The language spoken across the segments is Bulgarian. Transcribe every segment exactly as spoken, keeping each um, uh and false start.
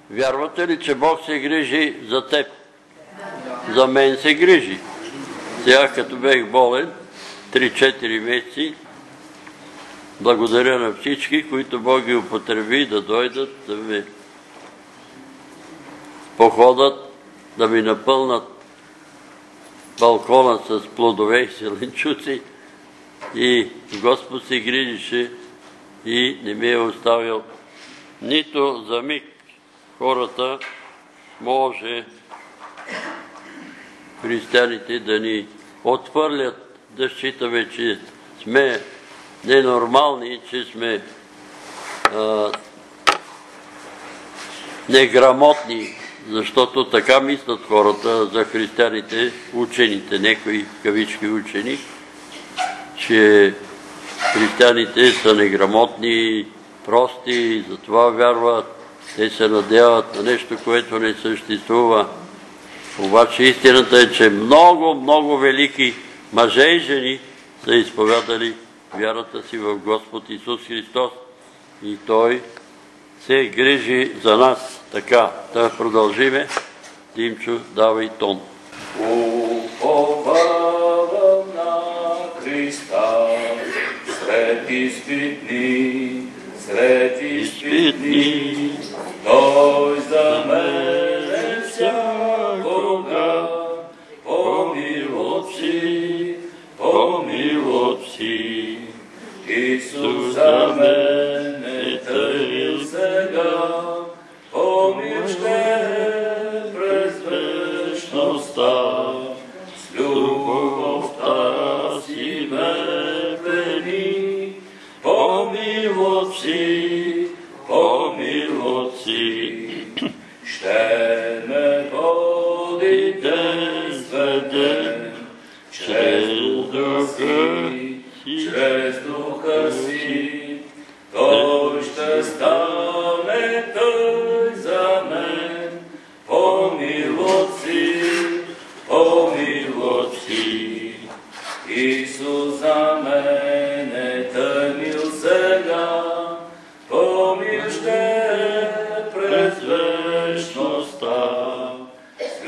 Вярвате ли, че Бог се грижи за теб? За мен се грижи. Сега, като бех болен, три-четири месеци, благодаря на всички, които Бог ги употреби да дойдат, да ме походат, да ми напълнат балкона с плодове и зеленчуци. И Господ се грижише и не ми е оставил нито за миг. Хората може, християните, да ни отхвърлят, да считаме, че сме ненормални, че сме а, неграмотни, защото така мислят хората за християните, учените, некои кавички учени, че християните са неграмотни, прости, и затова вярват. Те се надяват на нещо, което не съществува. Обаче истината е, че много, много велики мъже и жени са изповядали вярата си в Господ Исус Христос. И Той се грижи за нас. Така, да продължиме. Димчо, давай тон. Уповавам на Христа сред изпитни, сред изпитни, Той за мен всякога по милост си, по милост си. Исус за мен е тъй сега, помилще през вечността, с любовта си ме плени, по милост си, по милост си. Ще ме води ден след ден, чрез духа си, чрез духа си, Той ще стане Той за мен, по милост си, по милост си. Исус за мен е тъй мил сега, помил ще през вечността, с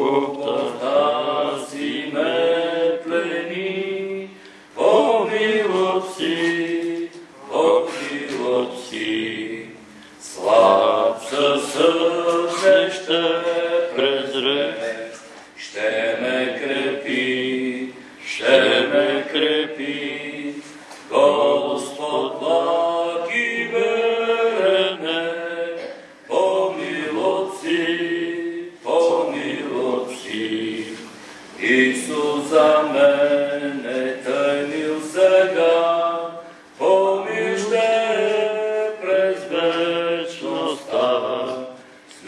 любовта си ме плени, по милост си, по милост си. Слаб със сърце ще презре, ще ме крепи, ще ме крепи, Господ благ и верен е, по милост си, по милост си. Исус за мен е тъй мил сега, помил ще през вечността, с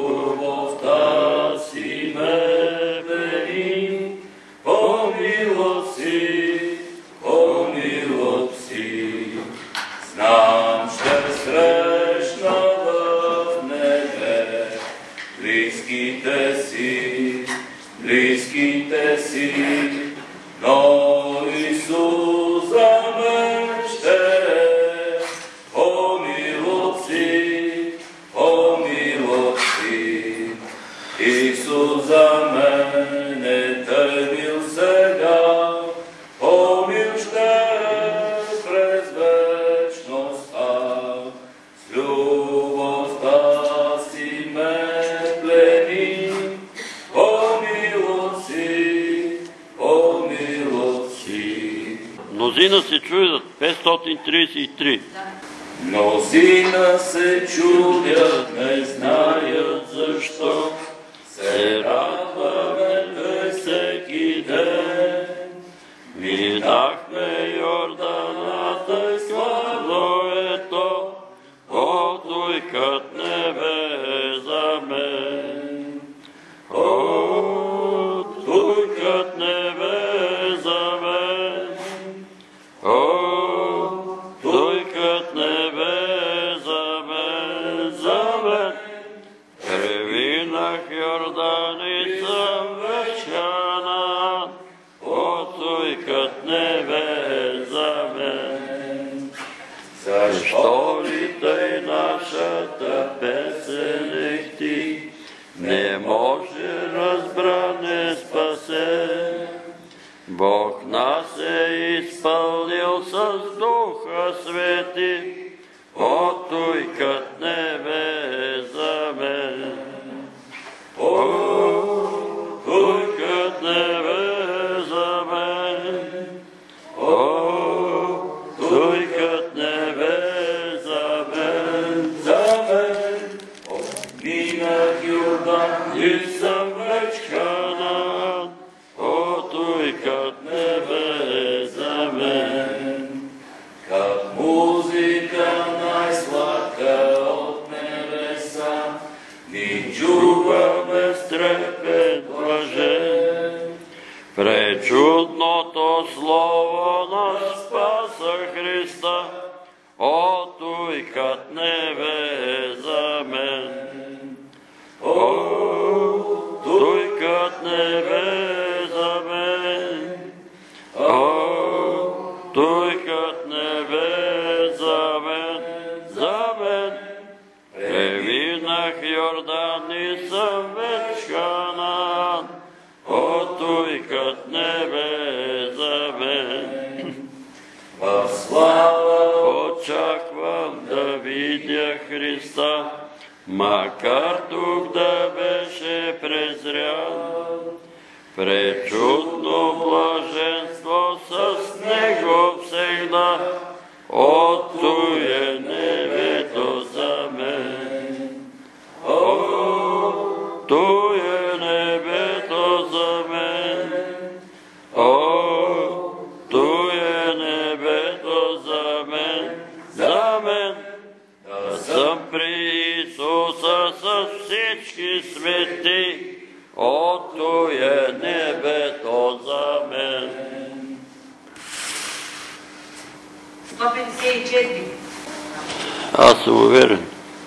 любовта си ме плени, по милост си, по милост си. Знам, ще срещна в небе близките си, близките си, но Исус за мен ще е, по милост си, по милост си. Исус за мен е тъй мил сега, помил ще през вечността, с любовта си ме плени, по милост си, по милост си. Мнозина се чудят, петстотин тридесет и три. Мнозина се чудят, не знаят защо, се радваме тъй всеки ден. Минахме Йордана, тъй славно е то, ото и кът небе е за мен. Ото и кът небе е за мен. Ото и кът небе е за мен, за мен. Преминах Йордан и съм вечана, ото и кът небе е за мен. Защо ли тъй нашата песен кът небе за мен. О, Той кът небе за мен. О, той кът небе за мен. за мен, минах Йордан И съм веч Ханан. О, той кът небе за мен. как музика най-сладка от небеса, ни чуваме с трепет блажен. Пречудното слово на Спаса Христа, о, той кът небе за мен. О, той кът небе за мен. О, той кът небе за мен, за мен. Преминах Йордан и съм веч Ханан. О, той кът небе за мен. в слава. Очаквам да видя Христа, макар тук да беше презрян. Пречудно блаженство с Него всегда, о, той е небето за мен. О, той е небето за мен. О, той е небето за мен, за мен. Да съм при Исуса с всички свети, о, той е небето за мен. сто петдесет и четири. Аз съм уверен.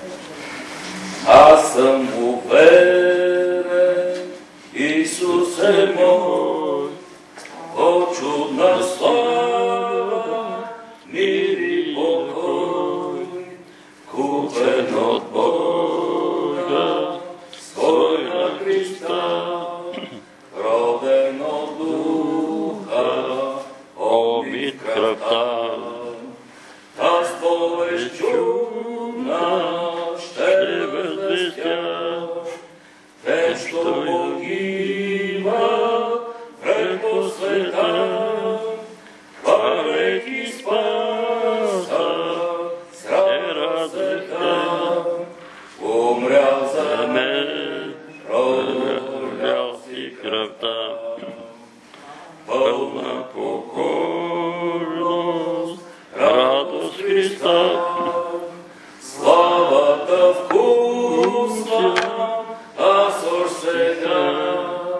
Аз съм уверен, Исус е мой, о чудна слава, мир и покой, купен от Бога, свой на Христа, роден от Духа, Обит кръвта, аз повест чудна ще възвестя, Нещо погива пред по света, хвалейки Спаса, с радостта, умрял за мен, пролял си кръвта, пълна покорност, радост Христа, славата вкусна, аз още сега,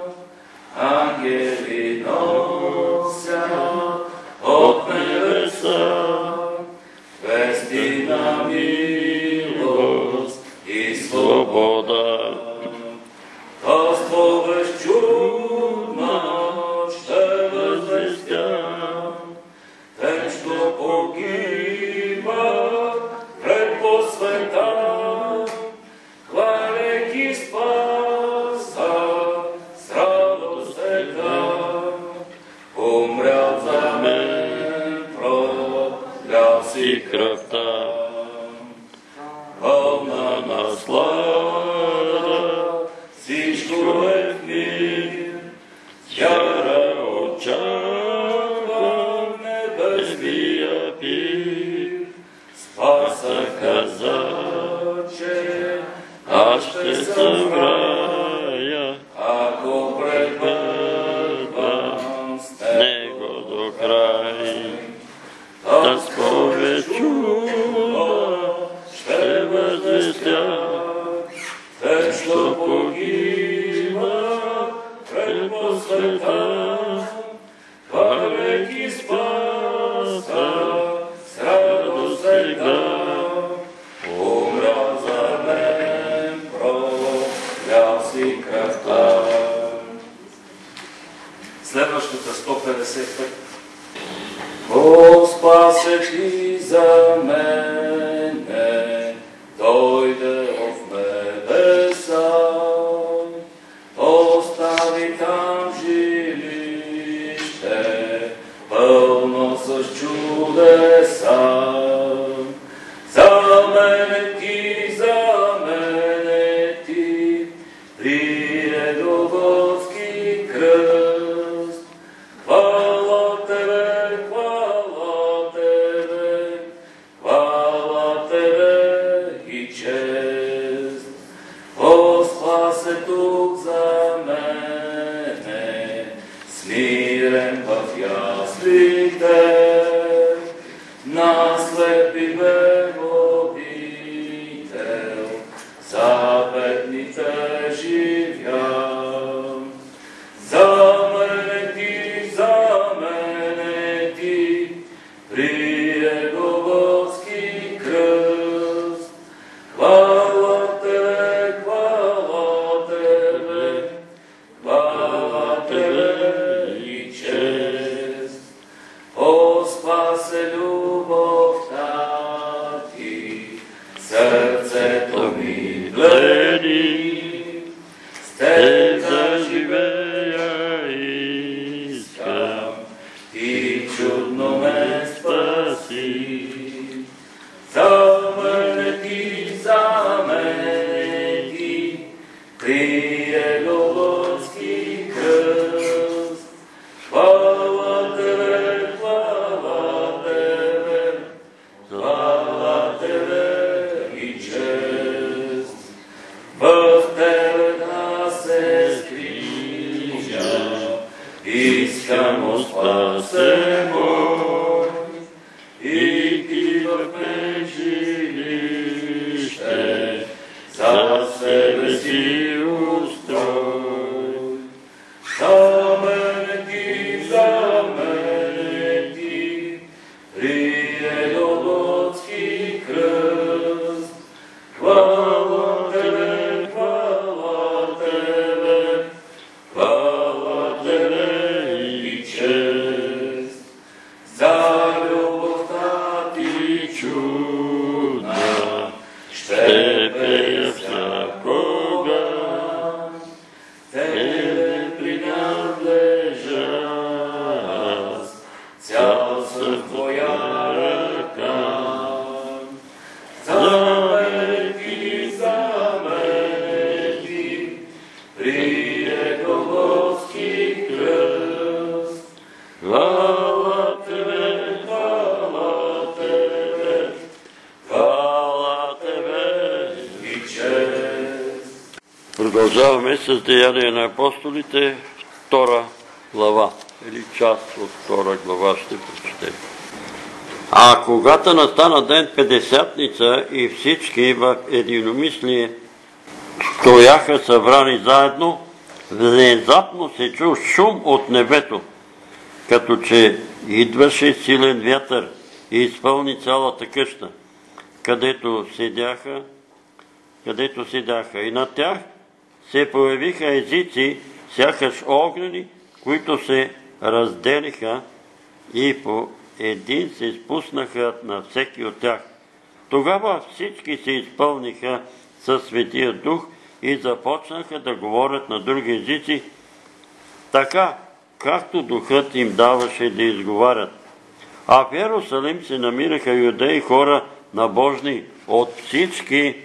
ангели нося от небеса, вести на милост и свобода. Аз повест чудна ще възвестя, нещо погиба пред по света, хваляйки Спаса с радост сега, умрял за мен, пролял си кръвта, пълна на слава, всичко е в мир, вяра очаквам, небесния пир. Спаса каза, че Аз ще съм в рая, ако предбъдвам с Него до край. Да с повече чуда ще възвестя, Нещо погива пред по света, хваляйки Спаса с радост сега, умрял за мен, пролял си кръвта. Следващата сто петдесет и пет. О, спасе ти за мене, дойде в небеса, остави там жилище, пълно с чудеса. За мене ти чест. О, спасе тук за мене, смирен в яслите, на слепи ме водител, за бедните живя. За мене ти, за мене ти, прие Голготски кръст. Хвала Тебе, хвала Тебе, хвала Тебе и чест. О, спасе любовта Ти, сърцето ми блени, с Теб да живея искам, Ти чудно ме спаси. За мене Ти, за мене Ти, прие Голготски кръст. Хвала Тебе, хвала Тебе, хвала Тебе и чест. В Тебе да се скрижа, искам, о Спасе мой, и Ти в мен жилище, за себе си устрой. За мене Ти, за мене Ти, прие Голготски кръст. Хвала Тебе, хвала Тебе, хвала Тебе и чест. За любовта Ти чудна, ще пея всякога. Тебе принадлежа аз, цял съм в Твоя ръка. За мене Ти, за мене Ти, прие Голготски кръст. Хвала Тебе, хвала Тебе, хвала Тебе и чест. Продължаваме с Деяния на апостолите, втора глава, или част от втора глава ще прочетем. А когато настана ден Петдесятница и всички в единомислие стояха събрани заедно, внезапно се чу шум от небето, като че идваше силен вятър и изпълни цялата къща, където седяха, където седяха. И на тях се появиха езици, сякаш огнени, които се разделиха и по един се спуснаха на всеки от тях. Тогава всички се изпълниха със Светия Дух и започнаха да говорят на други езици, така както Духът им даваше да изговарят. А в Йерусалим се намираха юдеи, хора набожни от всички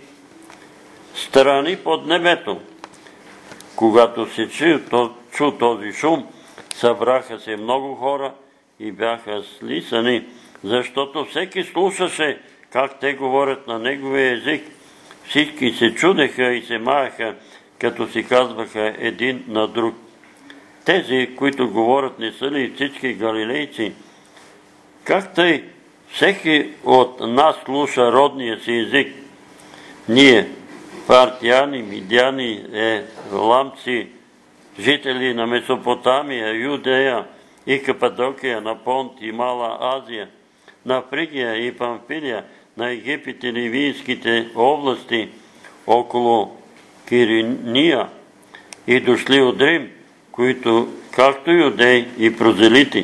страни под небето. Когато се чу този шум, събраха се много хора и бяха слисани, защото всеки слушаше как те говорят на неговия език. Всички се чудеха и се маяха, като си казваха един на друг: тези, които говорят, не са ли всички галилейци? Как тъй всеки от нас слуша родния си език? Ние, партияни, мидяни, еламци, жители на Месопотамия, Юдея и Кападокия, на Понт и Мала Азия, на Фригия и Памфилия, на Египет и Ливийските области около Кириния и дошли от Рим, които, както юдеи и прозелити,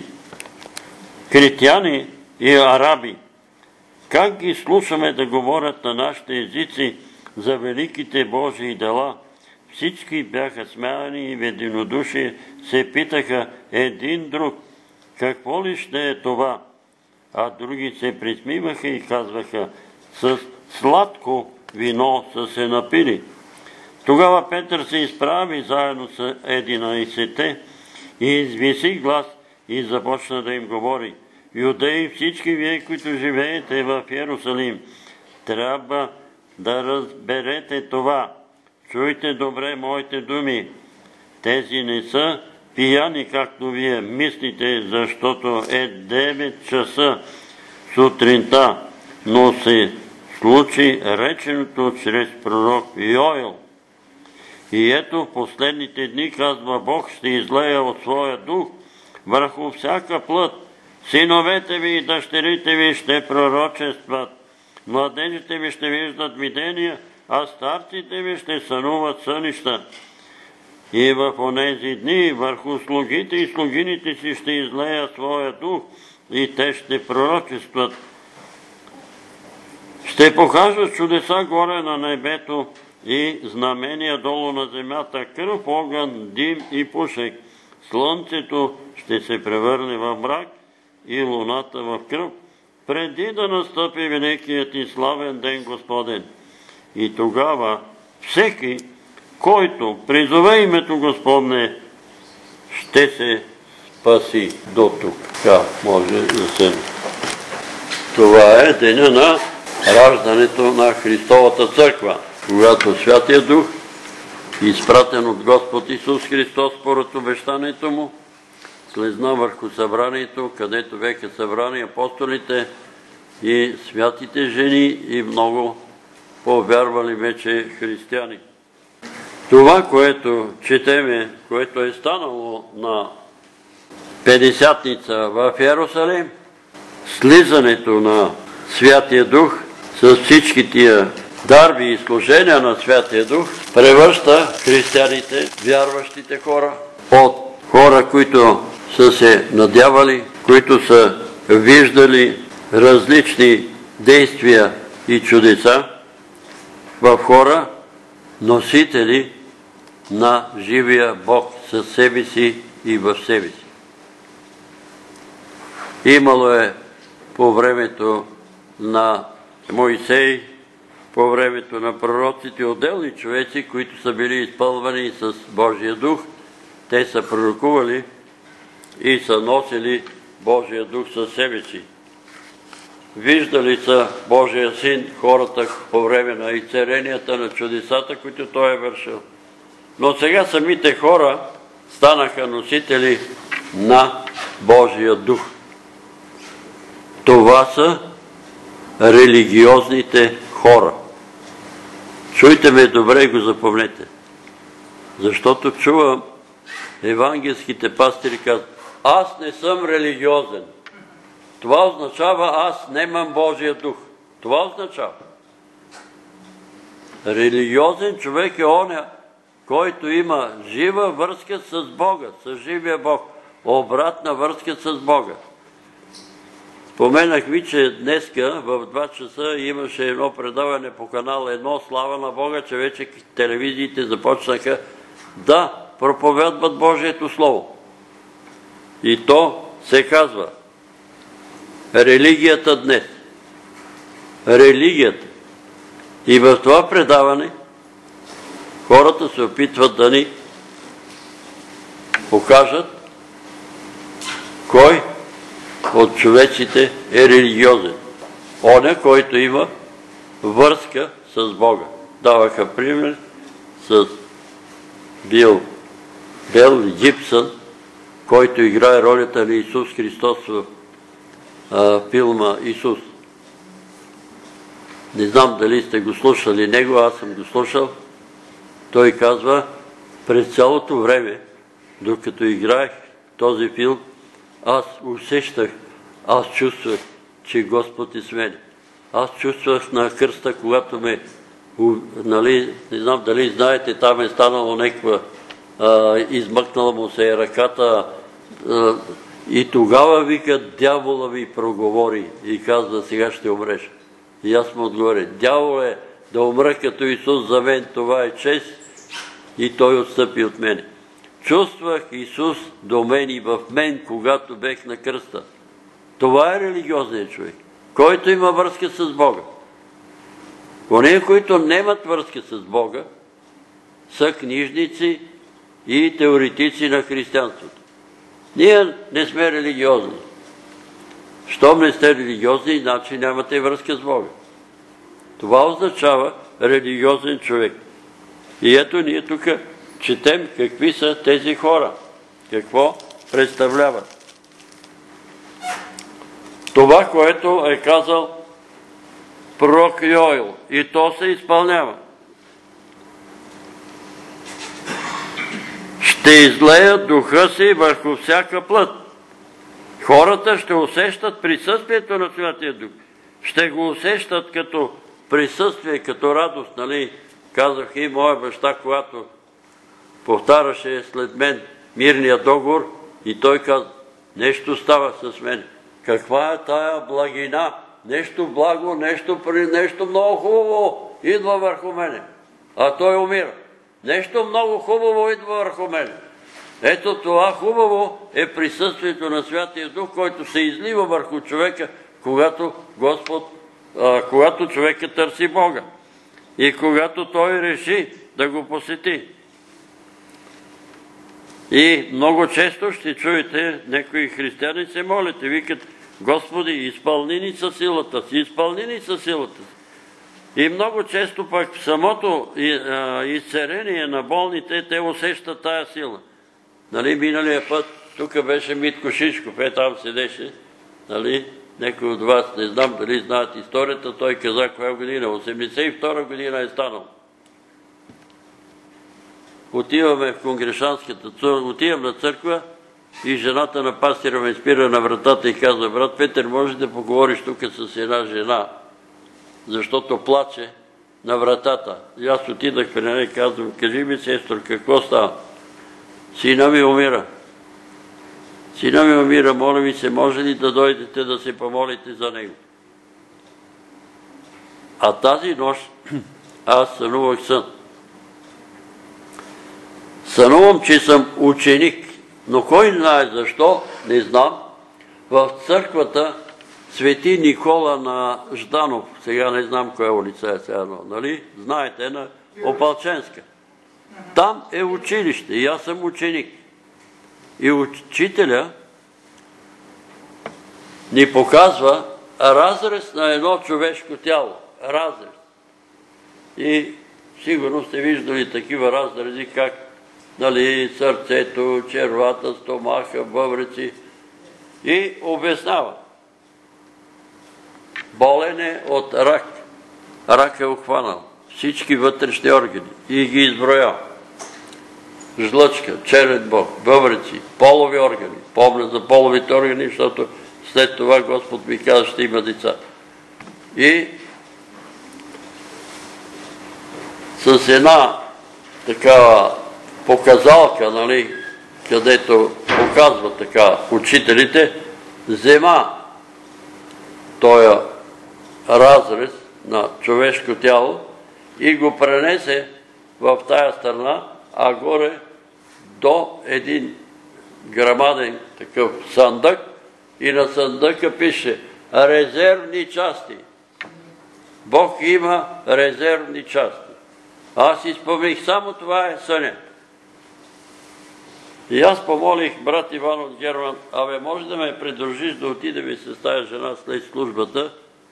критяни и араби, как ги слушаме да говорят на нашите езици за великите Божии дела? Всички бяха смяни и в единодушие се питаха един друг: какво ли ще е това? А други се присмиваха и казваха: с сладко вино са се напили. Тогава Петър се изправи заедно с единайсетте и извиси глас и започна да им говори: юдеи, всички вие, които живеете в Йерусалим, трябва да разберете това. Чуйте добре моите думи. Тези не са пияни, както вие мислите, защото е девет часа сутринта, но се случи реченото чрез пророк Йоел. И ето в последните дни, казва Бог, ще излея от своя дух върху всяка плът. Синовете ви и дъщерите ви ще пророчестват. Младежите ви ще виждат видения, а старците ви ще сънуват сънища. И в онези дни върху слугите и слугините си ще излея своя дух и те ще пророчестват. Ще покажат чудеса горе на небето и знамения долу на земята, кръв, огън, дим и пушек. Слънцето ще се превърне в мрак и луната в кръв, преди да настъпи великият и славен ден Господен. И тогава всеки, който призове името Господне, ще се спаси до тук. Така може да се. Това е деня на раждането на Христовата църква, когато Святия Дух, изпратен от Господ Исус Христос според обещанието му, слезна върху събранието, където бяха събрани апостолите и святите жени и много повярвали вече християни. Това, което четеме, което е станало на Петдесятница в Йерусалим, слизането на Святия Дух с всички тия дарби и служения на Святия Дух, превръща християните, вярващите хора, от хора, които са се надявали, които са виждали различни действия и чудеса, в хора, носители на живия Бог със себе си и в себе си. Имало е по времето на Моисей, по времето на пророците отделни човеци, които са били изпълвани с Божия дух. Те са пророкували и са носили Божия дух със себе си. Виждали са Божия син хората по време на изцеленията, на чудесата, които той е вършил. Но сега самите хора станаха носители на Божия дух. Това са религиозните хора. Чуйте ме добре и го запомнете. Защото чувам евангелските пастири казват: аз не съм религиозен. Това означава, аз нямам Божия дух. Това означава. Религиозен човек е оня, който има жива връзка с Бога, с живия Бог. Обратна връзка с Бога. Споменах ви, че днеска в два часа имаше едно предаване по канал едно, слава на Бога, че вече телевизиите започнаха да проповядват Божието Слово. И то се казва религията днес. Религията. И в това предаване хората се опитват да ни покажат кой от човеците е религиозен. Оня, който има връзка с Бога. Даваха пример с Бил Бел Гибсън, който играе ролята на Исус Христос в а, филма Исус. Не знам дали сте го слушали него, аз съм го слушал. Той казва: през цялото време, докато играех този филм, аз усещах, аз чувствах, че Господ е с мен. Аз чувствах на кръста, когато ме, нали, не знам дали знаете, там е станало някаква, измъкнала му се е ръката, а, и тогава вика, дявола ви проговори и казва: сега ще умреш. И аз му отговоря: дявол е да умра като Исус за мен, това е чест, и той отстъпи от мене. Чувствах Исус до мен и в мен, когато бех на кръста. Това е религиозният човек, който има връзка с Бога. Онези, които нямат връзка с Бога, са книжници и теоретици на християнството. Ние не сме религиозни. Щом не сте религиозни, значи нямате връзка с Бога. Това означава, религиозен човек. И ето ние тук четем какви са тези хора, какво представляват. Това, което е казал пророк Йоел, и то се изпълнява. Ще излея духа си върху всяка плът. Хората ще усещат присъствието на Святия Дух. Ще го усещат като присъствие, като радост, нали? Казах и моя баща, когато повтаряше след мен мирния договор, и той каза, нещо става с мен. Каква е тая благина? Нещо благо, нещо, нещо много хубаво идва върху мене. А той умира. Нещо много хубаво идва върху мене. Ето това хубаво е присъствието на Святия Дух, който се излива върху човека, когато Господ, а, когато човека търси Бога. И когато той реши да го посети. И много често ще чуете, някои християни се молят и викат, Господи, изпълни ни със силата си, изпълни ни със силата си. И много често пък в самото изцеление на болните, те усещат тая сила. Нали, миналия път, тук беше Митко Шишков, е там седеше, нали, някой от вас, не знам дали знаят историята, той каза коя година, осемдесет и втора година е станал. Отиваме в Конгрешанската църква, отивам на църква и жената на пастира ме спира на вратата и казва, брат Петър, може да поговориш тук с една жена, защото плаче на вратата. И аз отидах при нея и казвам, кажи ми, сестро, какво става? Сина ми умира. Сина ми умира, моля ви се, може ли да дойдете да се помолите за него? А тази нощ аз сънувах сън. Сънувам, че съм ученик, но кой знае защо, не знам, в църквата Свети Никола на Жданов, сега не знам коя улица е сега, нали? Знаете, на Опалченска. Там е училище и аз съм ученик. И учителя ни показва разрез на едно човешко тяло. Разрез. И сигурно сте виждали такива разрези, как нали, сърцето, червата, стомаха, бъбреци. И обяснява. Болен е от рак. Рак е обхванал всички вътрешни органи и ги изброява. Жлъчка, черен боб, бъбреци, полови органи. Помня за половите органи, защото след това Господ ми каза, ще има деца. И с една такава показалка, нали, където показва така учителите, взема този разрез на човешко тяло и го пренесе в тая страна, а горе до един грамаден такъв съндък и на съндъка пише резервни части. Бог има резервни части. Аз си спомних, само това е съня. И аз помолих брат Иван от Герман, абе може да ме придружиш да отидем и с тая жена след службата.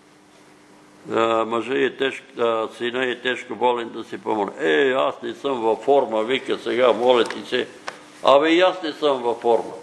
Мъжа е тежко, сина е тежко болен да се помоля. Е, аз не съм във форма, вика сега, моля ти се. Абе и аз не съм във форма.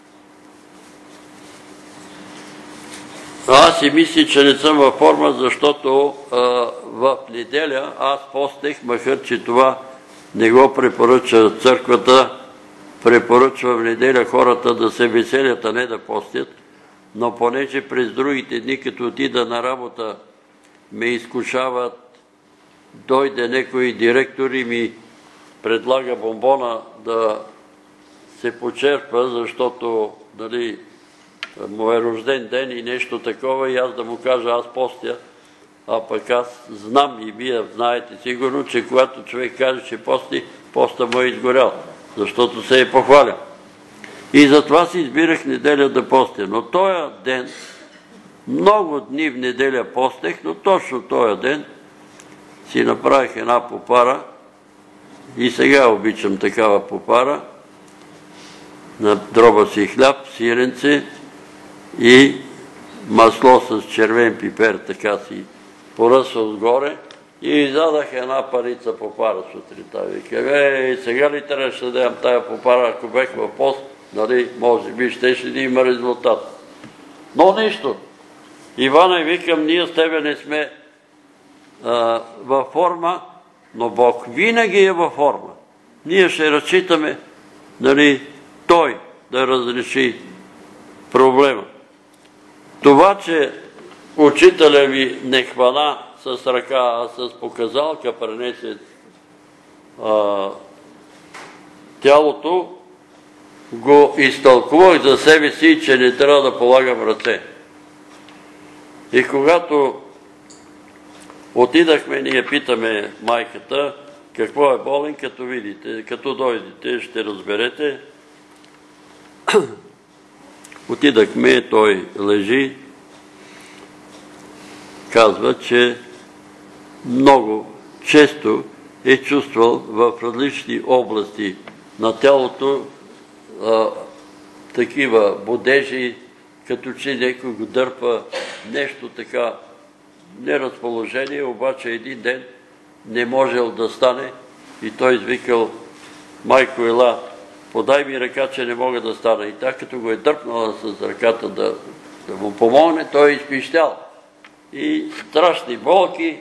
Аз си мисля, че не съм във форма, защото а, в неделя аз постех, макар че това не го препоръча църквата, препоръчва в неделя хората да се веселят, а не да постят, но понеже през другите дни, като отида на работа, ме изкушават, дойде някой директор и ми предлага бомбона да се почерпа, защото дали, му е рожден ден и нещо такова, и аз да му кажа, аз постя, а пък аз знам и вие знаете сигурно, че когато човек каже, че пости, поста му е изгорял, защото се е похвалял. И затова си избирах неделя да постя. Но този ден, много дни в неделя постех, но точно този ден си направих една попара и сега обичам такава попара. На дроба си хляб, сиренце и масло с червен пипер, така си поръсва отгоре и издадах една парица по пара сутринта. Вика, е, сега ли трябваше да дадам тая по пара, ако бех в пост, нали, може би щеше да има резултат. Но нищо. Иване, викам, ние с тебе не сме а, във форма, но Бог винаги е във форма. Ние ще разчитаме, нали, Той да разреши проблема. Това, че учителя ви не хвана с ръка, а с показалка пренесе а, тялото, го изтълкувах за себе си, че не трябва да полагам ръце. И когато отидахме, ние питаме майката какво е болен, като видите, като дойдете, ще разберете. Отидахме, той лежи, казва, че много често е чувствал в различни области на тялото а, такива бодежи, като че някой го дърпа, нещо така неразположение, обаче един ден не можел да стане и той извикал: майко, ела, подай ми ръка, че не мога да стана. И така, като го е дърпнала с ръката да, да му помогне, той е изпищял. И страшни болки,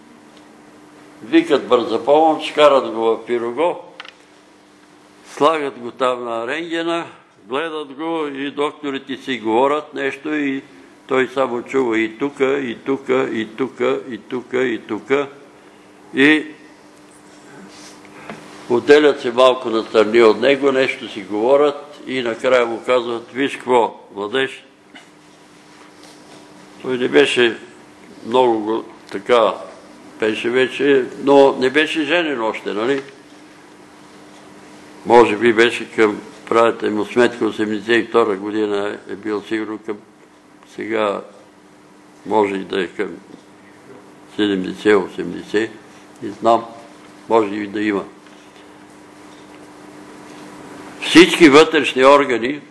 викат бърза помощ, карат го в Пирого, слагат го там на рентгена, гледат го и докторите си говорят нещо и той само чува и тука, и тука, и тука, и тука, и тука. И отделят се малко настрани от него, нещо си говорят и накрая му казват: виж какво, младеж. Той не беше много така, беше вече, но не беше женен още, нали? Може би беше към, правите му сметка, осемдесет и втора година е бил сигурно към, сега може и да е към седемдесет-осемдесет, не знам, може и да има. Всички вътрешни органи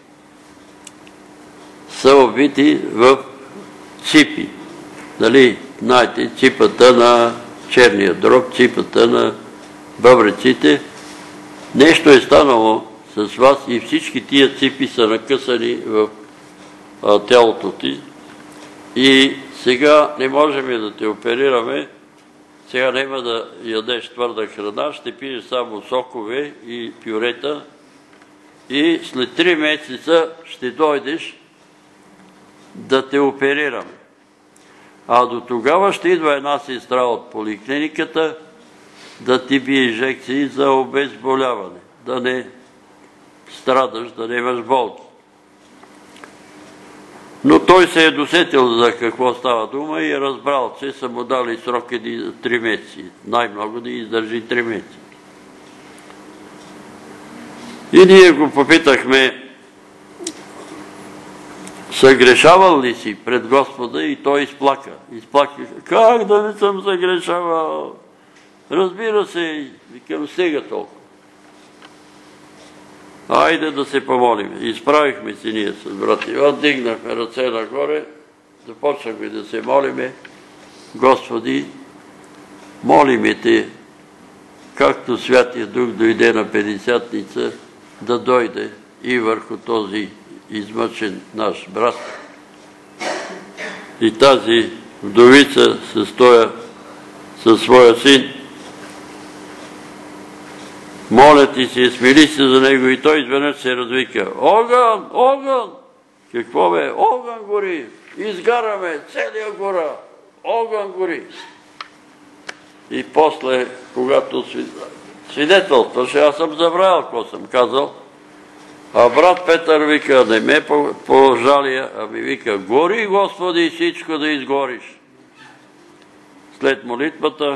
са обвити в ципи. Нали, знаете, ципата на черния дроб, ципата на бъбреците. Нещо е станало с вас и всички тия ципи са накъсани в а, тялото ти. И сега не можем да те оперираме, сега няма да ядеш твърда храна, ще пиеш само сокове и пюрета и след три месеца ще дойдеш да те оперираме. А до тогава ще идва една сестра от поликлиниката да ти бие инжекции за обезболяване, да не страдаш, да не имаш болки. Но той се е досетил за какво става дума и е разбрал, че са му дали срок три месеци. Най-много да издържи три месеца. И ние го попитахме: съгрешавал ли си пред Господа? И той изплака. Изплака. Как да не съм съгрешавал? Разбира се, викам, стига толкова. Айде да се помолим. Изправихме си ние с брат Иван, дигнахме ръце нагоре, започнахме да се молиме: Господи, молиме Те, както Святия Дух дойде на Петдесятница, да дойде и върху този измъчен наш брат. И тази вдовица със своя син, моля Ти се, смили се за него, и той изведнъж се развика: огън, огън! Какво бе? Огън гори! Изгараме целия гора! Огън гори! И после, когато свидетелстваше, аз съм забравил какво съм казал, а брат Петър вика: не ме пожалия, ами вика: гори, Господи, всичко да изгориш. След молитвата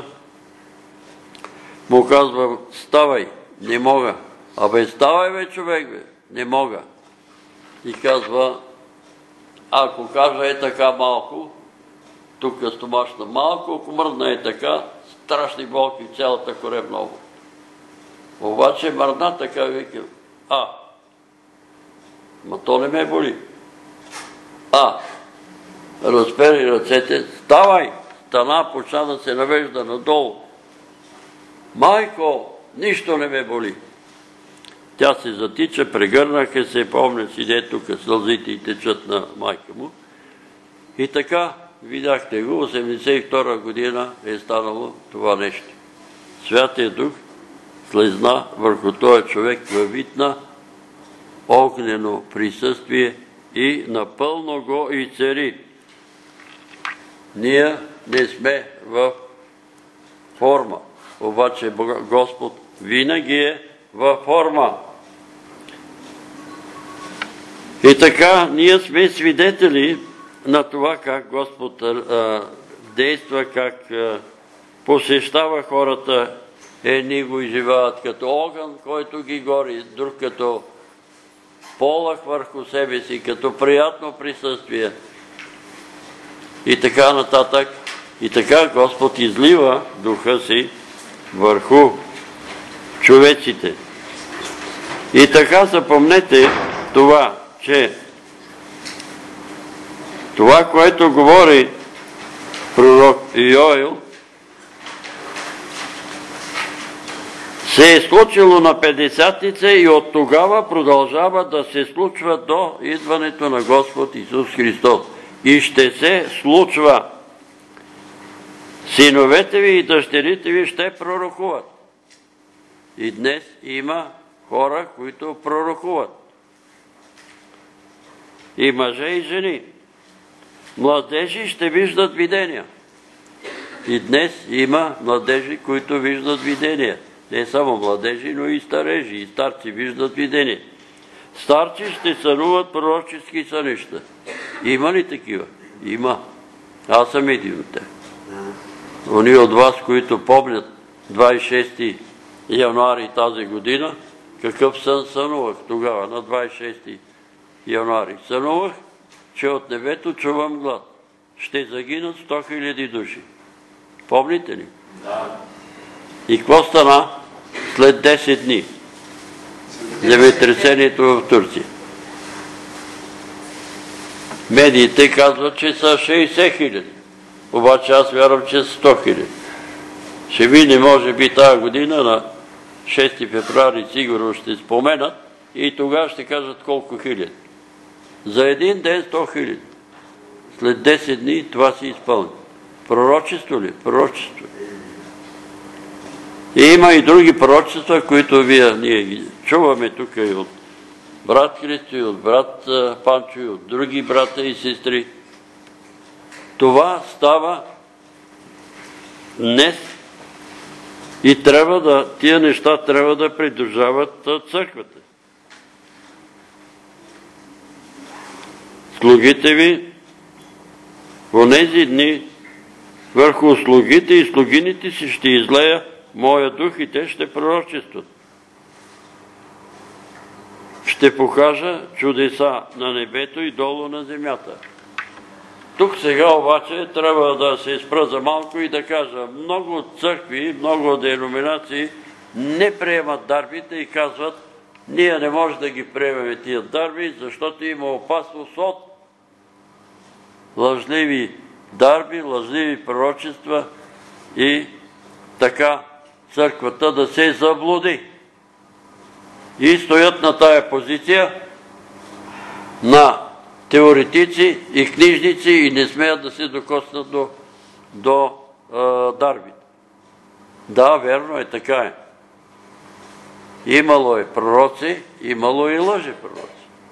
му казвам: ставай. Не мога. Абе, ставай бе, човек, бе. Не мога. И казва: ако кажа е така малко, тук е стомашна малко, ако мръдна е така, страшни болки в цялата коре много. Обаче мръдна така, вика: а, ма то не ме боли. А, разпери ръцете: ставай, стана, почна да се навежда надолу. Майко, нищо не ме боли. Тя се затича, прегърнаха се, помня си, де тук сълзите и течат на майка му. И така, видяхте го, осемдесет и втора година е станало това нещо. Святия Дух слезна върху този човек във вид на огнено присъствие и напълно го изцери. Ние не сме в форма, обаче Господ винаги е във форма. И така, ние сме свидетели на това как Господ а, действа, как а, посещава хората. Едни го изживяват като огън, който ги гори, друг като полъх върху себе си, като приятно присъствие. И така нататък. И така Господ излива духа си върху човеците. И така запомнете това, че това, което говори пророк Йоел, се е случило на Петдесятница и от тогава продължава да се случва до идването на Господ Исус Христос. И ще се случва. Синовете ви и дъщерите ви ще пророкуват. И днес има хора, които пророкуват. И мъже, и жени. Младежи ще виждат видения. И днес има младежи, които виждат видения. Не само младежи, но и старежи. И старци виждат видения. Старци ще сънуват пророчески сънища. Има ли такива? Има. Аз съм един от тях. Они от вас, които помнят двадесет и шести януари тази година, какъв сън сънувах тогава, на двадесет и шести януари. Сънувах, че от небето чувам глас. Ще загинат сто хиляди души. Помните ли? Да. И какво стана след десет дни? Земетресението в Турция. Медиите казват, че са шейсет хиляди. Обаче аз вярвам, че са сто хиляди. Ще видим, може би тази година, на шести февруари сигурно ще споменат и тогава ще кажат колко хиляди. За един ден сто хиляди. След десет дни това се изпълни. Пророчество ли? Пророчество. И има и други пророчества, които вие ние ги чуваме тук и от брат Христо, и от брат Панчо, и от други брата и сестри. Това става днес и трябва да, тия неща трябва да придружават църквата. Слугите ви в онези дни върху слугите и слугините си ще излея моя дух и те ще пророчестват. Ще покажа чудеса на небето и долу на земята. Тук сега обаче трябва да се спра за малко и да кажа, много църкви, много деноминации не приемат дарбите и казват, ние не можем да ги приемем тия дарби, защото има опасност от лъжливи дарби, лъжливи пророчества и така църквата да се заблуди. И стоят на тая позиция на теоретици и книжници и не смеят да се докоснат до, до а, дарбите. Да, верно е, така е. Имало е пророци, имало и лъже пророци.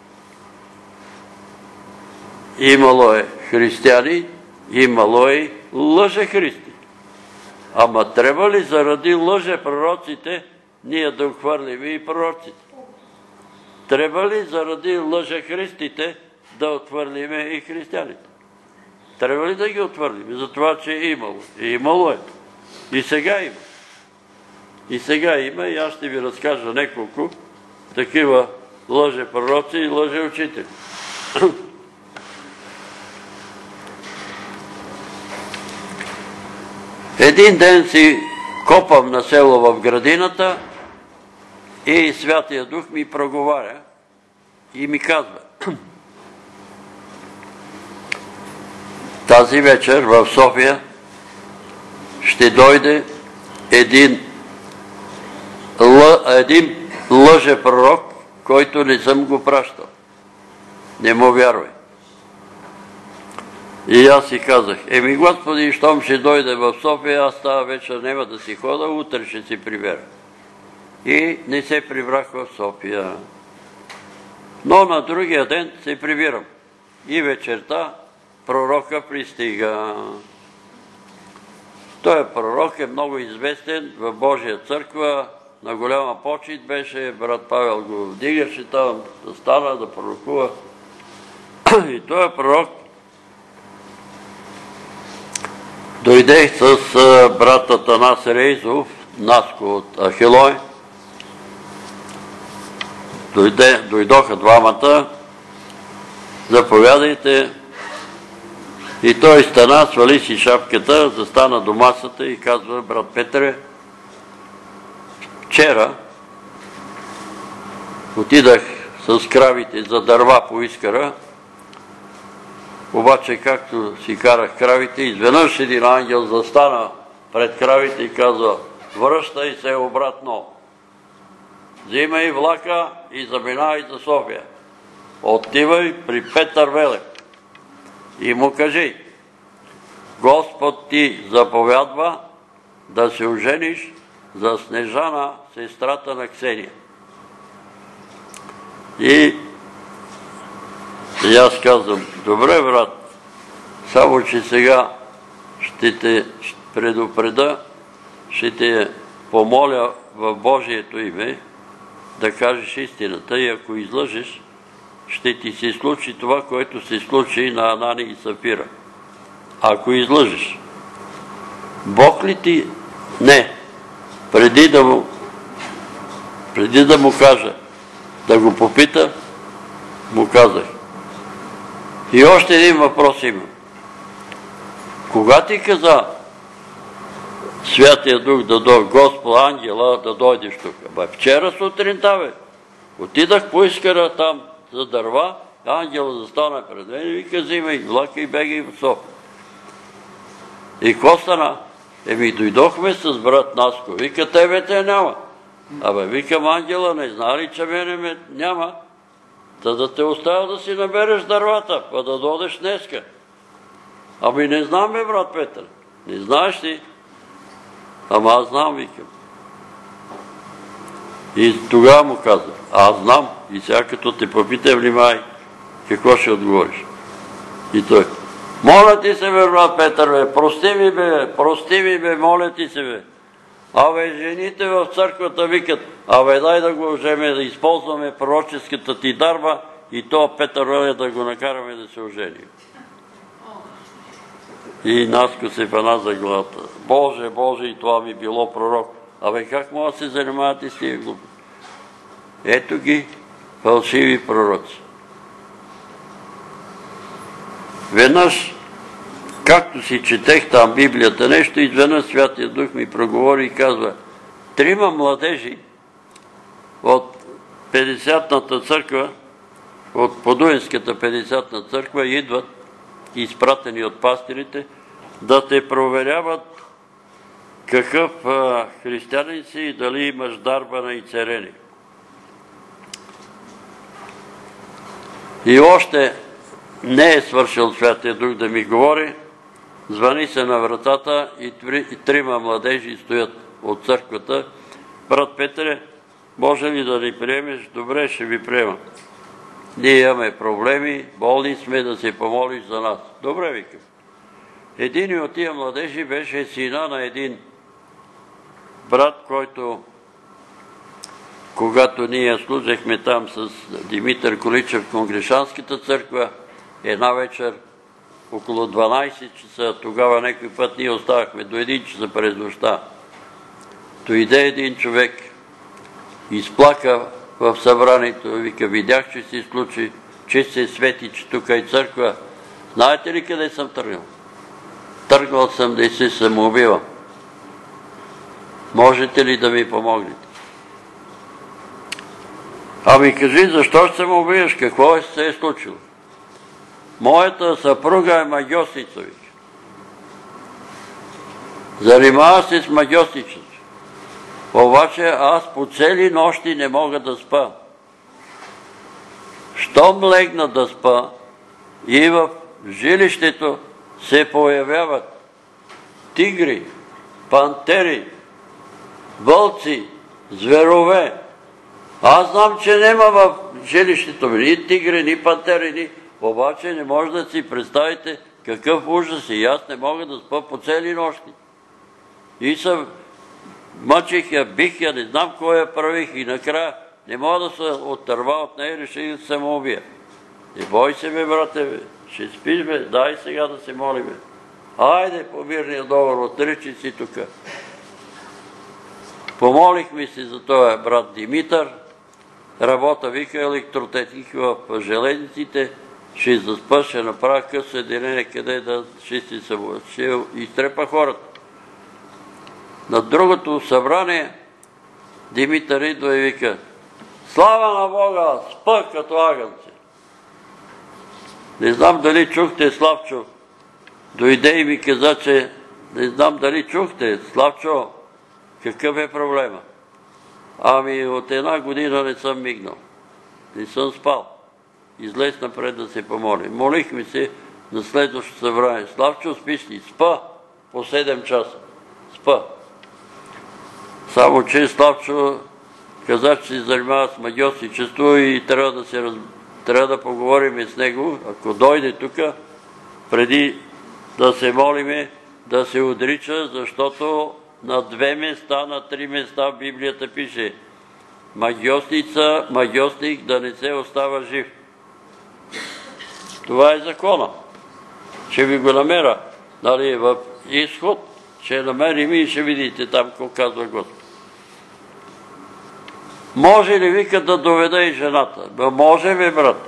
Имало е християни, имало е лъже христи. Ама трябва ли заради лъже пророците ние да отхвърлим и пророците? Трябва ли заради лъже христите да отхвърлим и християните? Трябва ли да ги отхвърлим? За това, че е имало. И имало е. И сега има. И сега има и аз ще ви разкажа неколко такива лъже пророци и лъже учители. Един ден си копам на село в градината и Святия Дух ми проговаря и ми казва: тази вечер в София ще дойде един, един лъже пророк, който не съм го пращал. Не му вярвай. И аз си казах, еми Господи, щом ще дойде в София, аз тази вечер няма да си хода, утре ще си прибера. И не се прибрах в София. Но на другия ден се прибирам. И вечерта пророка пристига. Той пророк е много известен в Божия църква, на голяма почет беше, брат Павел го вдигаше там, да стана, да пророкува. И той пророк дойде с брат Атанас Рейзов, Наско от Ахилой. Дойдоха двамата, заповядайте. И той стана, свали си шапката, застана до масата и казва, брат Петре, вчера отидах с кравите за дърва по Искъра, обаче както си карах кравите, изведнъж един ангел застана пред кравите и казва, връщай се обратно, взимай влака и заминавай за София. Отивай при Петър Велев и му кажи, Господ ти заповядва да се ожениш за Снежана, сестрата на Ксения. И, и аз казвам, добре брат, само че сега ще те предупреда, ще те помоля в Божието име да кажеш истината и ако излъжеш, ще ти се случи това, което се случи на Анани и Сапфира. Ако излъжеш, Бог ли ти? Не. Преди да му, преди да му кажа, да го попита, му казах. И още един въпрос има. Кога ти каза Святия Дух да дойде, Господ, ангела да дойдеш тук? Бе, вчера сутринта, бе. Отидах по Искъра там за дърва, ангела застана пред мен и вика, взимай влака и бегай в София. И какво стана? Еми, дойдохме с брат Наско. Вика, тебе те няма. Абе, викам, ангела, не зна ли, че мене ме няма? Та да те оставя да си набереш дървата, па да додеш днеска. Ами не знам, бе, брат Петър. Не знаеш ли? Ама аз знам, викам. И тогава му казах, аз знам. И сега като те попита, внимай, какво ще отговориш? И той, моля ти се, бе, брат Петър, бе, прости ми, бе, прости ми, бе, моля ти се, бе. Абе, жените в църквата викат, абе, дай да го ожеме, да използваме пророческата ти дарба и то Петър Велев да го накараме да се ожени. И Наско се фана за главата. Боже, Боже, и това ми било пророк. Абе, как мога да се занимавате с тия глупи? Ето ги фалшиви пророци. Веднъж, както си четех там Библията нещо, изведнъж Святия Дух ми проговори и казва, трима младежи от Петдесятната църква, от Подуинската Петдесятна църква идват, изпратени от пастирите, да те проверяват какъв християнин си и дали имаш дарба на изцеление. И още не е свършил Святия Дух да ми говори, звъни се на вратата и, три, и трима младежи стоят от църквата. Брат Петре, може ли да ни приемеш? Добре, ще ви приема. Ние имаме проблеми, болни сме, да се помолиш за нас. Добре, викам. Един от тия младежи беше сина на един брат, който, когато ние служехме там с Димитър Количев в Конгрешанската църква, една вечер около дванайсет часа, тогава някой път ние оставахме до един часа през нощта. Дойде един човек, изплака в събранието, вика, видях, че се случи, че се свети, че тук е църква. Знаете ли къде съм тръгнал? Тръгнал съм да се самоубивам. Можете ли да ми помогнете? Ами кажи, защо ще се самоубиваш? Какво се е случило? Моята съпруга е магьосница, вика. Занимава се с магьосничество. Обаче аз по цели нощи не мога да спа. Щом легна да спа и в жилището се появяват тигри, пантери, вълци, зверове. Аз знам, че нема в жилището ми ни тигри, ни пантери, ни... Обаче не може да си представите какъв ужас и аз не мога да спа по цели нощи. И се мъчих я, бих я, не знам кой я правих и накрая не мога да се оттърва от нея и реших да се му убия. Не бой се, бе, брате, бе. Ще спиш, бе, дай сега да се молим, бе. Айде по мирния договор, отричи си тук. Помолихме си за този брат Димитър. Работа, вика, електротехник в железниците. Ще заспа, ще направя къс съединение, къде да чисти събуда. Ще изтрепа хората. На другото събрание Димитър идва и вика: слава на Бога, спа като агънце. Не знам дали чухте Славчо. Дойде и ми каза, че не знам дали чухте. Славчо, какъв е проблема? Ами от една година не съм мигнал. Не съм спал. Излез напред да се помолим. Молихме се на следващото събрание. Славчо, спиш ли? Спа по седем часа. Спа. Само че Славчо каза, че се занимава с магьосничество и трябва да, се, трябва да поговорим с него, ако дойде тук, преди да се молиме, да се отрича, защото на две места, на три места в Библията пише: магьосница, магьосник да не се остава жив. Това е закона. Ще ви го намеря, нали, в изход, ще намерим и ще видите там, какво казва Господ. Може ли, вика, да доведа и жената? Бе, може, бе, брат.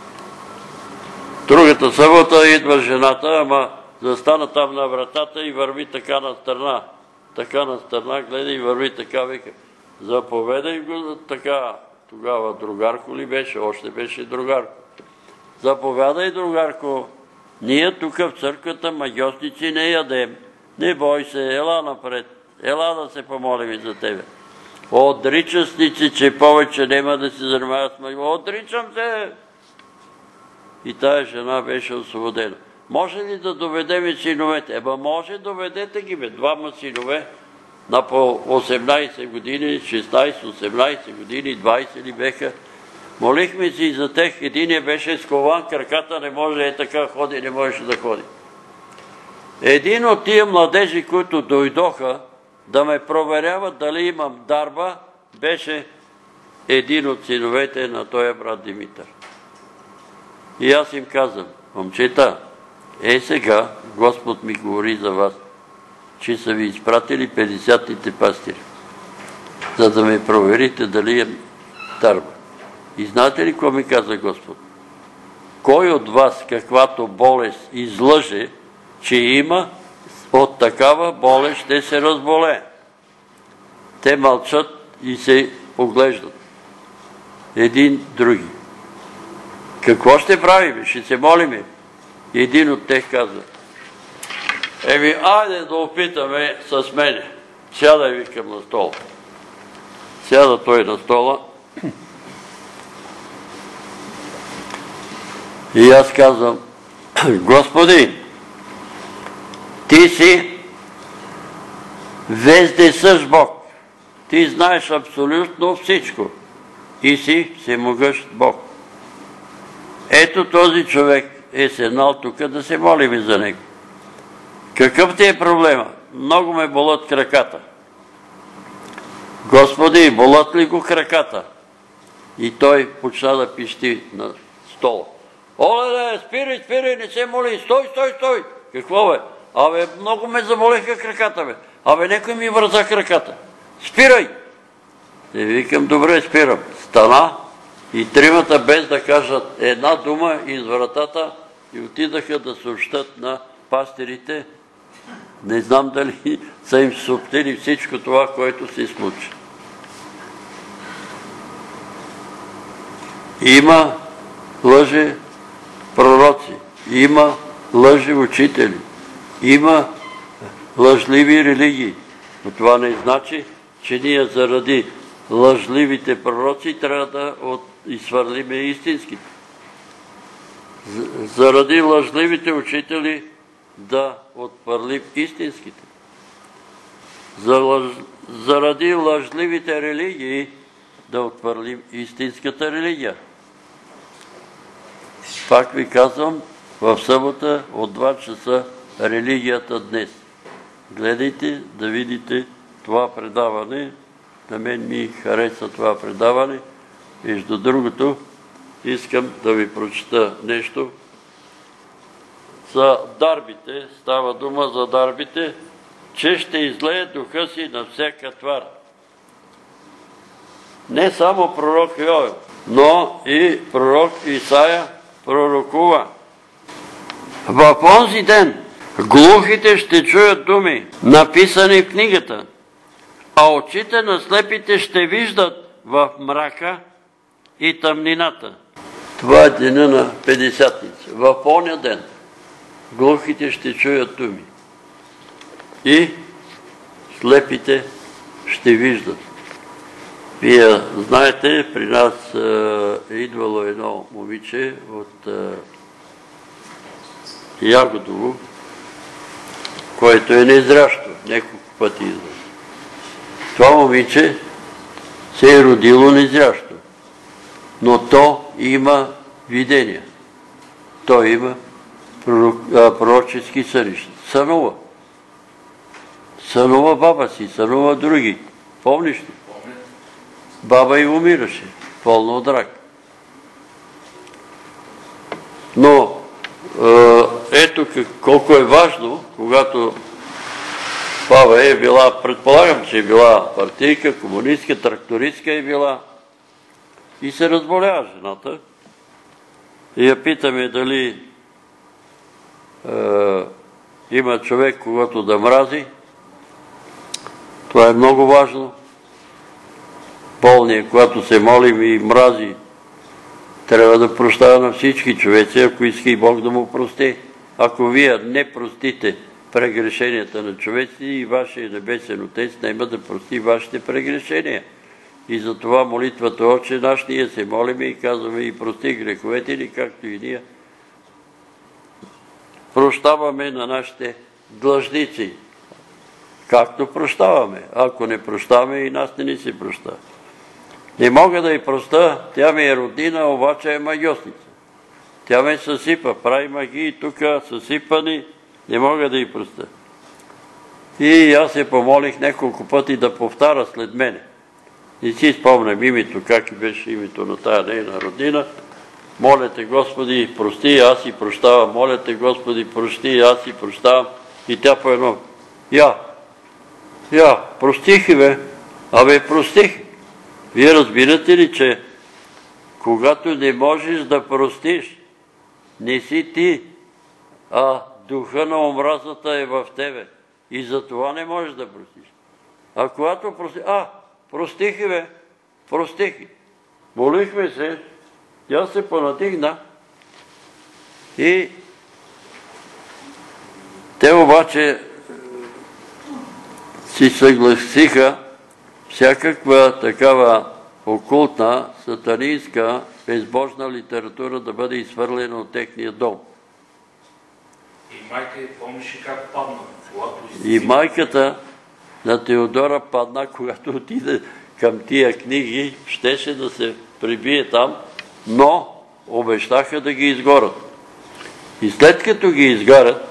Другата събота идва жената, ама застана там на вратата и върви така на страна. Така на страна, гледа и върви така, вика: заповедай го така. Тогава другарко ли беше? Още беше другарко. Заповядай, другарко, ние тук в църквата магьосници не ядем. Не бой се, ела напред. Ела да се помолим за тебе. Отричам си, че повече няма да се занимава с магиосници. Отричам се! И тая жена беше освободена. Може ли да доведем синовете? Еба може, доведете ги, бе. Двама синове на по осемнайсет години, шестнайсет, осемнайсет години, двайсет ли беха. Молихме си за тех. Единият беше скован, краката не може е така ходи, не можеше да ходи. Един от тия младежи, които дойдоха да ме проверяват дали имам дарба, беше един от синовете на този брат Димитър. И аз им казвам: момчета, е сега Господ ми говори за вас, че са ви изпратили петдесетите пастири, за да ме проверите дали имам дарба. И знаете ли какво ми каза Господ? Кой от вас каквато болест излъже, че има, от такава болест ще се разболее. Те мълчат и се поглеждат един други. Какво ще правим? Ще се молиме. Един от тях казва: еми, айде да опитаме с мене. Сядай, викам, на стола. Сяда той на стола. И аз казвам: Господи, ти си вездесъщ Бог. Ти знаеш абсолютно всичко. И си всемогъщ Бог. Ето този човек е седнал тук да се молим за него. Какъв ти е проблема? Много ме болят краката. Господи, болят ли го краката? И той почна да пищи на стола. Оле, спирай, спирай, не се моли, стой, стой, стой. Какво бе? Абе, много ме заболеха краката, бе. Абе, некой ми върза краката. Спирай! И викам: добре, спирам. Стана и тримата, без да кажат една дума, из вратата и отидаха да съобщат на пастирите. Не знам дали са им съобщили всичко това, което се случи. Има лъжи пророци, има лъжи учители, има лъжливи религии. Но това не значи, че ние заради лъжливите пророци трябва да изхвърлиме истинските. Заради лъжливите учители да отхвърлим истинските. Заради лъжливите религии да отхвърлим истинската религия. Пак ви казвам, в събота от два часа религията днес. Гледайте да видите това предаване. На мен ми хареса това предаване. Между другото, искам да ви прочета нещо. За дарбите, става дума за дарбите, че ще излее духа си на всяка твар. Не само пророк Йоел, но и пророк Исаия пророкува. В онзи ден глухите ще чуят думи, написани в книгата, а очите на слепите ще виждат в мрака и тъмнината. Това е деня на Петдесятница. В оня ден глухите ще чуят думи и слепите ще виждат. Вие знаете, при нас е идвало едно момиче от е, Ягодово, което е незрящо, няколко пъти идва. Това момиче се е родило незрящо, но то има видения. То има пророчески сънища. Сънува. Сънува баба си, сънува други. Помниш ли? Баба и умираше, пълно от рак. Но ето колко е важно, когато баба е била, предполагам, че е била партийка, комунистка, трактористка е била и се разболява жената. И я питаме дали е, има човек, когато да мрази. Това е много важно. Болният, когато се молим и мрази, трябва да прощава на всички човеци, ако иска и Бог да му прости. Ако вие не простите прегрешенията на човеци, и вашия небесен Отец няма да прости вашите прегрешения. И затова молитвата Отче наш, ние се молиме и казваме и прости греховете ни, както и ние прощаваме на нашите длъжници. Както прощаваме. Ако не прощаваме, и нас не ни се прощава. Не мога да й проста, тя ми е родина, обаче е магиосница. Тя ме съсипа, прави магии, тук съсипани, не мога да й проста. И аз се помолих няколко пъти да повтара след мене. Не си спомням името, как беше името на тая нейна родина. Моля те, Господи, прости, аз си прощавам. Моля те, Господи, прости, аз си прощавам. И тя по едно. Я, я, простих, бе. Абе, простих. Вие разбирате ли, че когато не можеш да простиш, не си ти, а духа на омразата е в тебе. И за това не можеш да простиш. А когато простиш, а, простих, бе, простих. Молихме се, тя се понадигна и те обаче си съгласиха всякаква такава окултна, сатанинска, безбожна литература да бъде изхвърлена от техния дом. И майка й помниш как падна. И майката на Теодора падна, когато отиде към тия книги, щеше да се прибие там, но обещаха да ги изгорят. И след като ги изгарят,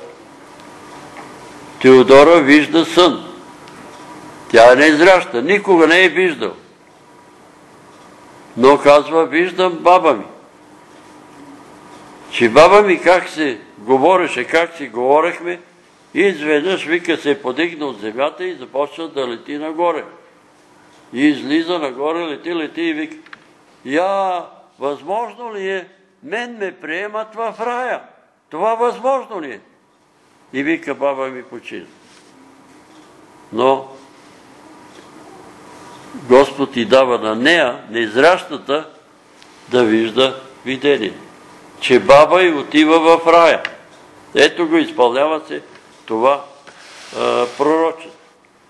Теодора вижда сън. Тя е незряща, никога не е виждал. Но казва, виждам баба ми. Че баба ми как се говореше, как си говорехме, и изведнъж вика се подигна от земята и започна да лети нагоре. И излиза нагоре, лети, лети и вика, я, възможно ли е мен ме приемат в рая? Това възможно ли е? И вика, баба ми почина. Но Господ ти дава на нея, незрящата, да вижда видение. Че баба й отива в рая. Ето го, изпълнява се това пророчество.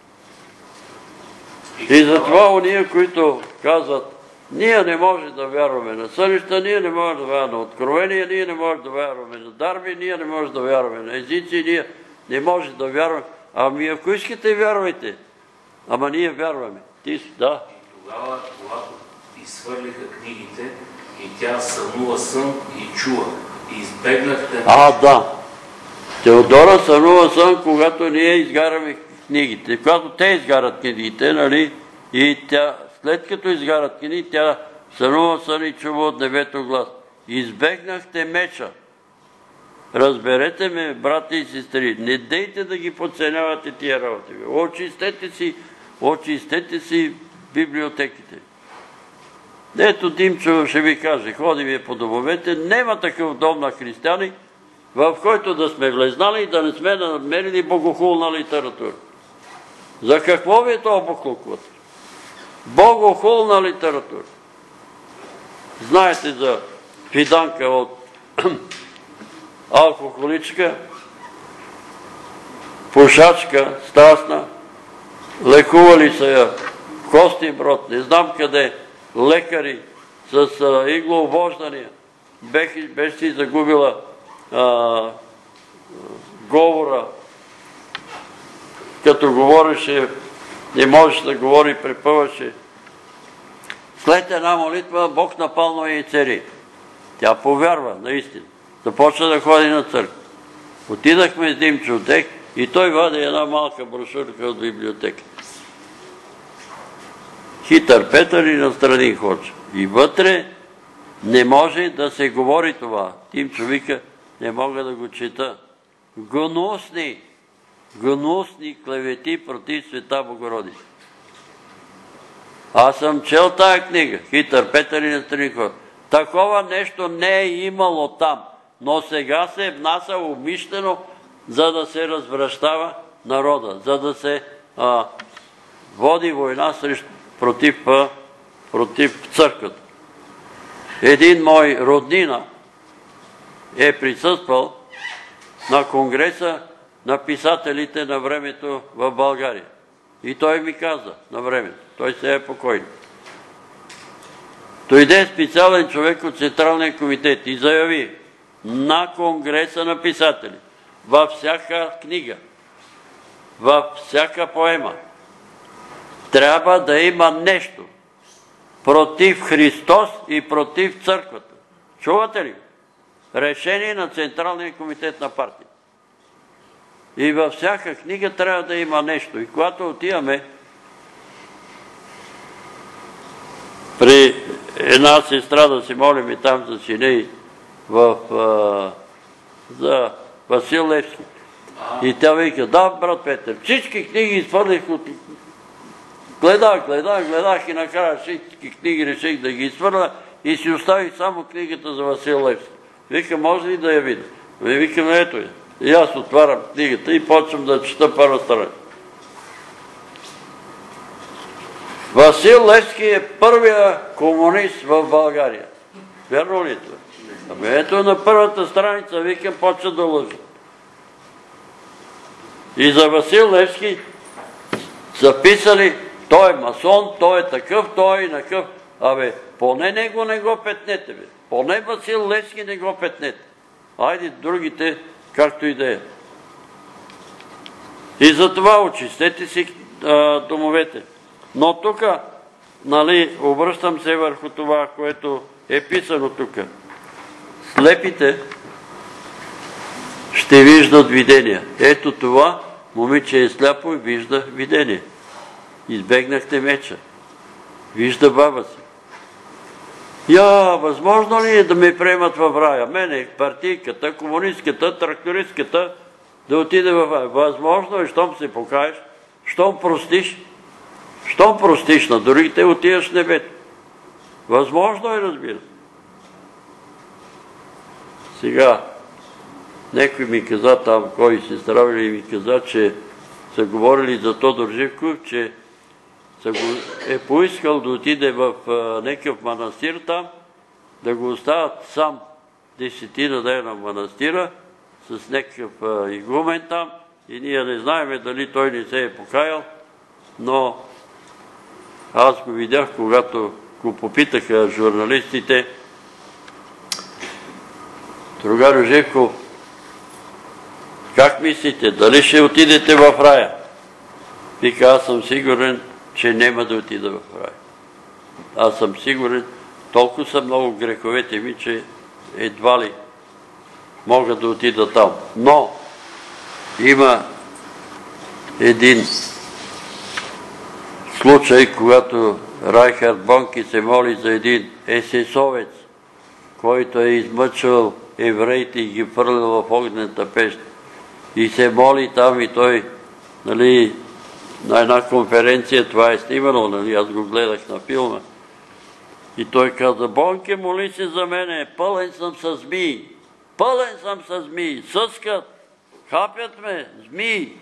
И затова уния, които казват, ние не можем да вярваме на сънища, ние не можем да вярваме на откровения, ние не можем да вярваме на дарби, ние не можем да вярваме на езици, ние не можем да вярваме. Ами ако искате, вярвайте. Ама ние вярваме. Ти си, да. И тогава, когато изхвърлиха книгите, и тя сънува сън и чува. И избегнахте... А, да. Теодора сънува сън, когато ние изгаряме книгите. Когато те изгарят книгите, нали, и тя, след като изгарят книги, тя сънува сън и чува от небето глас. Избегнахте меча. Разберете ме, брати и сестри, не дейте да ги подценявате тия работи. Очистете си, очистете си библиотеките. Ето Димчо ще ви каже, ходи ви по домовете, нема такъв дом на християни, в който да сме влезнали и да не сме намерили богохулна литература. За какво ви е това буклук? Богохулна литература. Знаете за Фиданка от алкохоличка, пушачка, страстна, лекували са я Кости Брод, не знам къде, лекари с иглообождания, беше си загубила говора, като говореше, не можеше да говори, препъваше. След една молитва Бог напално я и цари. Тя повярва, наистина. Започна да ходи на църква. Отидахме с Димчо Отек и той вади една малка брошурка от библиотека. Хитър Петър и настрани Хоча. И вътре не може да се говори това. Димчо вика, не мога да го чета. Гнусни, гнусни клевети против Света Богородица. Аз съм чел тая книга, Хитър Петър и настрани Хоча. Такова нещо не е имало там, но сега се внася умишлено, за да се развращава народа, за да се а, води война срещу, против, а, против църквата. Един мой роднина е присъствал на конгреса на писателите на времето в България. И той ми каза на времето, той се е покойник. Дойде специален човек от Централния комитет и заяви на конгреса на писатели, във всяка книга, във всяка поема, трябва да има нещо против Христос и против църквата. Чувате ли? Решение на Централния комитет на партия. И във всяка книга трябва да има нещо. И когато отиваме при една сестра да си молим и там за сине в, а, за Васил Левски. И тя вика, да, брат Петър, всички книги изпърлих от... Гледах, гледах, гледах и накрая всички книги реших да ги изпърля и си оставих само книгата за Васил Левски. Вика, може ли да я видя? Ме викам, ето я. И аз отварям книгата и почвам да чета първа страна. Васил Левски е първия комунист в България. Верно ли това? Ами ето на първата страница, викам, почва да лъжа. И за Васил Левски са писали, той е масон, той е такъв, той е накъв. Абе, поне него не го петнете, бе. Поне Васил Левски не го петнете. Айде другите, както и да е. И затова очистете си а, домовете. Но тук, нали, обръщам се върху това, което е писано тук. Слепите ще виждат видения. Ето това, момиче е сляпо и вижда видение. Избегнахте меча. Вижда баба си. Я, възможно ли е да ме приемат в рая? Мене, партийката, комунистката, трактористката, да отиде в рая. Възможно е, щом се покаеш, щом простиш, щом простиш на другите, отиваш в небето. Възможно е, разбира. Сега, некой ми каза там, кой се здравили, ми каза, че са говорили за Тодор Живков, че е поискал да отиде в някакъв манастир там, да го оставят сам десетина дена в манастира, с някакъв игумен там, и ние не знаеме дали той не се е покаял, но аз го видях, когато го попитаха журналистите: другарю Живков, как мислите, дали ще отидете в рая? Вика: аз съм сигурен, че няма да отида в рая. Аз съм сигурен, толкова са много греховете ми, че едва ли мога да отида там. Но има един случай, когато Райхард Бонке се моли за един есесовец, който е измъчвал евреите и ги фърлял в огнената пещ. И се моли там, и той, нали, на една конференция, това е снимано, нали, аз го гледах на филма. И той каза: Бонке, моли се за мене, пълен съм с змии, пълен съм с змии, съскат, хапят ме, змии.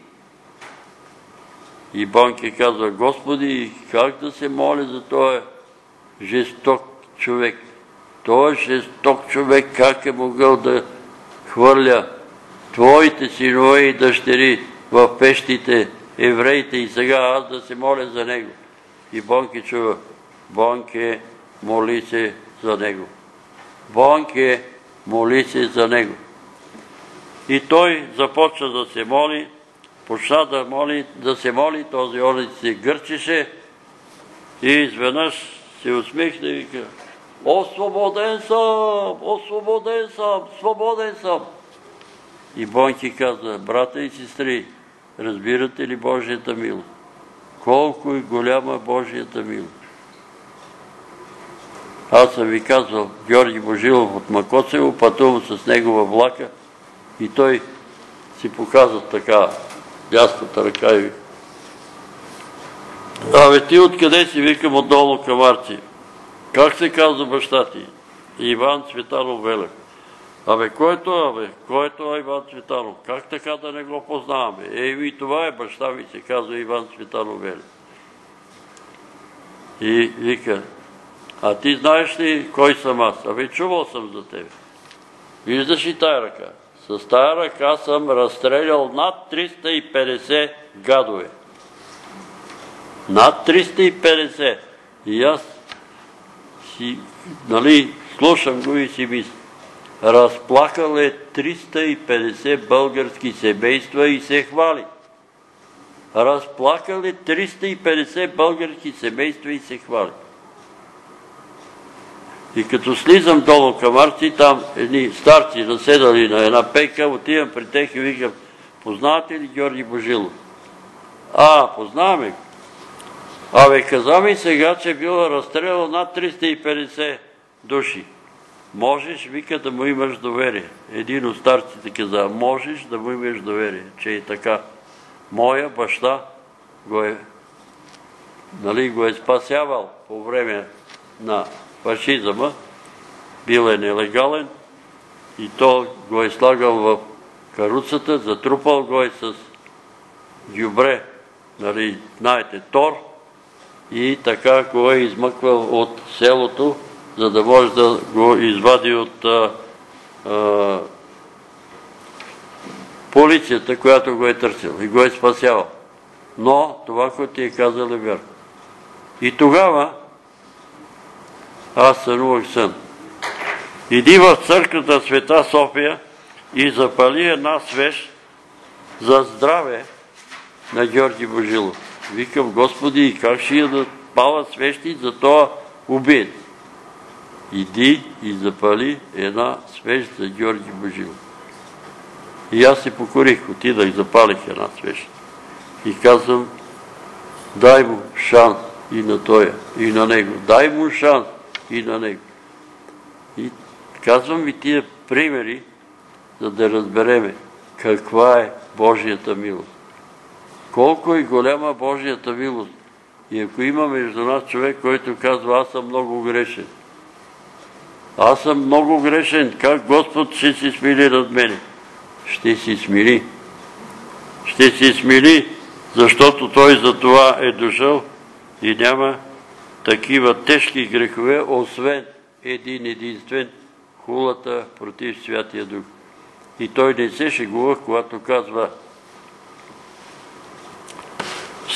И Бонке казва: Господи, как да се моля за този жесток човек? Той жесток човек как е могъл да хвърля твоите синове и дъщери в пещите, евреите, и сега аз да се моля за него? И Бонке чува: Бонке, моли се за него. Бонке, моли се за него. И той започна да се моли, почна да, моли, да се моли, този орец се гърчеше и изведнъж се усмихна и вика: освободен съм, освободен съм, свободен съм. И Бонке каза: брата и сестри, разбирате ли Божията милост? Колко е голяма Божията милост! Аз съм ви казвал, Георги Божилов от Макоцево, пътувам с него във влака и той си показва така дясната ръка и вика: абе ти откъде си? Викам: от Долно Камарци. Как се казва баща ти? Иван Цветанов Велев. Абе кой е това, бе? Кой е това Иван Цветанов? Как така да не го познаваме? Еми, това е баща ми, се казва Иван Цветанов Велев. И вика: а ти знаеш ли кой съм аз? Абе, чувал съм за тебе. Виждаш ли тая ръка? С тая ръка съм разстрелял над триста и петдесет гадове. Над триста и петдесет. И аз си, нали, слушам го и си мисля: разплакал е триста и петдесет български семейства и се хвали. Разплакал е триста и петдесет български семейства и се хвали. И като слизам долу Камарци, там едни старци наседали на една пейка, отивам при тях и викам: познавате ли Георги Божилов? А, познаваме. Абе, каза ми сега, че бил разстрелал над триста и петдесет души. Можеш, вика, да му имаш доверие. Един от старците каза: можеш да му имаш доверие, че е така. Моя баща го е, нали, го е спасявал по време на фашизъма, бил е нелегален и то го е слагал в каруцата, затрупал го е с гюбре, нали, знаете, тор, и така го е измъквал от селото, за да може да го извади от а, а, полицията, която го е търсила и го е спасявал. Но това, което ти е казал, е вярно. И тогава аз сънувах сън. Иди в църквата Света София и запали една свещ за здраве на Георги Божилов. Викам: Господи, и как ще я да пала свещи за това убиец? Иди и запали една свещ за Георги Божилов. И аз се покорих, отидах, запалих една свещ. И казвам: дай му шанс и на тоя, и на него. Дай му шанс и на него. И казвам ви тия примери, за да разбереме каква е Божията милост. Колко е голяма Божията милост. И ако има между нас човек, който казва: аз съм много грешен. Аз съм много грешен. Как Господ ще се смили над мене? Ще се смили. Ще се смили, защото Той за това е дошъл и няма такива тежки грехове, освен един единствен — хулата против Святия Дух. И Той не се шегува, когато казва: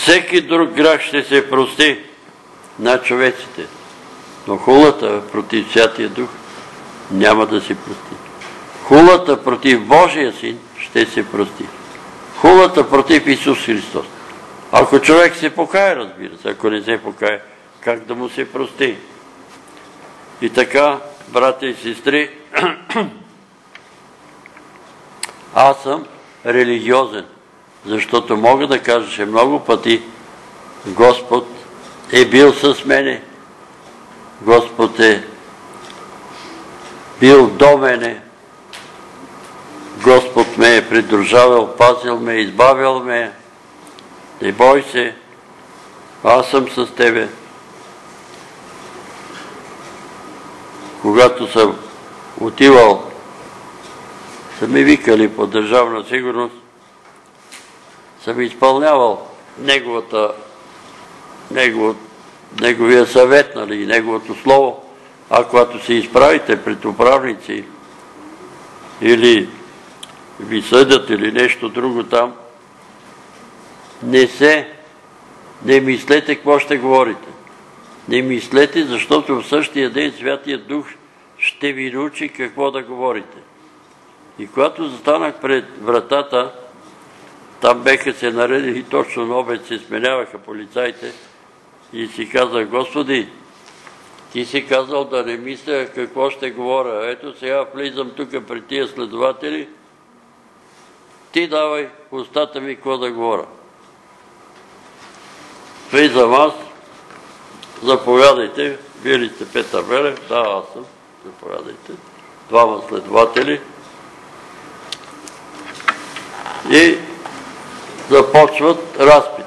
всеки друг грях ще се прости на човеците, но хулата против Святия Дух няма да се прости. Хулата против Божия Син ще се прости. Хулата против Исус Христос. Ако човек се покае, разбира се, ако не се покае, как да му се прости? И така, братя и сестри, аз съм религиозен, защото мога да кажа, че много пъти Господ е бил с мене, Господ е бил до мене, Господ ме е придружавал, пазил ме, избавил ме. Не бой се, аз съм с тебе. Когато съм отивал, са ми викали по държавна сигурност, съм изпълнявал неговата, негов, неговия съвет, нали, неговото слово. А когато се изправите пред управници или ви съдят или нещо друго там, не се, не мислете какво ще говорите. Не мислете, защото в същия ден Святия Дух ще ви научи какво да говорите. И когато застанах пред вратата, там беха се наредили, точно на обед се сменяваха полицаите и си казах: Господи, ти си казал да не мисля какво ще говоря. Ето сега влизам тук пред тия следователи, ти давай устата ми какво да говоря. Влизам аз, заповядайте, вие ли сте Петър Велев? Да, аз съм, заповядайте. Двама следователи. И започват разпита.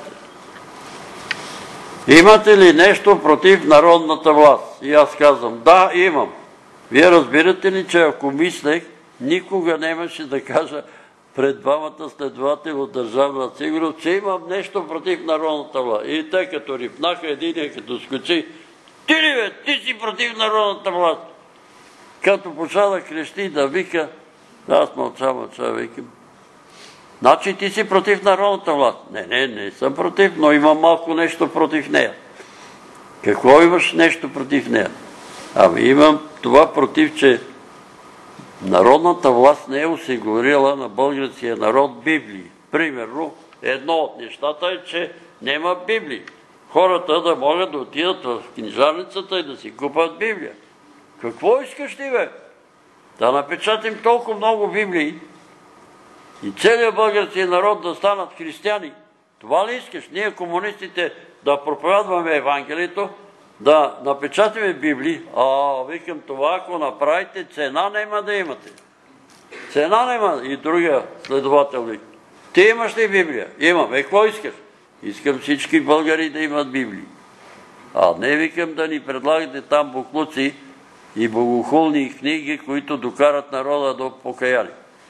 Имате ли нещо против народната власт? И аз казвам: да, имам. Вие разбирате ли, че ако мислех, никога нямаше да кажа пред двамата следователи от Държавна сигурност, че имам нещо против народната власт. И те като рипнаха, един като скочи: ти ли бе, ти си против народната власт? Като почва да крещи и да вика, аз мълча, мълча, викам: значи ти си против народната власт? Не, не, не съм против, но имам малко нещо против нея. Какво имаш нещо против нея? Ами имам това против, че народната власт не е осигурила на българския народ Библии. Примерно, едно от нещата е, че няма Библии. Хората да могат да отидат в книжарницата и да си купат Библия. Какво искаш ти, бе? Да напечатим толкова много Библии и целият български народ да станат християни. Това ли искаш? Ние, комунистите, да проповядваме Евангелието, да напечатаме Библии? А, викам, това ако направите, цена няма да имате. Цена няма. И другия следовател вика: ти имаш ли Библия? Имам. Е, какво искаш? Искам всички българи да имат Библии. А не, викам, да ни предлагате там буклуци и богохулни книги, които докарат народа до покаяние.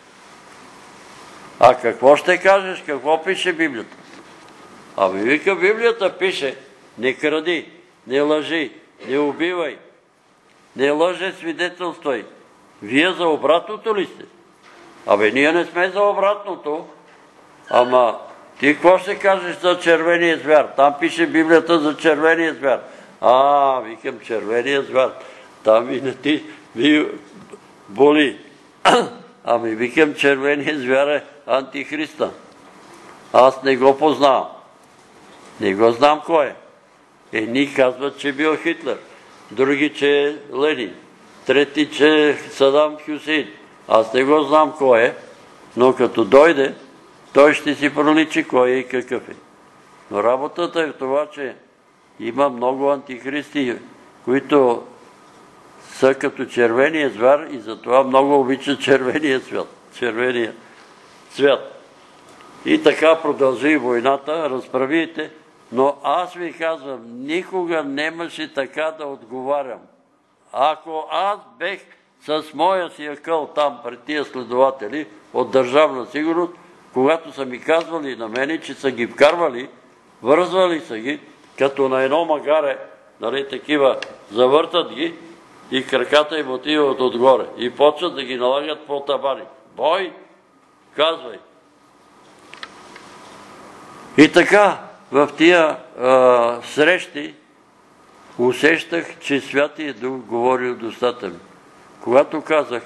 А какво ще кажеш? Какво пише Библията? Ами вика, Библията пише: не кради, не лъжи, не убивай, не лъже свидетелствай. Вие за обратното ли сте? Абе, ние не сме за обратното. Ама ти какво ще кажеш за червения звяр? Там пише Библията за червения звяр. А, викам, червения звяр. Там и не ти ви боли. Ами викам, червения звяр е антихриста. Аз не го познавам. Не го знам кой е. Едни казват, че бил Хитлер. Други, че е Ленин. Трети, че е Садам Хюсейн. Аз не го знам кой е, но като дойде, той ще си проличи кой е и какъв е. Но работата е в това, че има много антихристи, които са като червения звяр и затова много обичат червения цвят. Червения цвят. И така продължи войната, разправите, но аз ви казвам, никога нямаше така да отговарям. Ако аз бех с моя си акъл там пред тия следователи от Държавна сигурност, когато са ми казвали на мене, че са ги вкарвали, вързвали са ги, като на едно магаре, нали, такива, завъртат ги и краката им отиват отгоре и почват да ги налагат по табани. Бой, казвай. И така, в тия а, срещи усещах, че Святия Дух говори от устата ми. Когато казах,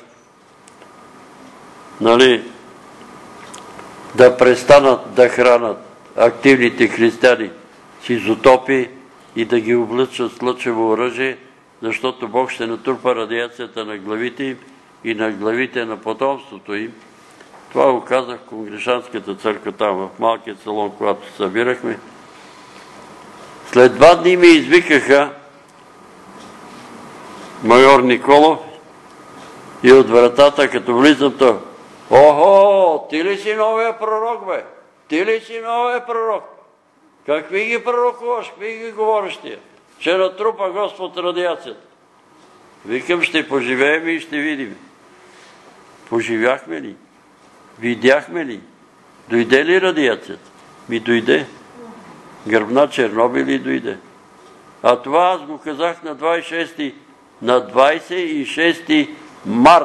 нали, да престанат да хранат активните християни с изотопи и да ги облъчат с лъчево оръжие, защото Бог ще натрупа радиацията на главите им и на главите на потомството им. Това го казах в Конгрешанската църква, там в малкият салон, когато се събирахме. След два дни ми извикаха майор Николов и от вратата, като влизам то, охо, ти ли си новия пророк, бе? Ти ли си новия пророк? Какви ги пророкуваш? Какви ги говориш тия? Ще натрупа Господ радиацията. Викам, ще поживеем и ще видим. Поживяхме ли? Видяхме ли? Дойде ли радиацията? Ми дойде. Гръбна Чернобил и дойде. А това аз го казах на двадесет и шести, на двадесет и шести март.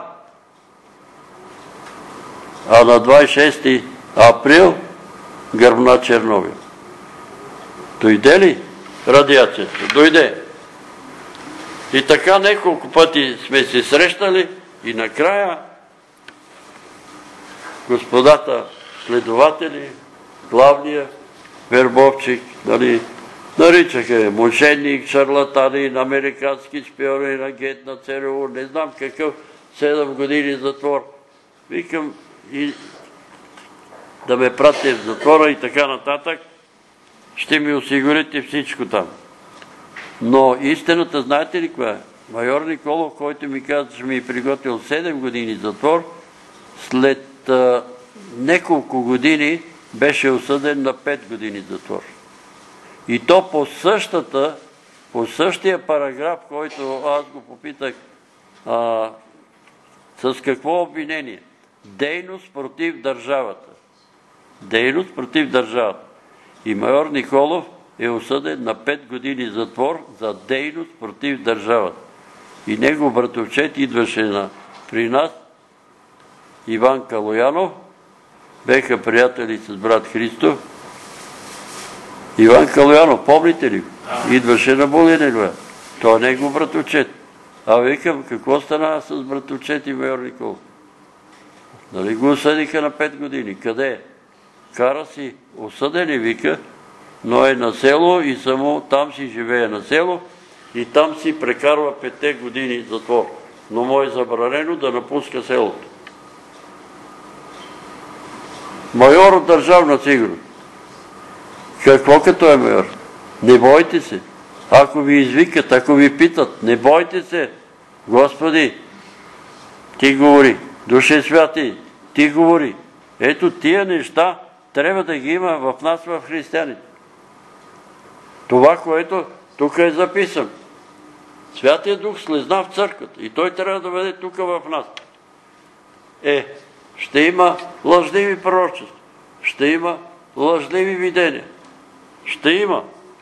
А на двадесет и шести април гръбна Чернобил. Дойде ли радиацията? Дойде. И така неколко пъти сме се срещали и накрая господата следователи, главния вербовчик, нали, наричаха мошенник, шарлатанин, американски шпионин, агент на ЦРУ, не знам какъв, седем години затвор. Викам и да ме пратите в затвора и така нататък, ще ми осигурите всичко там. Но истината, знаете ли каква е? Майор Николов, който ми каза, че ми е приготвил седем години затвор, след а, неколко години беше осъден на пет години затвор. И то по същата, по същия параграф, който аз го попитах, а, с какво обвинение? Дейност против държавата. Дейност против държавата. И майор Николов е осъден на пет години затвор за дейност против държавата. И негов братовчет идваше на, при нас, Иван Калоянов, беха приятели с брат Христов. Иван Калоянов, помните ли? Идваше на Булинегле. Той е негов братовчет. А викам, какво стана с братовчет и майор Николов? Нали го осъдиха на пет години? Къде е? Кара си осъдени, вика, но е на село и само там си живее на село и там си прекарва петте години затвор. Но му е забранено да напуска селото. Майор от Държавна сигурност. Какво като е майор? Не бойте се. Ако ви извикат, ако ви питат, не бойте се. Господи, ти говори. Душе святи, ти говори. Ето тия неща трябва да ги има в нас, в християните. Това, което тук е записано. Святия Дух слезна в църквата и той трябва да бъде тук в нас. Е, ще има лъжливи пророчества, ще има лъжливи видения, ще има.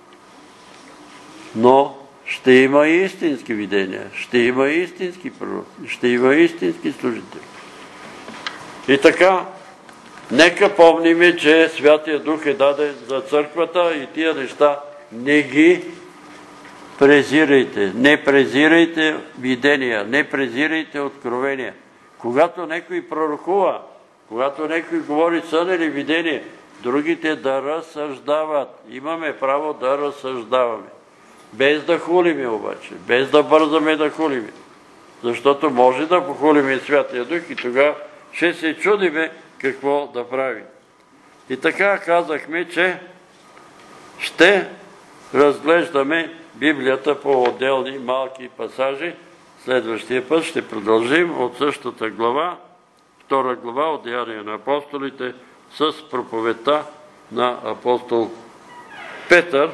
Но ще има и истински видения, ще има и истински пророци, ще има и истински служители. И така, нека помним, че Святия Дух е даден за църквата и тия неща не ги презирайте. Не презирайте видения, не презирайте откровения. Когато некой пророкува, когато некой говори сън или видение, другите да разсъждават. Имаме право да разсъждаваме. Без да хулиме обаче, без да бързаме да хулиме. Защото може да похулиме Святия Дух и тогава ще се чудиме какво да правим. И така казахме, че ще разглеждаме Библията по отделни малки пасажи. Следващия път ще продължим от същата глава, втора глава от Деяния на апостолите, с проповедта на апостол Петър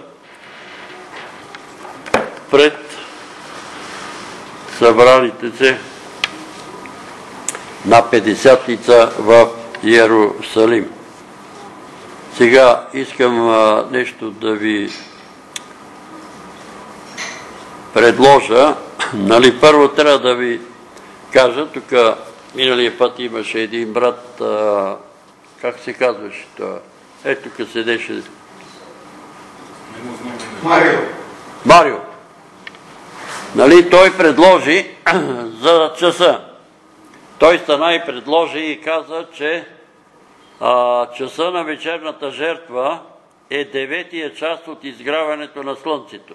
пред събраните се на Петдесятница в Иерусалим. Сега искам а, нещо да ви предложа. Нали, първо трябва да ви кажа, тук миналия път имаше един брат, а, как се казваше това? Ето тук седеше Марио. Марио. Нали, той предложи за часа. Той стана и предложи и каза, че а, часа на вечерната жертва е деветия час от изгряването на слънцето.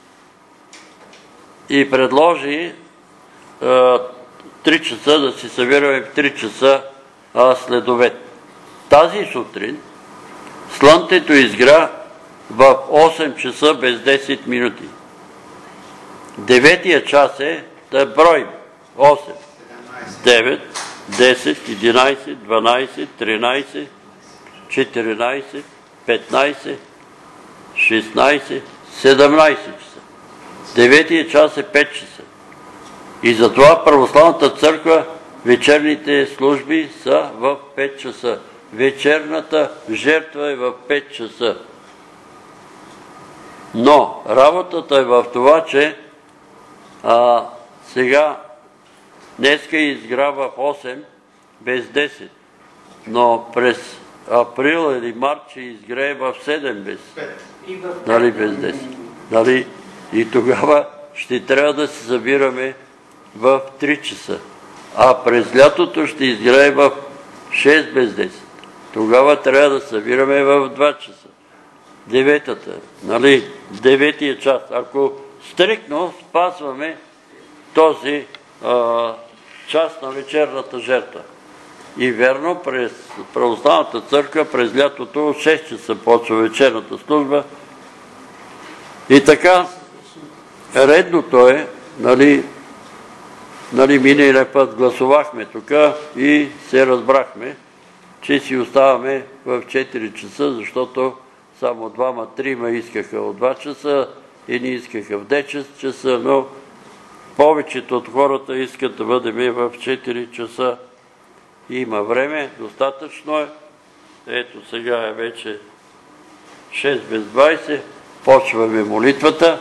И предложи а, три часа да си събираме в три часа а, след обед. Тази сутрин слънцето изгря в осем часа без десет минути. Деветия час е да броим. осем, девет, десет, единайсет, дванайсет, тринайсет, четиринайсет, петнайсет, шестнайсет, седемнайсет часа. Деветия час е пет часа. И затова Православната църква вечерните служби са в пет часа. Вечерната жертва е в пет часа. Но работата е в това, че а, сега днеска изгря в осем без десет, но през април или март ще изгрее в седем без, нали, без десет. Нали? И тогава ще трябва да се събираме в три часа. А през лятото ще изгрее в шест без десет. Тогава трябва да събираме в два часа. Деветата, нали, деветия час. Ако стриктно спазваме този а, час на вечерната жертва. И верно, през Православната църква през лятото от шест часа почва вечерната служба. И така, редното е, нали, нали миналия път гласувахме тук и се разбрахме, че си оставаме в четири часа, защото само двама-трима искаха от два часа, едни искаха в десет часа, но повечето от хората искат да бъдем в четири часа. Има време, достатъчно е. Ето сега е вече шест без двайсет, почваме молитвата.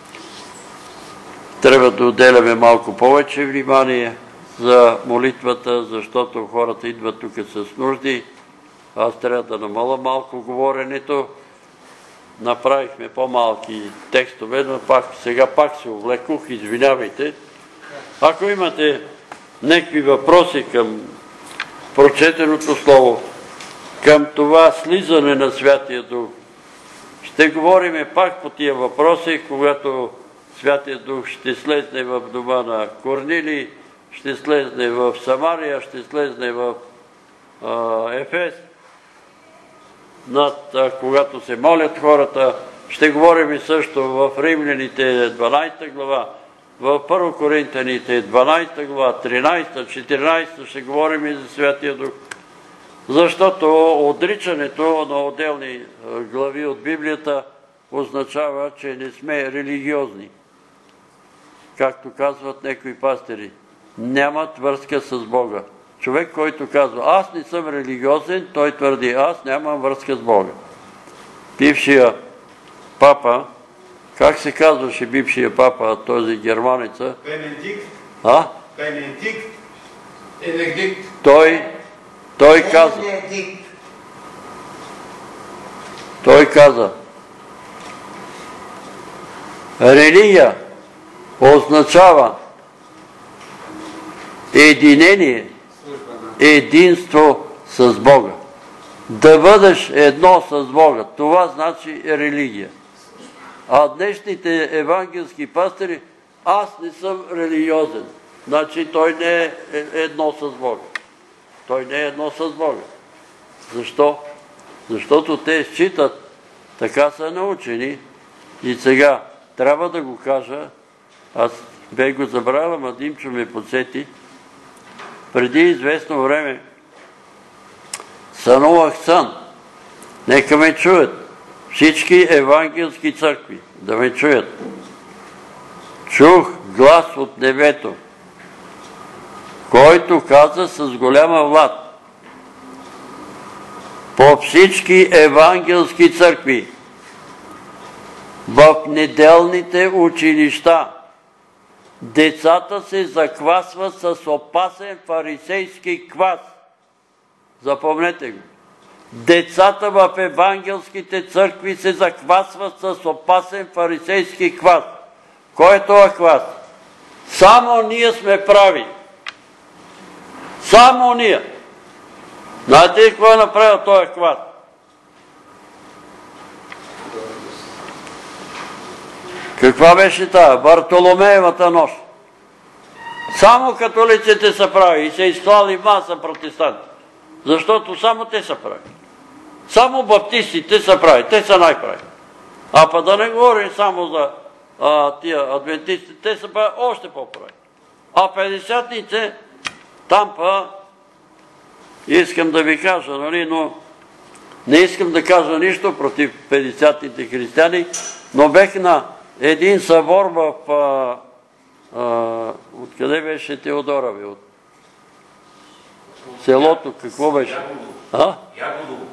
Трябва да отделяме малко повече внимание за молитвата, защото хората идват тук с нужди. Аз трябва да намаля малко говоренето. Направихме по-малки текстове, но пак, сега пак се увлекох, извинявайте. Ако имате някакви въпроси към прочетеното слово, към това слизане на Святия Дух, ще говорим пак по тия въпроси, когато Святия Дух ще слезне в дома на Корнилий, ще слезне в Самария, ще слезне в а, Ефес, над, а, когато се молят хората. Ще говорим също в Римляните дванайсета глава, в Първо Коринтяните дванайсета глава, тринайсета, четиринайсета ще говорим и за Святия Дух. Защото отричането на отделни глави от Библията означава, че не сме религиозни. Както казват някои пастири, нямат връзка с Бога. Човек, който казва, аз не съм религиозен, той твърди, аз нямам връзка с Бога. Бившия папа, как се казваше бившия папа, този германица? Бенедикт. А? Бенедикт. Бенедикт. Той, той каза, той каза, религия означава единение, единство с Бога. Да бъдеш едно с Бога. Това значи религия. А днешните евангелски пастири, аз не съм религиозен. Значи той не е едно с Бога. Той не е едно с Бога. Защо? Защото те считат, така са научени. И сега трябва да го кажа, аз бе го забравям, а Димчо ме подсети. Преди известно време сънувах сън. Нека ме чуят. Всички евангелски църкви да ме чуят. Чух глас от небето, който каза с голяма власт по всички евангелски църкви, в неделните училища децата се заквасват с опасен фарисейски квас. Запомнете го. Децата в евангелските църкви се заквасват с опасен фарисейски квас. Кой е това квас? Само ние сме прави. Само ние. Знаете ли какво е направил този квас? Каква беше тая? Бартоломеевата нощ. Само католиците са прави и се изклали маса протестанти. Защото само те са прави. Само баптистите са прави. Те са най-прави. А па да не говорим само за а, тия адвентисти, те са прави още по-прави. А петдесятници, там па искам да ви кажа, нали, но не искам да кажа нищо против петдесятните християни, но бех на един събор в... А, а, откъде беше Теодора ви? От селото, какво беше? А? Ягодово.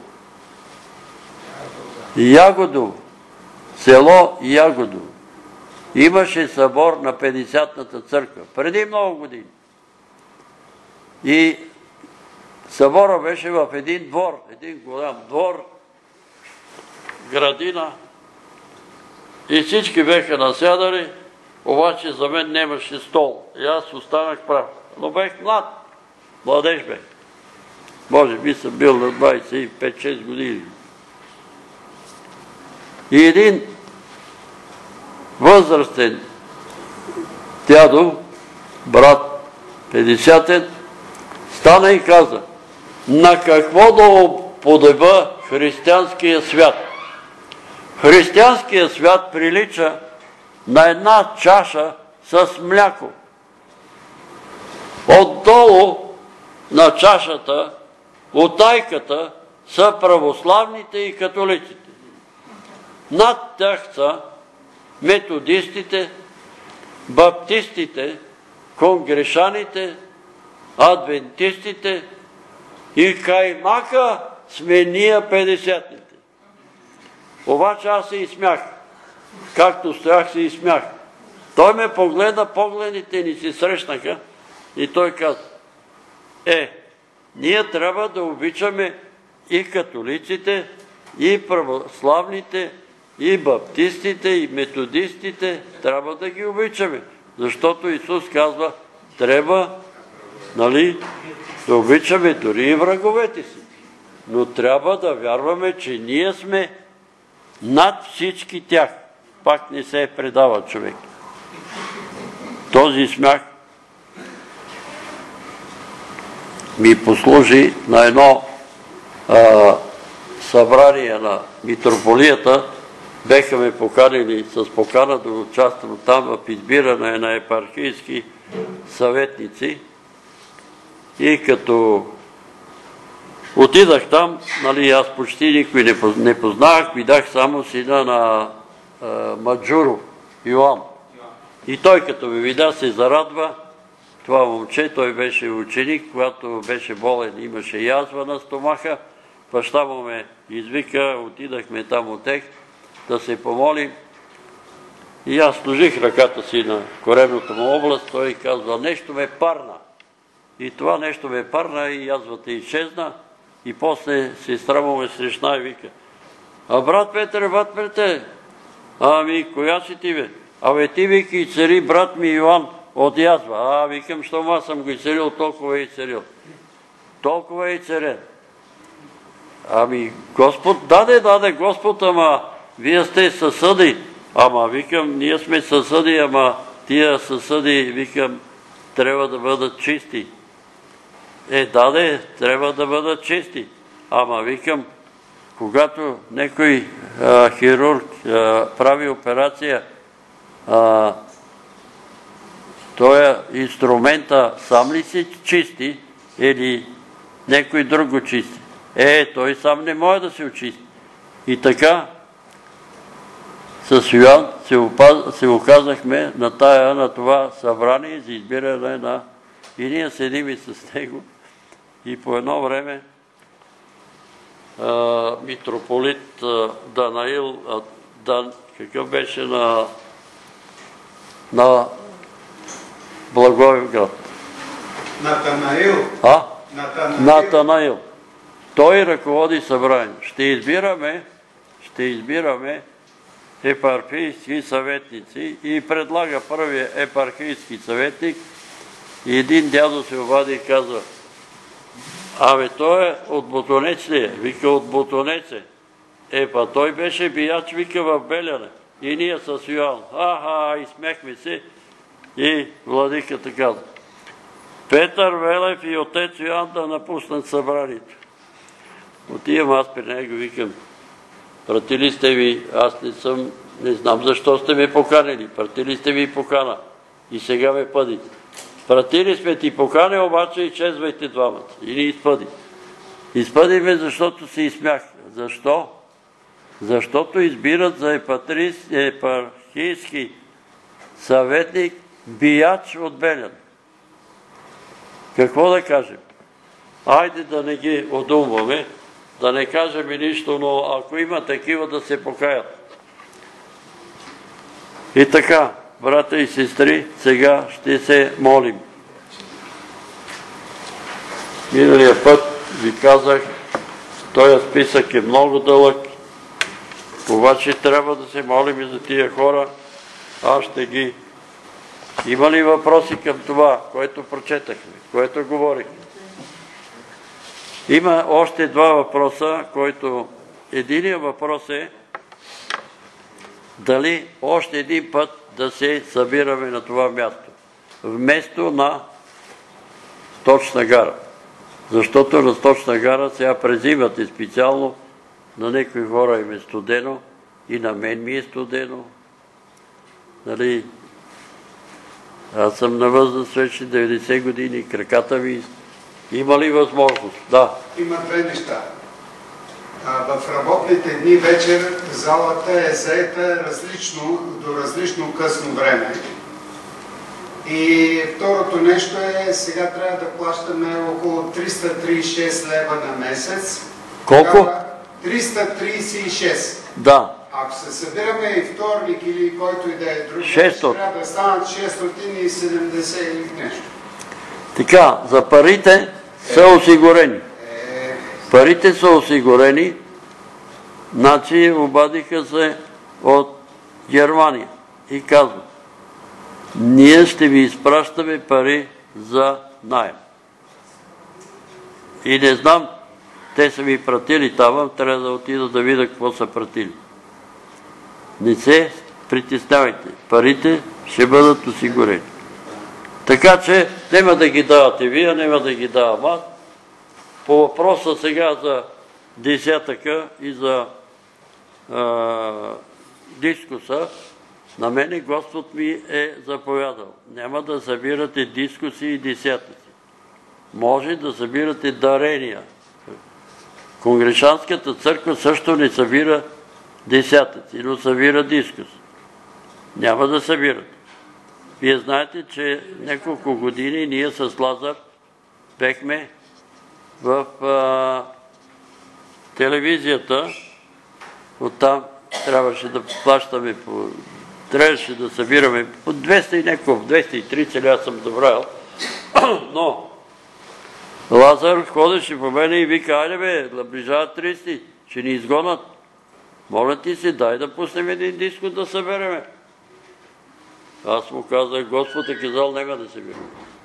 Ягодово. Село Ягодово. Имаше събор на петдесятната църква. Преди много години. И събора беше в един двор, един голям двор, градина. И всички беха насядали, обаче за мен нямаше стол. И аз останах прав. Но бех млад. Младеж бех. Може би съм бил на двайсет и пет-шест години. И един възрастен дядо, брат петдесятен, стана и каза: на какво да уподоба християнския свят? Християнския свят прилича на една чаша с мляко. Отдолу на чашата, утайката, са православните и католиците. Над тях са методистите, баптистите, конгрешаните, адвентистите и каймака сме ние петдесятните. Обаче аз се изсмях. Както стоях, се изсмях. Той ме погледна, погледните ни се срещнаха и той каза: е, ние трябва да обичаме и католиците, и православните, и баптистите, и методистите. Трябва да ги обичаме. Защото Исус казва, трябва, нали, да обичаме дори и враговете си. Но трябва да вярваме, че ние сме над всички тях. Пак не се предава човек. Този смях ми послужи на едно а, събрание на митрополията. Беха ме поканили с покана да участвам там в избиране на епархийски съветници. И като отидах там, нали, аз почти никой не познавах, видях само сина на а, Маджуров, Йоан. И той като ме видя се зарадва. Това момче, той беше ученик, когато беше болен, имаше язва на стомаха. Баща му ме извика, отидахме там отех да се помолим. И аз сложих ръката си на коремната му област, той казва, нещо ме парна. И това нещо ме парна и язвата изчезна. И после сестра му ме срещна и вика: а брат Петър, брат Петър, ами коя си ти бе? Абе ти, вика, и цари брат ми Йоан от язва. А, викам, щом аз съм го изцелил, толкова е изцелил. Толкова е изцелен. Ами Господ, даде, даде Господ, ама вие сте съсъди. Ама, викам, ние сме съсъди, ама тия съсъди, викам, трябва да бъдат чисти. Е, даде, трябва да бъдат чисти. Ама, викам, когато некой а, хирург а, прави операция, а, той инструмента сам ли се чисти или некой друг го чисти? Е, той сам не може да се очисти. И така, с Йоан се, опаз... се оказахме на тая, на това събрание за избиране на... И ние седим и с него. И по едно време а, митрополит а, Данаил, а, Дан... какъв беше на, на Благоевград? Натанаил. А? Натанаил. Натанаил. той ръководи събранието. Ще избираме, ще избираме епархийски съветници и предлага първия епархийски съветник и един дядо се обади и казва: абе, той е от Ботонец ли е? Вика, от Ботонец е. Е, па той беше бияч, вика, в Беляне. И ние с Йоан. Аха, изсмехме се. И владиката каза: Петър Велев и отец Йоан да напуснат събранието. Отивам аз при него, викам: пратили сте ви, аз не съм, не знам защо сте ме поканили. Пратили сте ви покана. И сега ме пъдите. Пратили сме ти покане, обаче изчезвайте двамата. И ни изпъди. Изпъди ме, защото се изсмях. Защо? Защото избират за епархийски съветник бияч от Беляне. Какво да кажем? Айде да не ги одумваме, да не кажем нищо, но ако има такива, да се покаят. И така, брата и сестри, сега ще се молим. Миналия път ви казах, този списък е много дълъг, обаче трябва да се молим и за тия хора. Аз ще ги... Има ли въпроси към това, което прочетахме, което говорихме? Има още два въпроса, който... Единият въпрос е дали още един път да се събираме на това място, вместо на Сточна гара. Защото на Сточна гара сега през зимата специално на някои хора им е студено и на мен ми е студено. Нали, аз съм на възраст вече деветдесет години, краката ми. Има ли възможност? Да. Има две неща. В работните дни вечер залата е заета различно, до различно късно време. И второто нещо е, сега трябва да плащаме около триста тридесет и шест лева на месец. Колко? триста тридесет и шест. Да. Ако се събираме и вторник или който и да е друг, шестстотин. трябва да станат шестстотин и седемдесет или нещо. Така, за парите са осигурени. Парите са осигурени, значи обадиха се от Германия и казват: ние ще ви изпращаме пари за наем. И не знам, те са ми пратили там, трябва да отида да видя какво са пратили. Не се притеснявайте, парите ще бъдат осигурени. Така че няма да ги давате вие, няма да ги давам аз. По въпроса сега за десятъка и за а, дискуса, на мене Господ ми е заповядал: няма да събирате дискуси и десятъци. Може да събирате дарения. Конгрешанската църква също не събира десятъци, но събира дискус. Няма да събирате. Вие знаете, че няколко години ние с Лазар бехме в а, телевизията. Оттам трябваше да плащаме по... Трябваше да събираме по двеста и някакво, двеста и тридесет, аз съм забравил. Но Лазар ходеше по мене и вика: айде бе, наближават тридесет, ще ни изгонат. Моля ти се, дай да пуснем един диско да събереме. Аз му казах: Господ е казал, няма да събираме.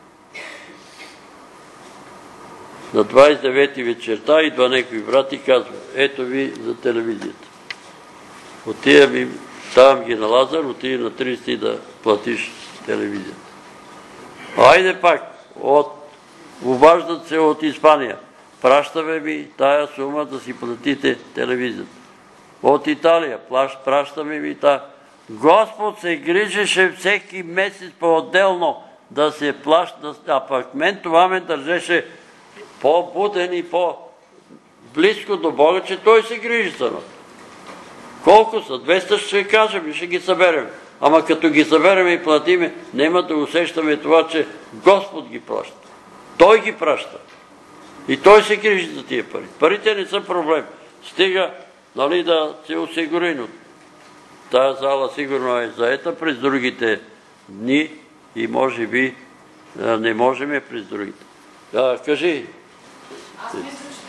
На двадесет и девети вечерта идва някой брат и казва: ето ви за телевизията. Отивам и давам ги на Лазар, отивам на тридесет да платиш телевизията. Айде пак, обаждат се от Испания: пращаме ми тая сума да си платите телевизията. От Италия: пращаме ми тая. Господ се грижеше всеки месец по-отделно да се плаща, а пък мен това ме държеше по-буден и по-близко до Бога, че Той се грижи за нас. Колко са? двеста ще кажем и ще ги съберем. Ама като ги съберем и платиме, няма да усещаме това, че Господ ги плаща. Той ги праща. И Той се грижи за тия пари. Парите не са проблем. Стига, нали, да се осигури, но тая зала сигурно е заета през другите дни и може би не можем през другите. Да, кажи. Аз мисля, че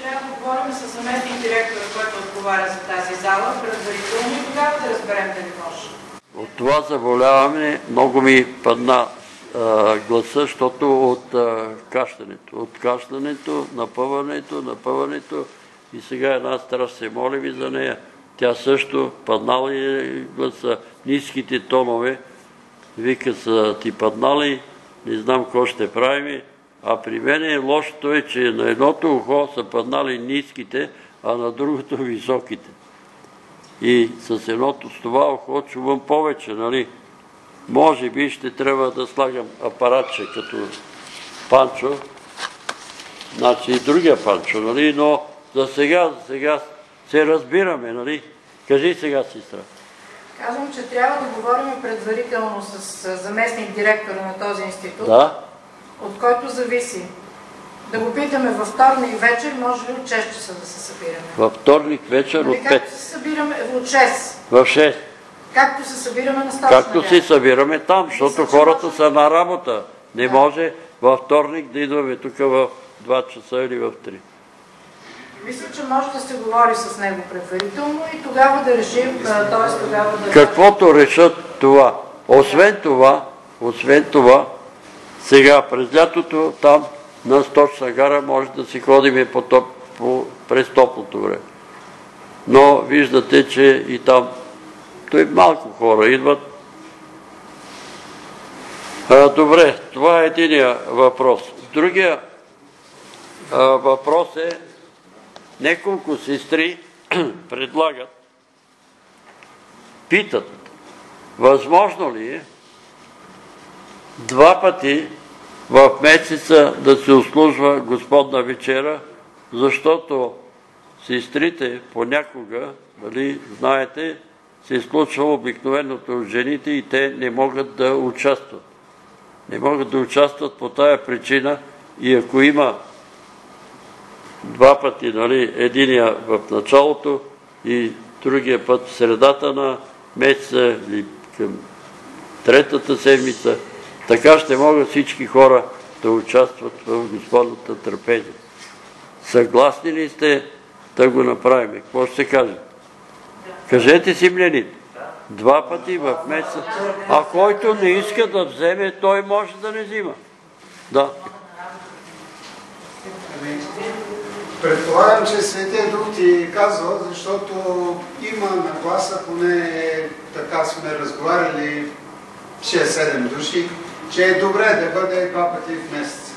трябва да говорим с заместник директора, който отговаря за тази зала, предварително и тогава да разберем дали може. От това заболяване много ми падна а, гласа, защото от а, кашлянето. От кашлянето, напъването, напъването и сега една стара се молим и за нея. Тя също паднала и гласа. Ниските тонове, вика, са ти паднали, не знам какво ще правим. А при мен лошото е, че на едното ухо са паднали ниските, а на другото високите. И с едното с това ухо чувам повече, нали? Може би ще трябва да слагам апаратче като Панчо, значи и другия Панчо, нали? Но за сега, за сега се разбираме, нали? Кажи сега, сестра. Казвам, че трябва да говорим предварително с заместник директора на този институт, Да. от който зависи. Да го питаме във вторник вечер, може ли от шест часа да се събираме? Във вторник вечер Нали, от пет. както се събираме от шест. В шест. Както се събираме на Столична Както гара. се събираме там, защото хората са на работа. Не може във вторник да идваме тук в два часа или в три. Мисля, че може да се говори с него предварително и тогава да решим, т.е. тогава да... Каквото решат това. Освен това, освен това, сега през лятото там на Столична гара може да си ходиме по топ, по, през топлото време. Но виждате, че и там той малко хора идват. А, добре, това е единия въпрос. Другия а, въпрос е, няколко сестри предлагат, питат, възможно ли е два пъти в месеца да се услужва Господна вечера, защото сестрите понякога, нали, знаете, се случва обикновеното от жените и те не могат да участват. Не могат да участват по тая причина и ако има два пъти, нали, единия в началото и другия път в средата на месеца или към третата седмица, така ще могат всички хора да участват в Господната трапеза. Съгласни ли сте да го направим? Какво ще се каже? Кажете си мнението. Два пъти в месеца. А който не иска да вземе, той може да не взима. Да. Предполагам, че Светия Дух ти казва, защото има нагласа, поне така сме разговаряли шест-седем души, че е добре да бъде два пъти в месеца.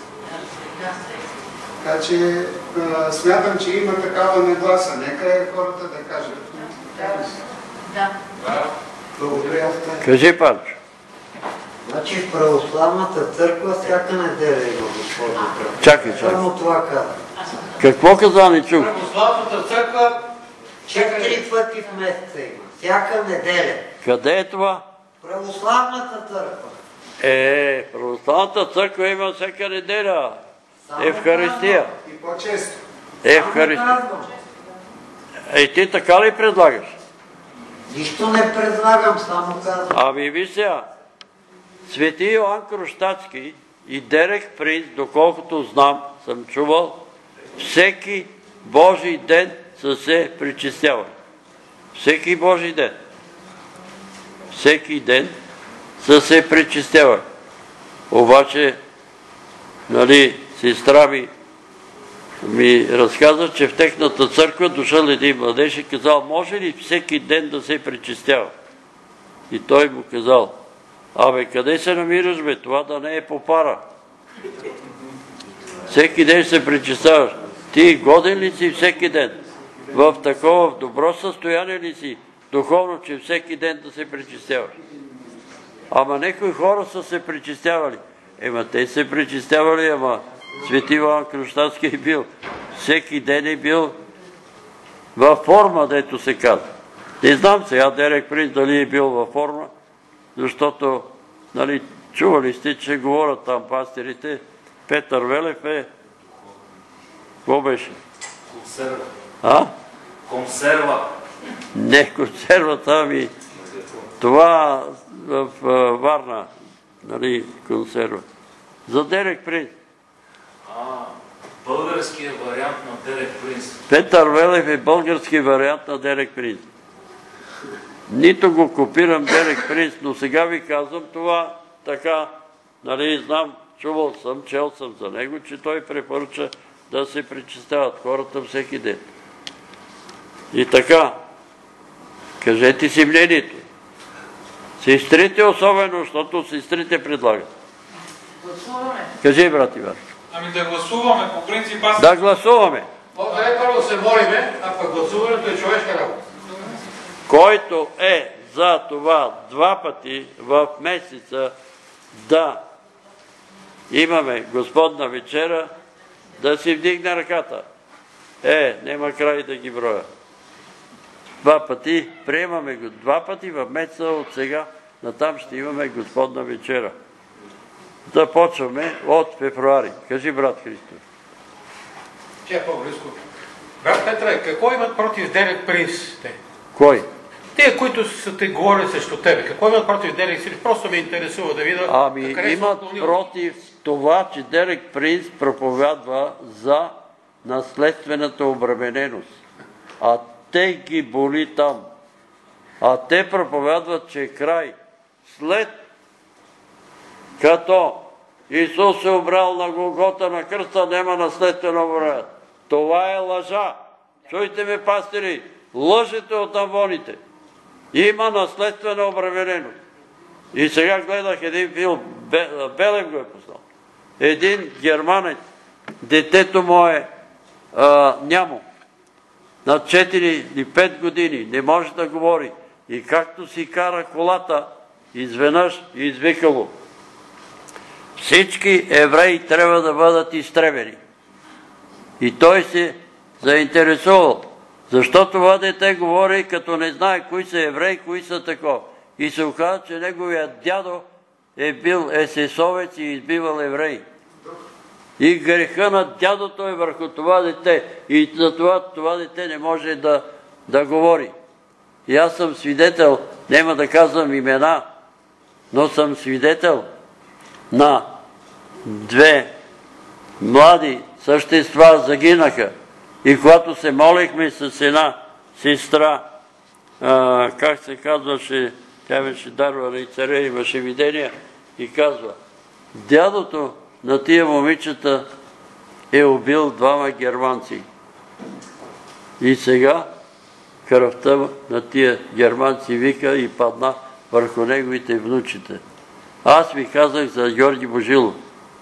Така че а, смятам, че има такава нагласа. Нека хората да кажат. Да. Благодаря. Кажи, Панчо. Значи в православната църква всяка неделя има Господна трапеза. Чакай, чакай. Само това казва. Какво каза, не чух? Православната църква Четири пъти в месеца има. Всяка неделя. Къде е това? Православната църква. Е, православната църква има всяка неделя. Евхаристия. И по-често. Евхаристия. Е, ти така ли предлагаш? Нищо не предлагам, само казвам. Ами ви сега, Свети Йоан Кръстацки и Дерек Принц, доколкото знам, съм чувал, всеки Божий ден са се причислявали. Всеки Божий ден. Всеки ден са се причислявали. Обаче, нали, сестра ми ми разказа, че в техната църква дошъл един младеж и казал, може ли всеки ден да се причистява? И той му казал, абе, къде се намираш, бе? Това да не е по пара. Всеки ден се причистяваш. Ти годен ли си всеки ден? В такова, в добро състояние ли си? Духовно, че всеки ден да се причистяваш. Ама някои хора са се причистявали. Ема те се причистявали, ама Свети Йоан Кръстацки е бил. Всеки ден е бил във форма, дето се казва. Не знам сега Дерек Принц дали е бил във форма, защото, нали, чували сте, че говорят там пастирите, Петър Велев е... Какво беше? Консерва. А? Консерва. Не, консервата, ами... Това в Варна, нали, консерва. За Дерек Принц. А, българския вариант на Дерек Принц. Петър Велев е български вариант на Дерек Принц. Нито го копирам Дерек Принц, но сега ви казвам това така, нали, знам, чувал съм, чел съм за него, че той препоръча да се причисляват хората всеки ден. И така, кажете си мнението. Сестрите особено, защото сестрите предлагат. Гласуваме. Кажи, брат Иван. Ами да гласуваме, по принцип аз... Да гласуваме. По-добре първо се молиме, а пък гласуването е човешка работа. Който е за това два пъти в месеца да имаме Господна вечера, да си вдигне ръката. Е, нема край да ги броя. Два пъти, приемаме го два пъти в месеца от сега, натам ще имаме Господна вечера. Започваме от февруари. Кажи, брат Христо. Че е по-близко. Брат Петре, какво имат против Дерек Принц? Те? Кой? Те, които са те говорили срещу тебе, какво имат против Дерек Принц? Просто ме интересува да видя. Ами имат против това, че Дерек Принц проповядва за наследствената обремененост. А те ги боли там. А те проповядват, че край. След като Исус се обрал на Голгота на кръста, няма наследствена обременение. Това е лъжа. Чуйте ме, пастири, лъжете от амвоните. Има наследствена обремененост. И сега гледах един филм, Белев го е познал. Един германец, детето му е а, нямо. На четири или пет години, не може да говори. И както си кара колата, изведнъж извикало: всички евреи трябва да бъдат изтребени. И той се заинтересувал, защото това дете говори, като не знае кои са евреи, кои са такова. И се оказа, че неговият дядо е бил есесовец и избивал евреи. И греха на дядото е върху това дете. И затова това дете не може да, да говори. И аз съм свидетел, няма да казвам имена, но съм свидетел на две млади същества загинаха. И когато се молихме с една сестра, а, как се казваше, тя беше дарвана и царя, имаше видения, и казва: дядото на тия момичета е убил двама германци. И сега кръвта на тия германци вика и падна върху неговите внучите. Аз ви казах за Георги Божилов.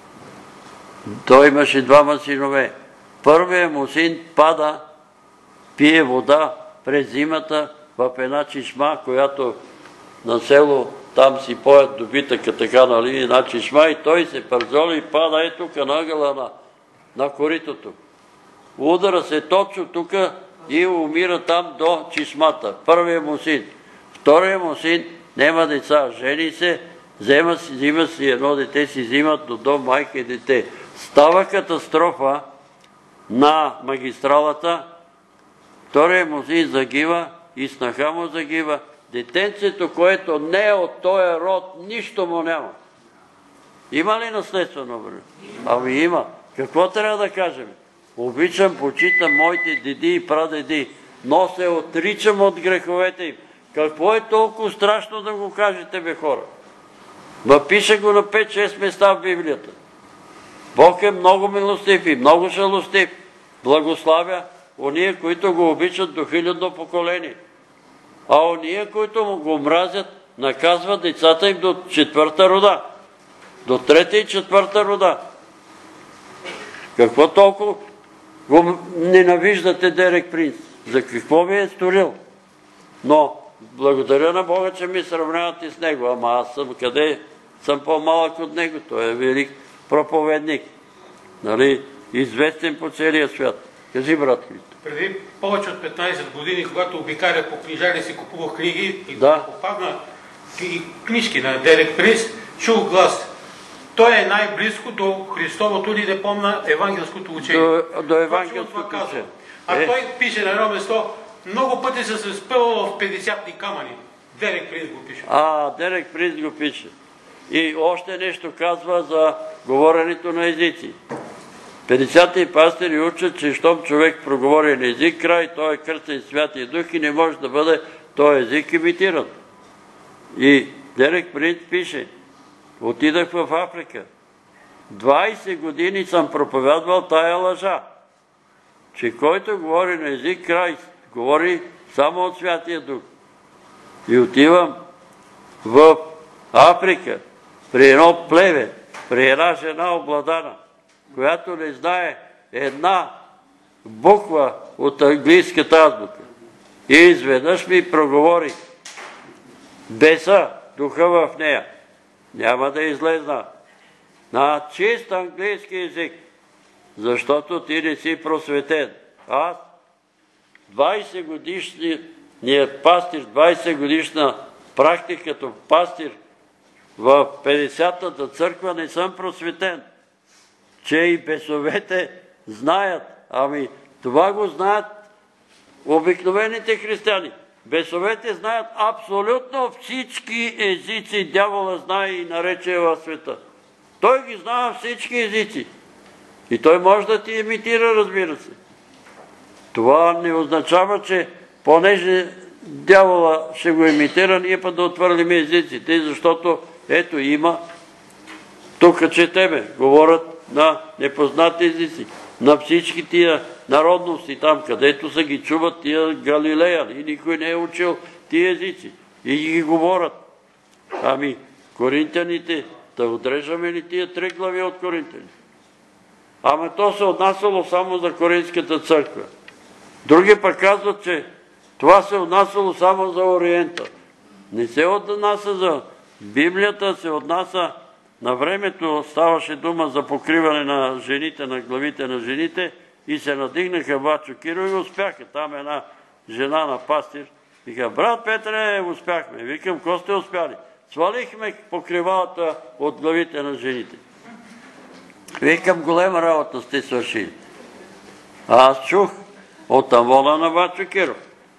Той имаше двама синове. Първият му син пада, пие вода през зимата в една чешма, която на село там си поят добитъка, така, нали, една чешма, и той се пързоли и пада е тук на ъгъла на, на коритото. Удара се точно тук и умира там до чешмата. Първият му син. Вторият му син нема деца, жени се, взема си, взима си едно дете, си взимат до дом майка и дете. Става катастрофа на магистралата, вторият му син загива и снаха му загива. Детенцето, което не е от този род, нищо му няма. Има ли наследствено време? Ами има. Какво трябва да кажем? Обичам, почитам моите деди и прадеди, но се отричам от греховете им. Какво е толкова страшно да го кажете, бе, хора? Ма пише го на пет-шест места в Библията. Бог е много милостив и много жалостив. Благославя ония, които го обичат до хилядно поколение. А ония, които му го мразят, наказва децата им до четвърта рода. До трета и четвърта рода. Какво толкова го ненавиждате Дерек Принц? За какво ви е сторил? Но благодаря на Бога, че ми сравнявате с него. Ама аз съм къде? Съм по-малък от него. Той е велик проповедник. Нали? Известен по целия свят. Кажи, брат Христо. Преди повече от петнайсет години, когато обикалях по книжари, си купувах книги и да. попадна книжки на Дерек Принц, чух глас. Той е най-близко до Христовото или не помна евангелското учение. До, до евангелското учение. А е. той пише на едно место: много пъти се се спъвал в петдесетни камъни. Дерек Принц го пише. А, Дерек Принц го пише. И още нещо казва за говоренето на езици. петдесетте пастири учат, че щом човек проговори на език, край, той е кръстен Святия Дух и не може да бъде този език имитиран. И Дерек Принц пише, отидах в Африка. двайсет години съм проповядвал тая лъжа, че който говори на език, край, говори само от Святия Дух. И отивам в Африка, при едно племе, при една жена обладана, която не знае една буква от английската азбука. И изведнъж ми проговори беса, духа в нея. Няма да излезна на чист английски език, защото ти не си просветен. Аз, двайсет годишният пастир, двайсет годишна практика като пастир в петдесетата църква, не съм просветен. Че и бесовете знаят. Ами това го знаят обикновените християни. Бесовете знаят абсолютно всички езици. Дявола знае и нарече в света. Той ги знае всички езици. И той може да ти имитира, разбира се. Това не означава, че понеже дявола ще го имитира, ние път да отвърлим езиците, защото ето има, тук четеме, говорят на непознати езици, на всички тия народности там, където са ги чуват тия галилеяни и никой не е учил тия езици и ги говорят. Ами, коринтяните, да отрежаме ли тия три глави от коринтяните? Ама то се отнасяло само за Коринската църква. Други пък казват, че това се отнасяло само за Ориента. Не се отнася за Библията, се отнася на времето, ставаше дума за покриване на жените, на главите на жените и се надигнаха Вачо Киро и успяха. Там една жена на пастир вика, брат Петре, успяхме. Викам, ко сте успяли? Свалихме покривалата от главите на жените. Викам, голема работа сте свършили. А аз чух от Амона на Вачо Киро.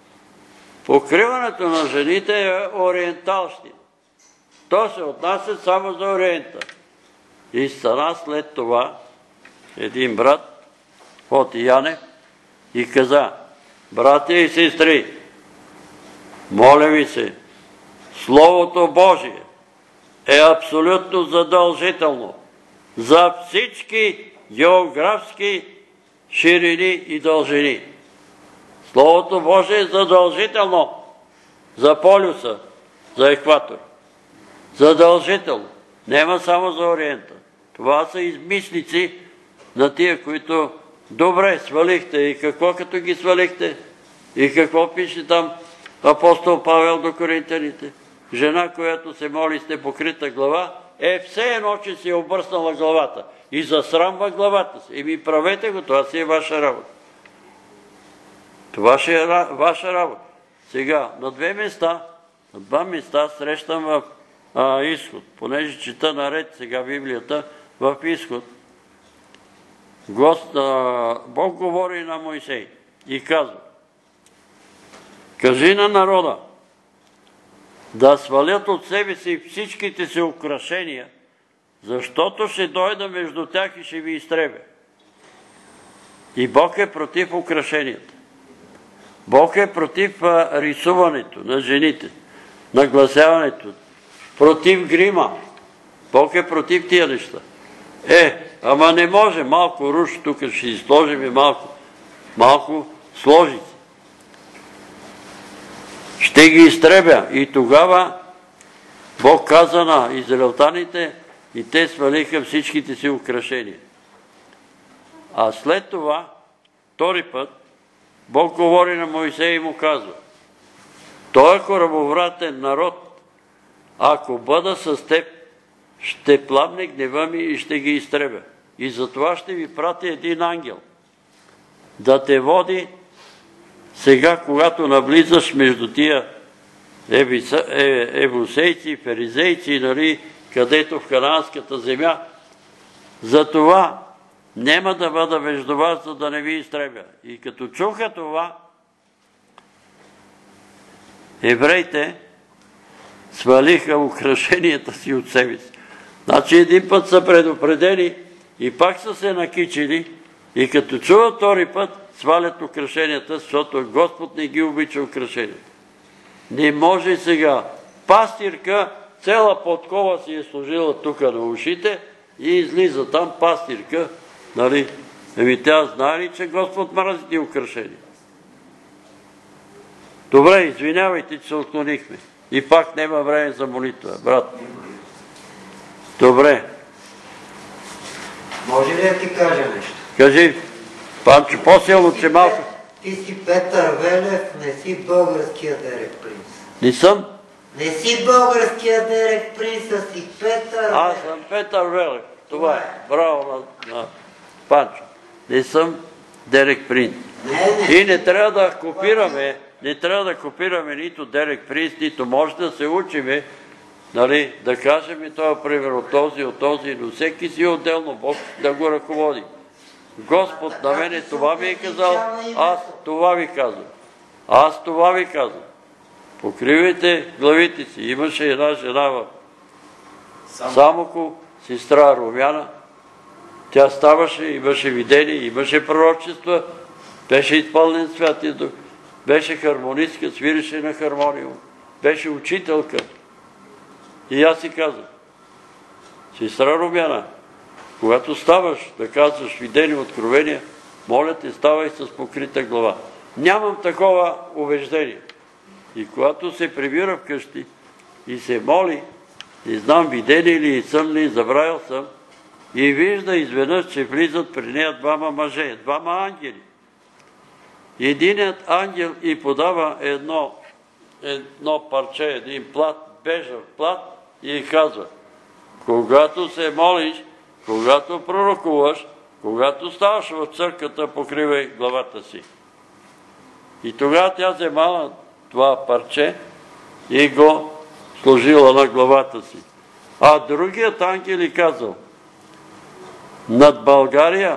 Покриването на жените е ориенталщина. То се отнася само за Ориента. И стана след това един брат от Яне и каза, братя и сестри, моля ви се, Словото Божие е абсолютно задължително за всички географски ширини и дължини. Словото Божие е задължително за полюса, за екватор. Задължително. Нема само за Ориента. Това са измислици на тия, които добре свалихте. И какво като ги свалихте? И какво пише там апостол Павел до коринтяните? Жена, която се моли с непокрита глава, е все едно, че си е обръснала главата и засрамва главата си. И ми правете го, това си е ваша работа. Това ще е ваша работа. Сега, на две места, на два места срещам в а, Изход, понеже чета наред сега Библията, в Изход. Гост, а, Бог говори на Мойсей и казва, кажи на народа да свалят от себе си всичките си украшения, защото ще дойда между тях и ще ви изтребя. И Бог е против украшенията. Бог е против а, рисуването на жените, нагласяването, против грима. Бог е против тия неща. Е, ама не може, малко руш, тук ще изложим и малко. Малко сложите. Ще ги изтребя. И тогава Бог каза на израелтаните и те свалиха всичките си украшения. А след това, втори път, Бог говори на Мойсей и му казва, той корабовратен народ, ако бъда с теб, ще пламне гнева ми и ще ги изтребя. И затова ще ви прати един ангел, да те води сега, когато наблизаш между тия евусейци, фаризейци, нали, където в ханаанската земя. Затова няма да бъда между вас, за да не ви изтребя. И като чуха това, евреите свалиха украшенията си от себе си. Значи един път са предупредени и пак са се накичили И като чуват втори път, свалят украшенията, защото Господ не ги обича украшенията. Не може сега. Пастирка цела подкова си е сложила тук на ушите и излиза там пастирка. Нали? Еми тя знае ли, че Господ мрази ти украшения? Добре, извинявайте, че се отклонихме. И пак няма време за молитва, брат. Добре. Може ли да ти кажа нещо? Кажи, Панчо, по-силно, че малко... Ти си Петър Велев, не си българския Дерек Принц. Не съм? Не си българския Дерек Принц, а си Петър Велев. Аз съм Петър Велев. Това е. Браво на, на Панчо. Не съм Дерек Принц. Не, не. И не трябва да копираме, не трябва да копираме нито Дерек Принц, нито може да се учиме, нали, да кажем и това пример от този, от този, но всеки си отделно Бог да го ръководи. Господ на мене това ми е казал, аз това ви казвам. Аз това ви казвам. Покривайте главите си. Имаше една жена в Самоков, сестра Румяна. Тя ставаше, имаше видение, имаше пророчества, беше изпълнен Святия Дух, беше хармонистка, свиреше на хармониум, беше учителка. И аз си казах, сестра Румяна, когато ставаш да казваш видение, откровения, моля те, ставай с покрита глава. Нямам такова убеждение. И когато се прибира вкъщи и се моли, не знам видение ли съм ли, забравил съм, и вижда изведнъж, че влизат при нея двама мъже, двама ангели. Единият ангел и подава едно, едно парче, един плат, бежав плат и казва, когато се молиш, когато пророкуваш, когато ставаш в църквата, покривай главата си. И тогава тя вземала това парче и го сложила на главата си. А другият ангел и казал, над България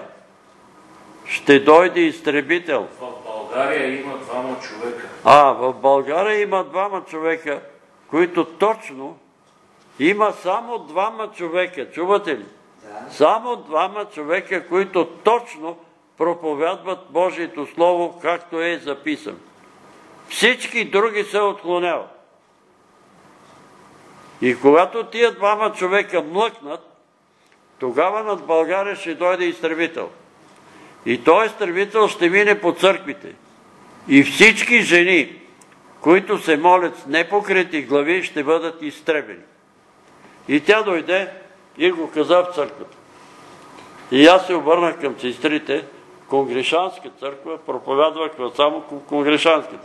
ще дойде изтребител. В България има двама човека. А, в България има двама човека, които точно има само двама човека. Чувате ли? Да. Само двама човека, които точно проповядват Божието Слово, както е записано. Всички други се отклоняват. И когато тия двама човека млъкнат, тогава над България ще дойде изтребител. И този изтребител ще мине по църквите. И всички жени, които се молят с непокрити глави, ще бъдат изтребени. И тя дойде и го каза в църквата. И аз се обърнах към сестрите, конгрешанска църква, проповядвах само конгрешанската.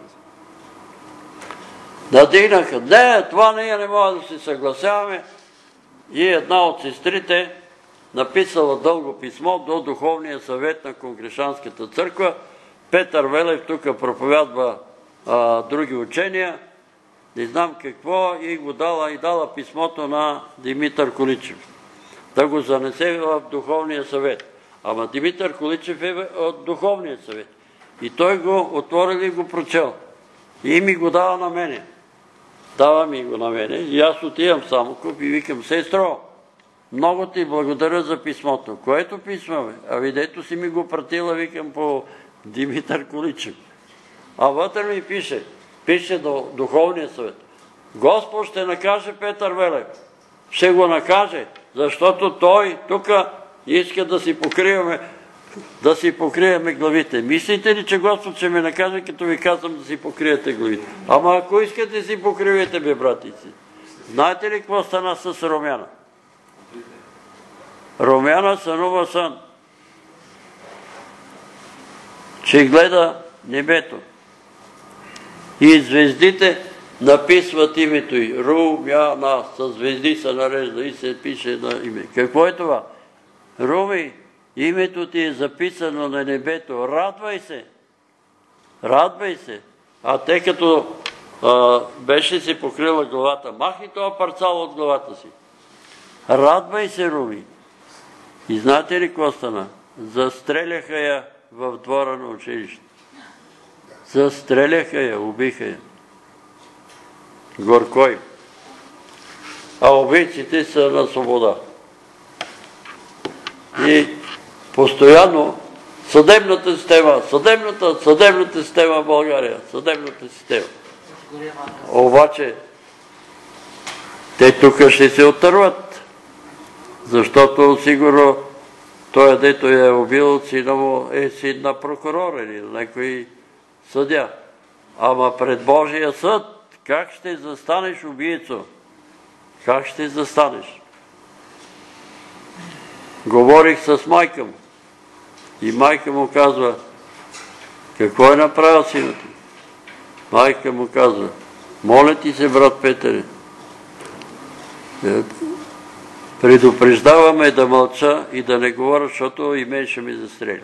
Надигнаха, не, това ние не може да се съгласяваме. И една от сестрите написала дълго писмо до Духовния съвет на Конгрешанската църква. Петър Велев тук проповядва а, други учения, не знам какво, и го дала, и дала писмото на Димитър Количев. Да го занесе в Духовния съвет. Ама Димитър Количев е от Духовния съвет. И той го отворил и го прочел. И ми го дава на мене. Дава ми го на мене. И аз отивам в Самоков и викам, сестро, много ти благодаря за писмото. Което писмо, бе? А видето си ми го пратила, викам, по Димитър Количев. А вътре ми пише, пише до Духовния съвет. Господ ще накаже Петър Велев. Ще го накаже, защото той тук иска да си покриваме, да си покриеме главите. Мислите ли, че Господ ще ме накаже, като ви казвам да си покриете главите? Ама ако искате, си покривайте, бе, братици. Знаете ли какво стана с Румяна? Румяна сънува сън, че гледа небето. И звездите написват името й. Румяна, със звезди се нарежда и се пише на име. Какво е това? Руми, името ти е записано на небето. Радвай се. Радвай се. А те като а, беше си покрила главата, махни това парцал от главата си. Радвай се, Руми. И знаете ли какво стана? Застреляха я в двора на училище. Застреляха я, убиха я. Горкой. А убийците са на свобода. И постоянно Съдебната система, съдебната, съдебната система в България, съдебната система. Обаче, те тук ще се отърват, защото сигурно той, дето е убил сина му, е син на прокурор или на някой съдя. Ама пред Божия съд, как ще застанеш, убийцо? Как ще застанеш? Говорих с майка му. И майка му казва, какво е направил сина ти? Майка му казва, моля ти се, брат Петър, предупреждаваме да мълча и да не говоря, защото и мен ще ме застреля.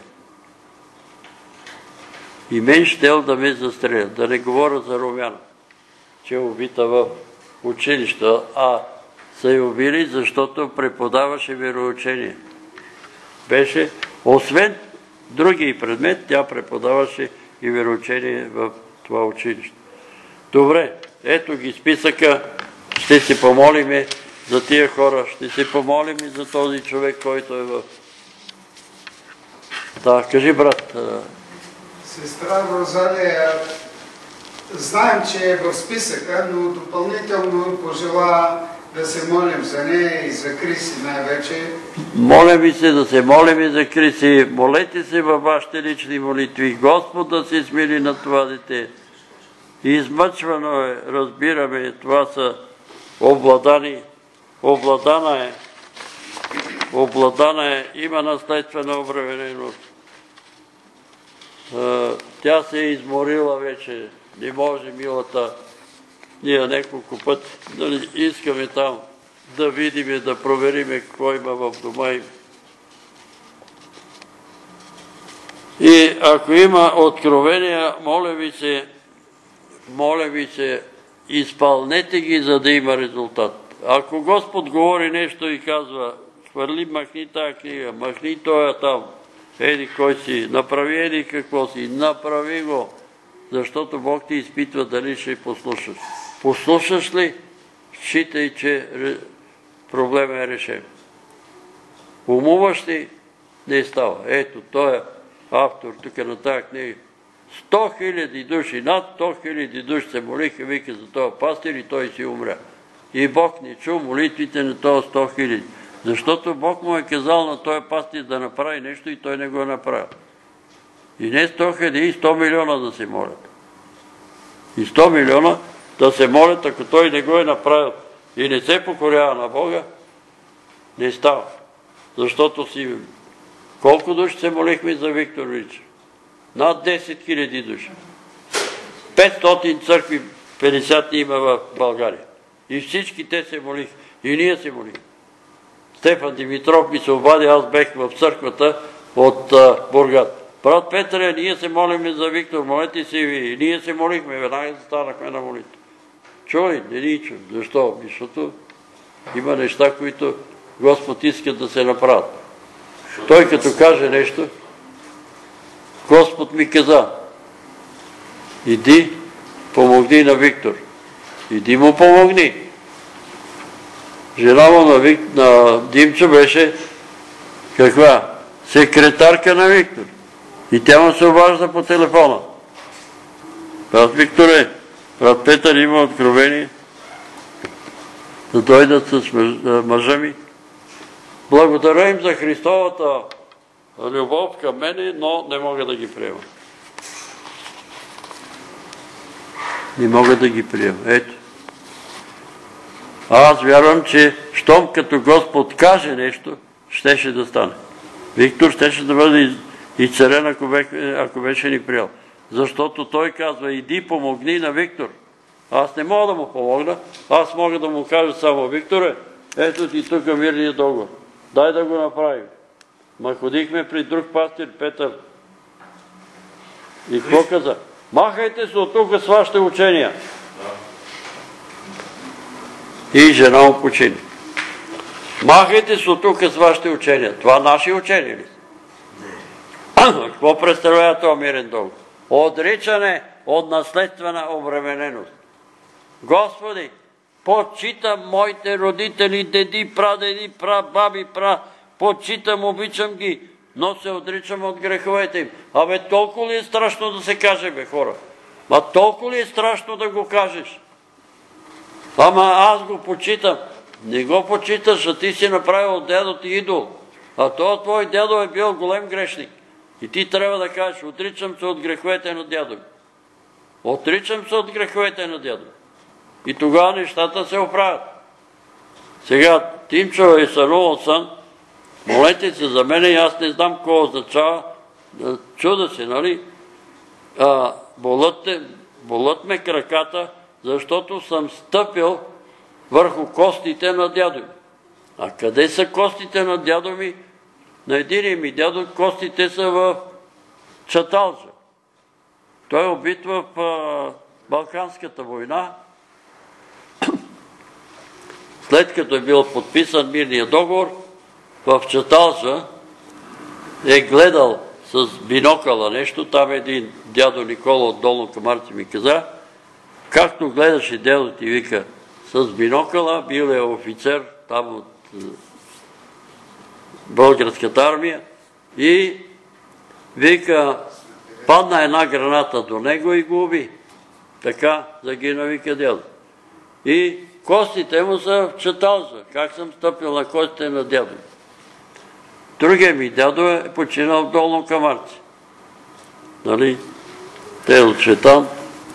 И мен щел да ме застреля, да не говоря за Румяна, че е убита в училища, а са я убили, защото преподаваше вероучение. Беше, освен други предмет, тя преподаваше и вероучение в това училище. Добре, ето ги списъка, ще се помолиме за тия хора, ще се помолим и за този човек, който е в... Да, кажи, брат. Сестра Розалия, знаем, че е в списъка, но допълнително пожела да се молим за нея и за Криси най-вече. Моля ви се да се молим и за Криси. Молете се във вашите лични молитви. Господ да се смили на това дете. Измъчвано е, разбираме, това са обладани. Обладана е. Обладана е. Има наследствена обремененост. Тя се е изморила вече. Не може, милата. Ние няколко пъти да искаме там да видим, да проверим какво има в дома им. И ако има откровения, моля ви се, моля ви се, изпълнете ги, за да има резултат. Ако Господ говори нещо и казва, хвърли, махни тая книга, махни тоя там, еди кой си, направи еди какво си, направи го, защото Бог ти изпитва дали ще послушаш. Послушаш ли, считай, че проблема е решен. Умуваш ли, не става. Ето, той е автор тук на тази книга. Сто хиляди души, над сто хиляди души се молиха, вика за този пастир и той си умря. И Бог не чу молитвите на този сто хиляди. Защото Бог му е казал на този пастир да направи нещо и той не го е направил. И не сто хиляди, и сто милиона да се молят. И сто милиона да се молят, ако той не го е направил и не се покорява на Бога, не става. Защото си... Колко души се молихме за Виктор Вичев? Над десет хиляди души. петстотин църкви, петдесет има в България. И всички те се молиха. И ние се молихме. Стефан Димитров ми се обади, аз бех в църквата от Бургад. Брат Петре, ние се молиме за Виктор, молете си ви. И ние се молихме, веднага станахме на молитва. Чуй, не ни чуй. Защо? Защото има неща, които Господ иска да се направят. Той като каже нещо, Господ ми каза, иди, помогни на Виктор. Иди му помогни. Жена му на, Вик... на Димчо беше каква? Секретарка на Виктор. И тя му се обажда по телефона. Брат Викторе, брат Петър има откровение да дойдат с мъжа ми. Благодаря им за Христовата любов към мене, но не мога да ги приема. Не мога да ги приема. Ето. Аз вярвам, че щом като Господ каже нещо, щеше да стане. Виктор щеше да бъде изцелен, ако, ако беше ни приел. Защото той казва, иди помогни на Виктор. Аз не мога да му помогна, аз мога да му кажа само, Викторе, ето ти тук мирния договор. Дай да го направим. Ма ходихме при друг пастир, Петър. И какво каза? Махайте се от тук с вашите учения. И жена му почини. Махайте се от тук с вашите учения. Това наши учения ли? Какво представлява това мирен договор? Отричане от наследствена обремененост. Господи, почитам моите родители, деди, прадеди, прабаби, пра, почитам, обичам ги, но се отричам от греховете им. Абе, толкова ли е страшно да се каже, бе, хора? Ма толкова ли е страшно да го кажеш? Ама аз го почитам. Не го почиташ, а ти си направил от дядо ти идол. А този твой дядо е бил голем грешник. И ти трябва да кажеш, отричам се от греховете на дядо ми. Отричам се от греховете на дядо ми. И тогава нещата се оправят. Сега, Тимчо е сънувал сън, молете се за мене и аз не знам какво означава. Чуда се, нали? А, болът, болът ме краката, защото съм стъпил върху костите на дядо ми. А къде са костите на дядо ми? На единия ми дядо костите са в Чаталджа. Той е убит в а, Балканската война. След като е бил подписан мирния договор, в Чаталджа е гледал с бинокъла нещо. Там един дядо Никола от Долно Камарци ми каза, както гледаше дядо ти, вика, с бинокъла, бил е офицер там от българската армия и вика, падна една граната до него и го уби. Така загина, вика, дядо. И костите му са в Чаталджа. Как съм стъпил на костите на дядо? Другия ми дядо е починал в Долно Камарци. Нали? Тео Цветан,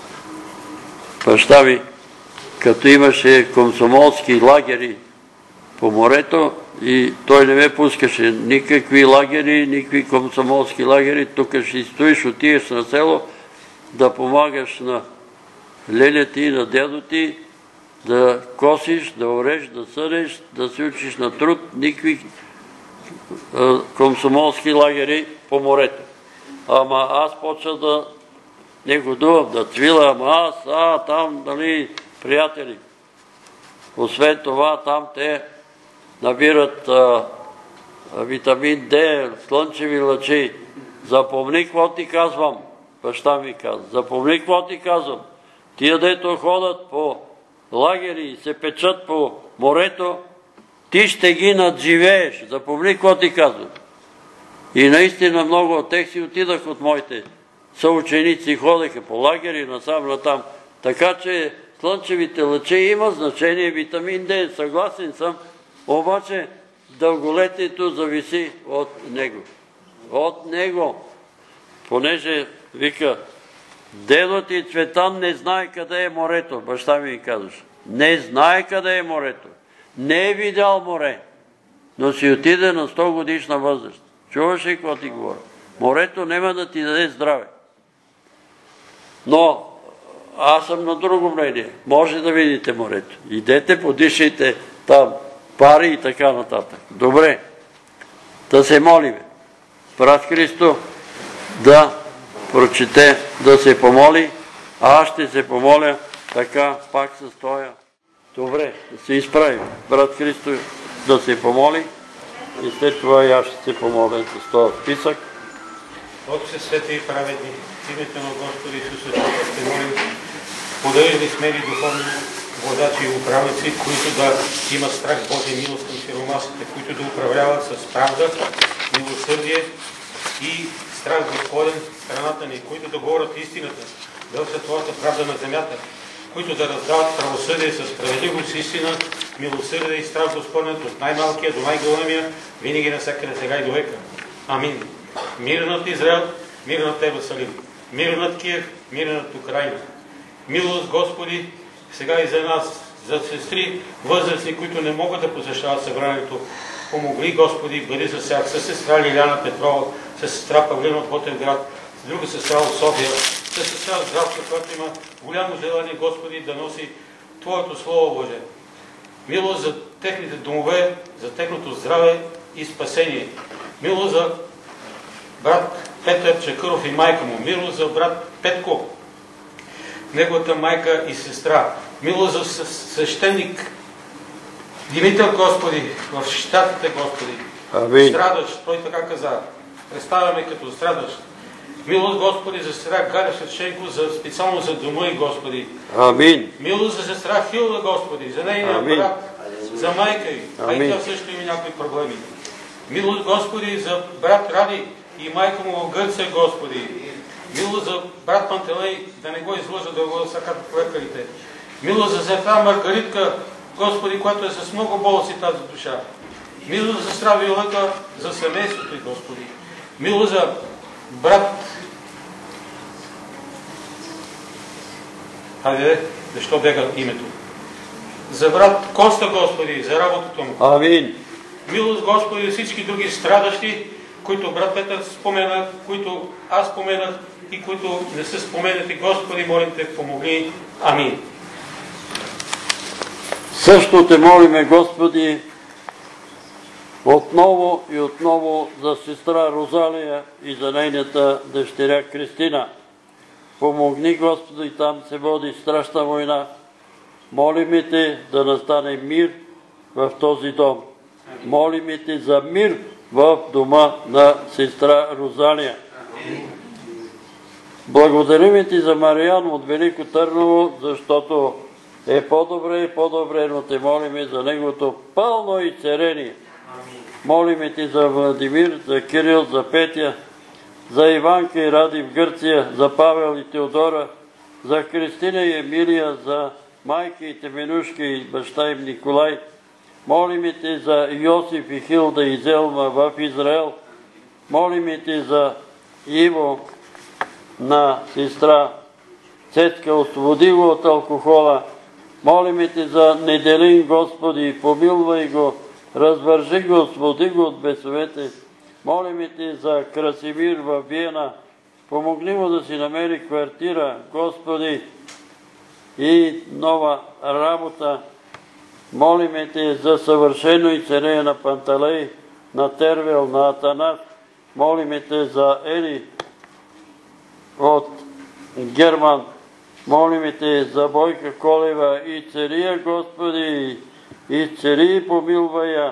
баща ми, като имаше комсомолски лагери по морето и той не ме пускаше никакви лагери, никакви комсомолски лагери. Тук ще стоиш, отиеш на село да помагаш на леля ти и на дядо ти, да косиш, да ореш, да съдеш, да се учиш на труд, никакви комсомолски лагери по морето. Ама аз почна да не годувам, да цвила, ама аз, а, там, нали, приятели. Освен това, там те набират а, витамин Д, слънчеви лъчи. Запомни какво ти казвам. Баща ми каза. Запомни какво ти казвам. Тия, дето ходят по лагери и се печат по морето, ти ще ги надживееш. Запомни какво ти казвам. И наистина много от тех си отидах от моите съученици, ходеха по лагери насам натам. Така че слънчевите лъчи има значение, витамин Д, съгласен съм, обаче дълголетието зависи от него. От него. Понеже, вика, дедо ти Цветан не знае къде е морето, баща ми казваше. Не знае къде е морето. Не е видял море, но си отиде на сто годишна възраст. Чуваш ли какво ти говоря? Морето няма да ти даде здраве. Но аз съм на друго мнение. Може да видите морето. Идете, подишайте там пари и така нататък. Добре. Да се молиме. Брат Христо да прочете, да се помоли, а аз ще се помоля така пак със стоя. Добре, да се изправим. Брат Христо да се помоли и след това и аз ще се помоля с този списък. Отче свети и праведни, в името на Господа Исуса Христа ще молим, подарили смели духовни водачи и управници, които да имат страх Божия милост към сиромасите, които да управляват с правда, милосърдие и страх Господен страната ни, които да говорят истината, да вършат Твоята правда на земята, които да раздават правосъдие с справедливост, истина, милосърдие и страх Господен от най-малкия до най-големия, винаги навсякъде сега и до века. Амин. Мир над Израел, мир над Иерусалим, мир над Киев, мир над Украина. Милост, Господи, сега и за нас, за сестри възрастни, които не могат да посещават събранието. Помогли, Господи, бъди с тях, с сестра Лиляна Петрова, с сестра Павлина от Ботевград, с друга сестра от София, с сестра Здравка, която има голямо желание, Господи, да носи Твоето Слово, Боже. Милост за техните домове, за техното здраве и спасение. Милост за брат Петър Чакъров и майка му. Милост за брат Петко, неговата майка и сестра. Милост за свещеник Димитър, Господи, в щатите, Господи. Амин. Страдащ, той така каза. Представяме като страдащ. Милост, Господи, за сестра Галя Шевченко, за, специално за дома и, Господи. Амин. Милост за сестра Хилда, Господи, за нейния брат, за майка й. А и тя също има някои проблеми. Милост, Господи, за брат Ради и майка му в Гърция, Господи. Милост за брат Пантелей, да не го излъжа, да го сакат по лекарите. Милост за сестра Маргаритка, Господи, която е с много болести тази душа. Милост за сестра Виолета, за семейството й, Господи. Милост за брат... Хайде, защо бега името? За брат Коста, Господи, за работата му. Амин. Милост, Господи, за всички други страдащи, които брат Петър спомена, които аз споменах и които не са споменати. Господи, молим те, помогни. Амин. Също те молиме, Господи, отново и отново за сестра Розалия и за нейната дъщеря Кристина. Помогни, Господи, там се води страшна война. Молиме те да настане мир в този дом. Молиме те за мир в дома на сестра Розалия. Благодарим ти за Мариан от Велико Търново, защото е по-добре и по-добре, но те молиме за неговото пълно изцеление. Молиме ти за Владимир, за Кирил, за Петя, за Иванка и Ради в Гърция, за Павел и Теодора, за Кристина и Емилия, за майка и Теменушка и баща им Николай. Молиме те за Йосиф и Хилда и Зелма в Израел. Молиме те за Иво на сестра Цецка, освободи го от алкохола. Молиме те за Неделин, Господи, помилвай го, развържи го, освободи го от бесовете. Молиме те за Красимир в Виена, помогни му да си намери квартира, Господи, и нова работа. Молиме те за съвършено изцеление на Панталей, на Тервел, на Атанас. Молиме те за Ели от Герман. Молиме те за Бойка Колева и цария, Господи, и цари и помилвай я.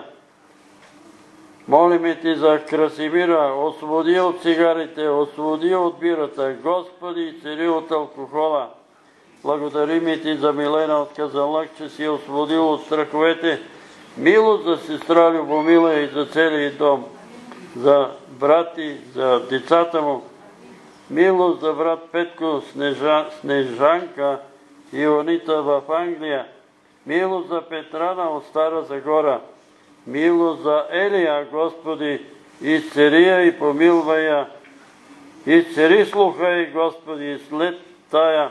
Молиме те за Красимира, освободи от цигарите, освободи от бирата, Господи, и цари от алкохола. Благодарим ти за Милена от Казанлък, че си освободил от страховете. Милост за сестра Любомила и за целия дом, за брати, за децата му. Милост за брат Петко, Снежанка и Ионита в Англия. Милост за Петрана от Стара Загора. Милост за Елия, Господи, изцери я и помилвай я. Изцери слуха и, Господи, след тая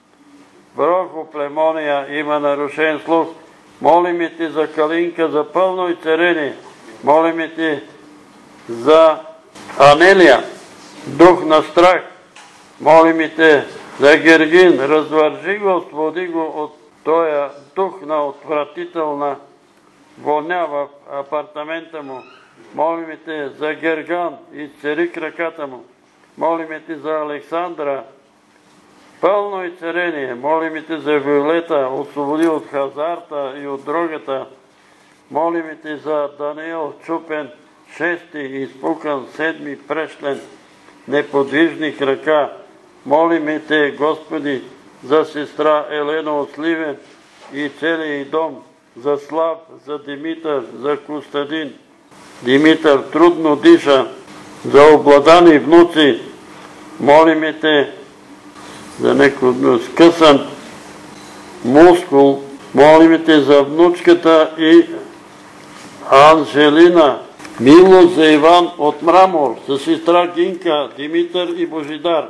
брохоплемония има нарушен слух. Молиме ти за Калинка, за пълно изцеление. Молиме ти за Анелия, дух на страх. Молиме те за Гергин, развържи го, освободи го от този дух на отвратителна вълня в апартамента му. Молиме те за Герган, изцели краката му. Молиме те за Александра, пълно изцеление. Молиме те за Виолета, освободи от хазарта и от дрогата. Молиме те за Даниел, чупен, шести, изпукан, седми, прешлен, неподвижни крака. Молиме те, Господи, за сестра Елена от Сливен и целия дом, за Слав, за Димитър, за Костадин. Димитър трудно диша, за обладани внуци. Молиме те за некои скъсан мускул. Молиме те за внучката и Анжелина. Милост за Иван от Мрамор, за сестра Гинка, Димитър и Божидар.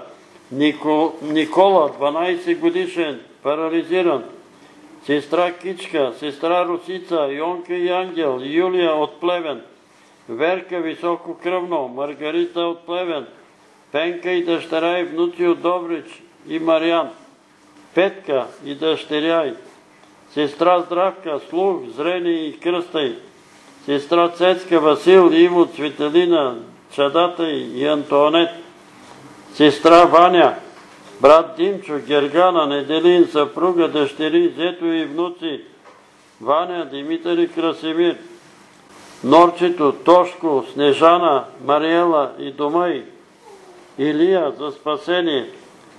Никола, дванайсет годишен, парализиран. Сестра Кичка, сестра Русица, Йонка и Ангел, Юлия от Плевен. Верка висококръвно, Маргарита от Плевен. Пенка и дъщеря и внуци от Добрич и Мариан. Петка и дъщеря й. Сестра Здравка, слух, зрение и кръста й. Сестра Цецка, Васил, Иво, Цветелина, чадата й и Антуанет. Сестра Ваня, брат Димчо, Гергана, Неделин, съпруга, дъщери, зето и внуци. Ваня, Димитър и Красимир. Норчето, Тошко, Снежана, Мариела и дома й. Илия за спасение.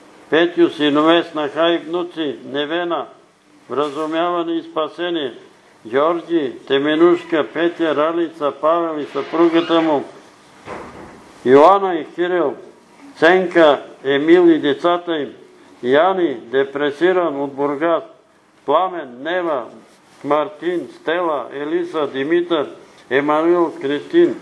Петю, синове, снаха и внуци. Невена, вразумяване и спасение. Георги, Теменушка, Петя, Ралица, Павел и съпругата му, Йоана и Кирил, Ценка, Емил и децата им, Яни, депресиран от Бургас, Пламен, Нева, Мартин, Стела, Елиса, Димитър, Емануил, Кристин,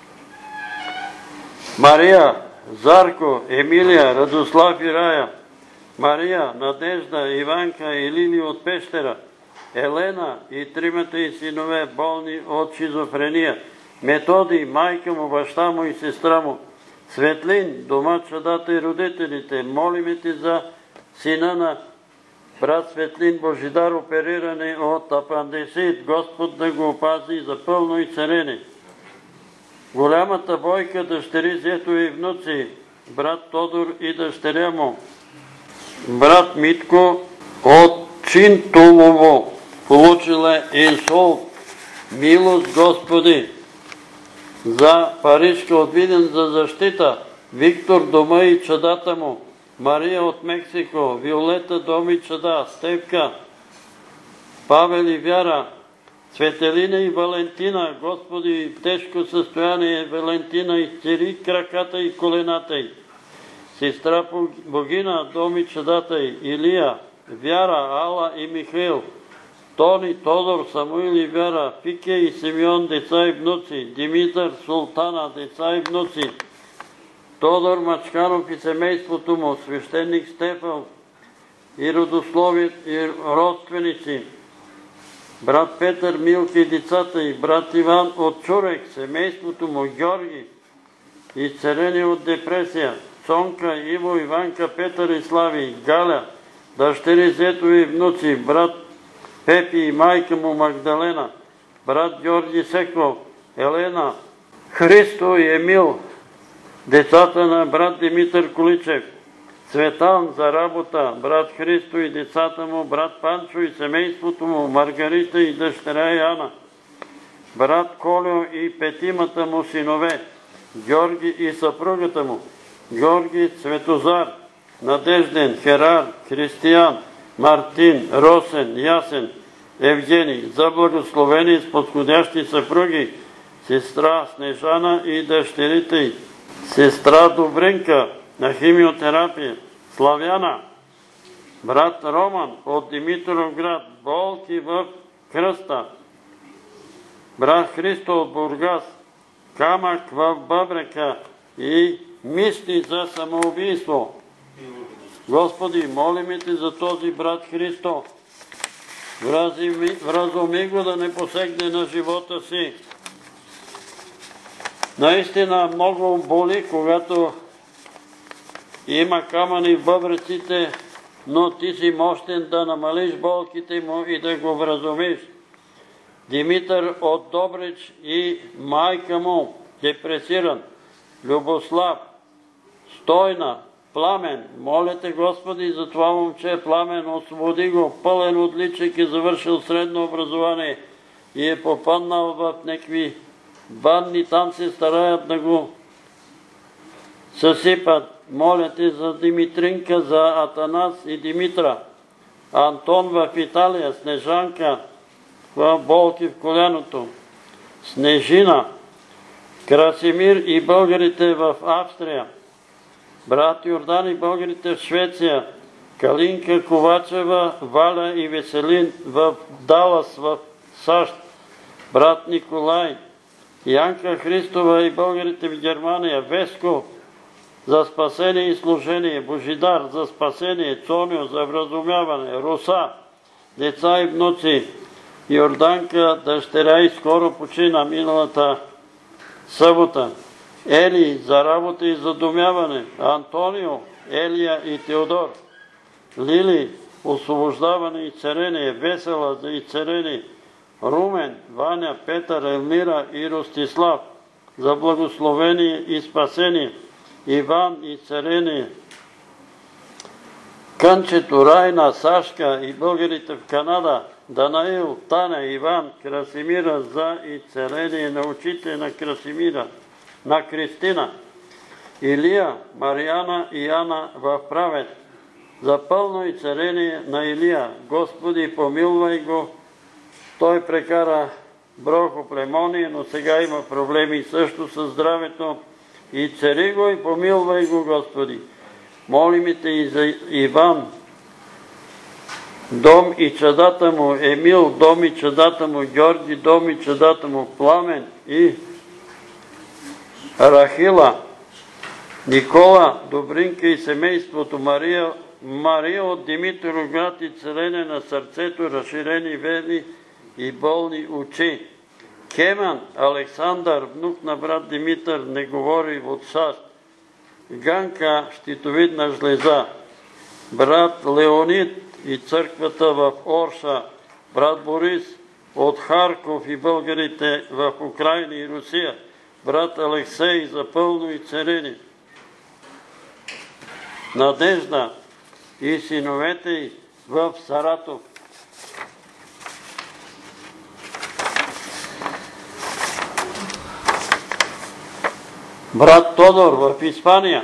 Мария, Зарко, Емилия, Радослав и Рая, Мария, Надежда, Иванка и Лили от Пещера, Елена и тримата и синове болни от шизофрения, Методи, майка му, баща му и сестра му, Светлин, дома, чадата и родителите, молиме ти за сина на брат Светлин Божидар, опериране от апандисит, Господ да го опази за пълно изцеление. Голямата Бойка, дъщери, зето и внуци, брат Тодор и дъщеря му, брат Митко от Чинтулово, получила инсулт. Милост, Господи, за Парижка от Виден за защита, Виктор, дома и чадата му, Мария от Мексико, Виолета, дом и чада, Стевка, Павел и Вяра, Светелина и Валентина, Господи, в тежко състояние Валентина изцели краката и колената й. Сестра Богина, дом и чадата й, Илия, Вяра, Ала и Михаил, Тони, Тодор, Самуил и Вяра, Пике и Симеон, деца и внуци, Димитър, Султана, деца и внуци, Тодор Мачканов и семейството му, свещеник Стефан и родословие и родственици, брат Петър, Милки и децата и брат Иван от Чурек, семейството му, Георги, изцелени от депресия, Цонка, Иво, Иванка, Петър и Слави, Галя, дъщери, зето и внуци, брат Пепи и майка му Магдалена, брат Георги Секов, Елена, Христо и Емил, децата на брат Димитър Количев, Цветан за работа, брат Христо и децата му, брат Панчо и семейството му, Маргарита и дъщеря Яна, брат Колю и петимата му синове, Георги и съпругата му, Георги, Цветозар, Надежден, Херар, Християн, Мартин, Росен, Ясен, Евгений, за благословени с подходящи съпруги, сестра Снежана и дъщерите й, сестра Добринка на химиотерапия, Славяна, брат Роман от Димитровград, болки в кръста, брат Христо от Бургас, камък в бъбрека и мисли за самоубийство. Господи, молиме ти за този брат Христо. Вразуми го да не посегне на живота си. Наистина много боли, когато има камъни в бъбреците, но ти си мощен да намалиш болките му и да го вразумиш. Димитър от Добрич и майка му, депресиран, Любослав, Стойна, Пламен, моля те, Господи, за това момче, Пламен, освободи го, пълен отличник, е завършил средно образование и е попаднал в някакви банни, там се стараят да го съсипат. Моля те за Димитринка, за Атанас и Димитра, Антон в Италия, Снежанка в болки в коляното, Снежина, Красимир и българите в Австрия, брат Йордан и българите в Швеция, Калинка Ковачева, Валя и Веселин в Далас в САЩ, брат Николай, Янка Христова и българите в Германия, Веско за спасение и служение, Божидар за спасение, Цонио за вразумяване, Руса, деца и внуци, Йорданка, дъщеря и скоро почина миналата събота, Ели за работа и задумяване, Антонио, Елия и Теодор, Лили, освобождаване и царение, Весела за изцеление, Румен, Ваня, Петър, Елмира и Ростислав за благословение и спасение, Иван и царение, Кънчето, Райна, Сашка и българите в Канада, Данаил, Таня, Иван, Красимира за изцеление на очите на Красимира, на Кристина, Илия, Мариана и Ана в Правец, за пълно изцеление на Илия. Господи, помилвай го Той прекара брохоплемония, но сега има проблеми също със здравето. И цари го и помилвай го, Господи. Молим те и за Иван, дом и чадата му, Емил, дом и чадата му, Георги, дом и чадата му, Пламен и Рахила, Никола, Добринка и семейството, Мария, Мария от Димитровград и целене на сърцето, разширени верни и болни очи. Кеман, Александър, внук на брат Димитър, не говори от САЩ. Ганка, щитовидна жлеза. Брат Леонид и църквата в Орша. Брат Борис от Харков и българите в Украина и Русия. Брат Алексей за пълно и царени. Надежда и синовете й в Саратов. Брат Тодор в Испания.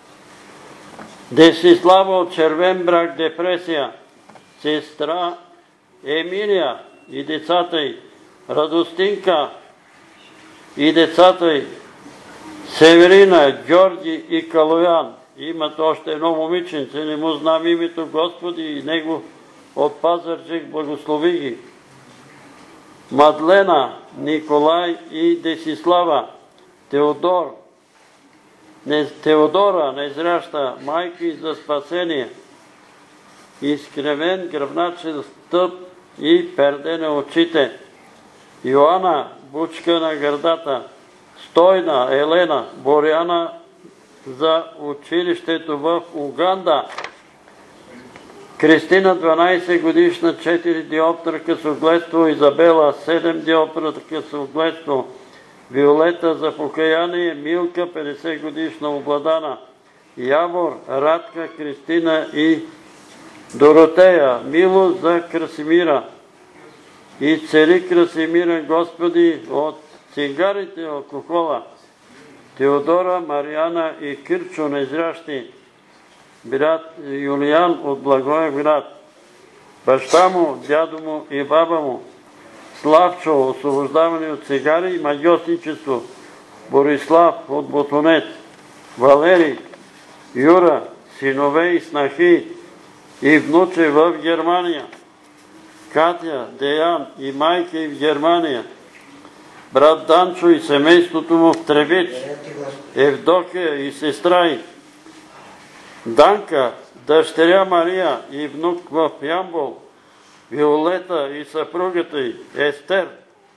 Десислава от Червен брак, депресия. Сестра Емилия и децата й. Радостинка и децата й. Северина, Георги и Калоян. Имат още едно момиченце, не му знам името, Господи, и него от Пазарджик благослови ги. Мадлена, Николай и Десислава. Теодор, Теодора, незряща, майка и за спасение. Изкривен гръбначен стъп и перде на очите. Йоанна, бучка на гърдата. Стойна, Елена, Боряна за училището в Уганда. Кристина, дванайсет годишна, четири диоптра късогледство. Изабела, седем диоптра късогледство. Виолета за покаяние, Милка, петдесет годишна, обладана. Явор, Радка, Кристина и Доротея. Мило за Красимира. И цели Красимира, Господи, от цигарите, алкохола. Теодора, Мариана и Кирчо, незрящи. Брат Юлиян от Благоевград. Баща му, дядо му и баба му. Славчо, освобождаване от цигари и магиосничество. Борислав от Ботонец. Валерий, Юра, синове и снахи и внуче в Германия. Катя, Деян и майка и в Германия. Брат Данчо и семейството му в Требич. Евдокия и сестра й. Данка, дъщеря Мария и внук в Ямбол. Виолета и съпругата й, Естер.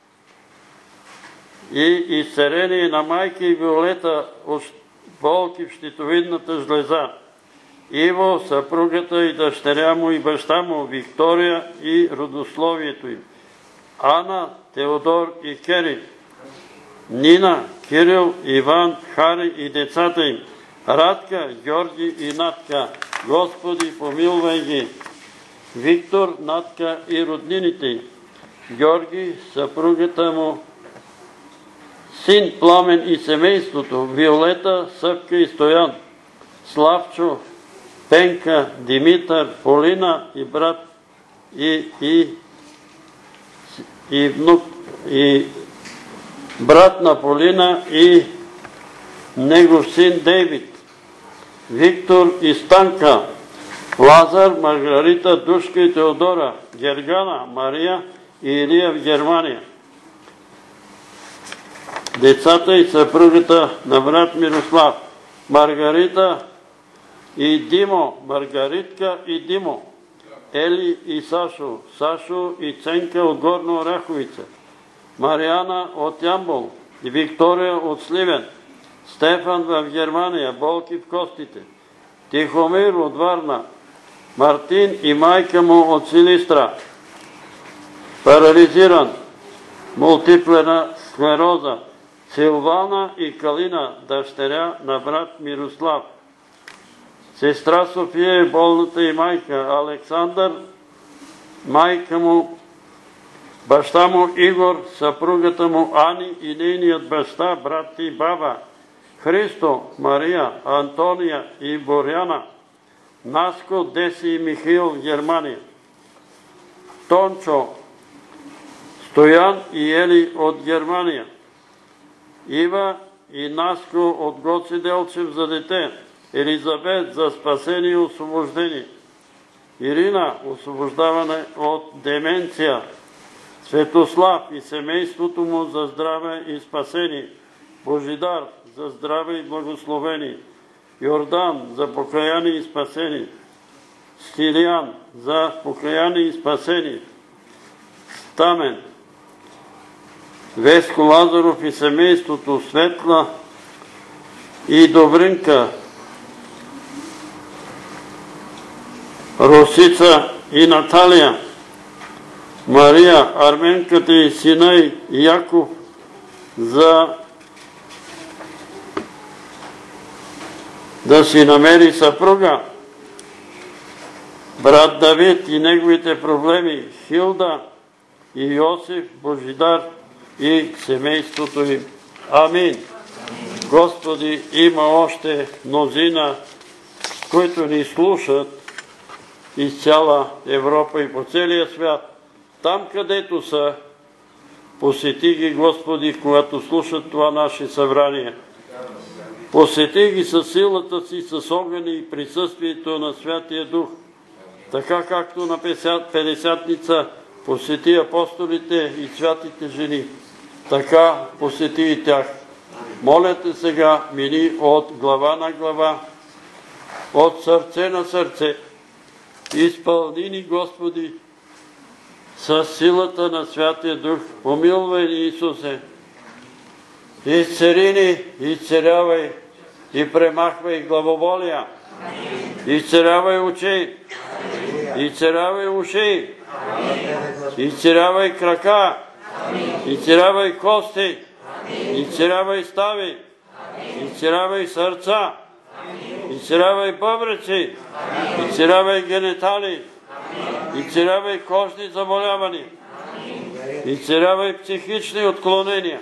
И изцерение на майка и Виолета от болки в щитовидната жлеза. Иво, съпругата и дъщеря му и баща му, Виктория и родословието им. Ана, Теодор и Кери. Нина, Кирил, Иван, Хари и децата им. Радка, Георги и Натка. Господи, помилвай ги. Виктор, Натка и роднините й. Георги, съпругата му, син Пламен и семейството. Виолета, Съвка и Стоян. Славчо, Пенка, Димитър, Полина и брат и, и, и внук и брат на Полина и негов син Дейвид. Виктор и Станка. Лазар, Маргарита, Душка и Теодора. Гергана, Мария и Илия в Германия. Децата и съпругата на брат Мирослав. Маргарита и Димо. Маргаритка и Димо. Ели и Сашо. Сашо и Ценка от Горна Оряховица. Мариана от Ямбол. Виктория от Сливен. Стефан в Германия. Болки в костите. Тихомир от Варна. Мартин и майка му от Силистра. Парализиран. Мултиплена склероза. Силвана и Калина, дъщеря на брат Мирослав. Сестра София е болната и майка. Александър, майка му, баща му Игор, съпругата му Ани и нейният баща, брат и баба. Христо, Мария, Антония и Боряна. Наско, Деси и Михаил в Германия. Тончо, Стоян и Ели от Германия, Ива и Наско от Гоци Делчев за дете, Елизабет за спасение и освобождение, Ирина освобождаване от деменция, Светослав и семейството му за здраве и спасение, Божидар за здраве и благословение, Йордан за покаяние и спасение, Стилиан за покаяние и спасение, Стамен, Веско Лазаров и семейството, Светла и Добринка, Росица и Наталия, Мария, Арменката и сина й Яков за да си намери съпруга, брат Давид и неговите проблеми, Хилда и Йосиф, Божидар и семейството им. Амин. Господи, има още мнозина, които ни слушат из цяла Европа и по целия свят. Там, където са, посети ги, Господи, когато слушат това наше събрание. Посети ги със силата си, с огън и присъствието на Святия Дух. Така както на Петдесятница посети апостолите и святите жени. Така посети и тях. Моля те сега, мини от глава на глава, от сърце на сърце. Изпълни ни, Господи, със силата на Святия Дух. Помилвай ни, Исусе. Изцери ни, изцерявай и премахвай главоболия. Изцерявай очи. Изцерявай уши. Изцерявай крака. Изцерявай кости. Изцерявай стави. Изцерявай сърца. Изцерявай бъбреци. Изцерявай генитали. Изцерявай кожни заболявания. Изцерявай психични отклонения.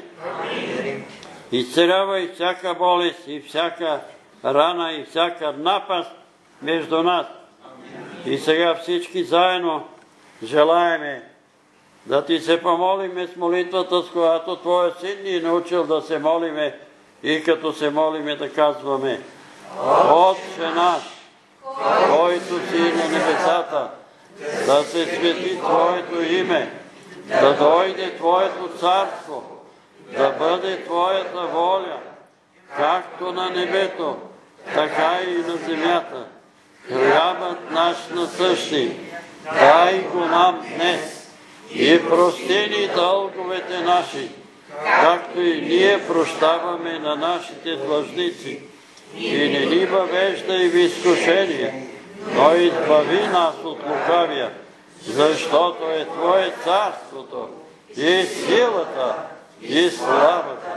Изцерявай всяка болест и всяка рана и всяка напаст между нас. И сега всички заедно желаеме да ти се помолиме с молитвата, с която Твоя Син ни е научил да се молиме и като се молиме да казваме: Отче наш, който си на небесата, да се свети Твоето име, да дойде Твоето царство, да бъде Твоята воля, както на небето, така и на земята. Хлябът наш насъщни, дай го нам днес и прости ни дълговете наши, както и ние прощаваме на нашите длъжници. И не ни въвеждай в изкушение, но избави нас от лукавия, защото е Твое царството и силата и славата.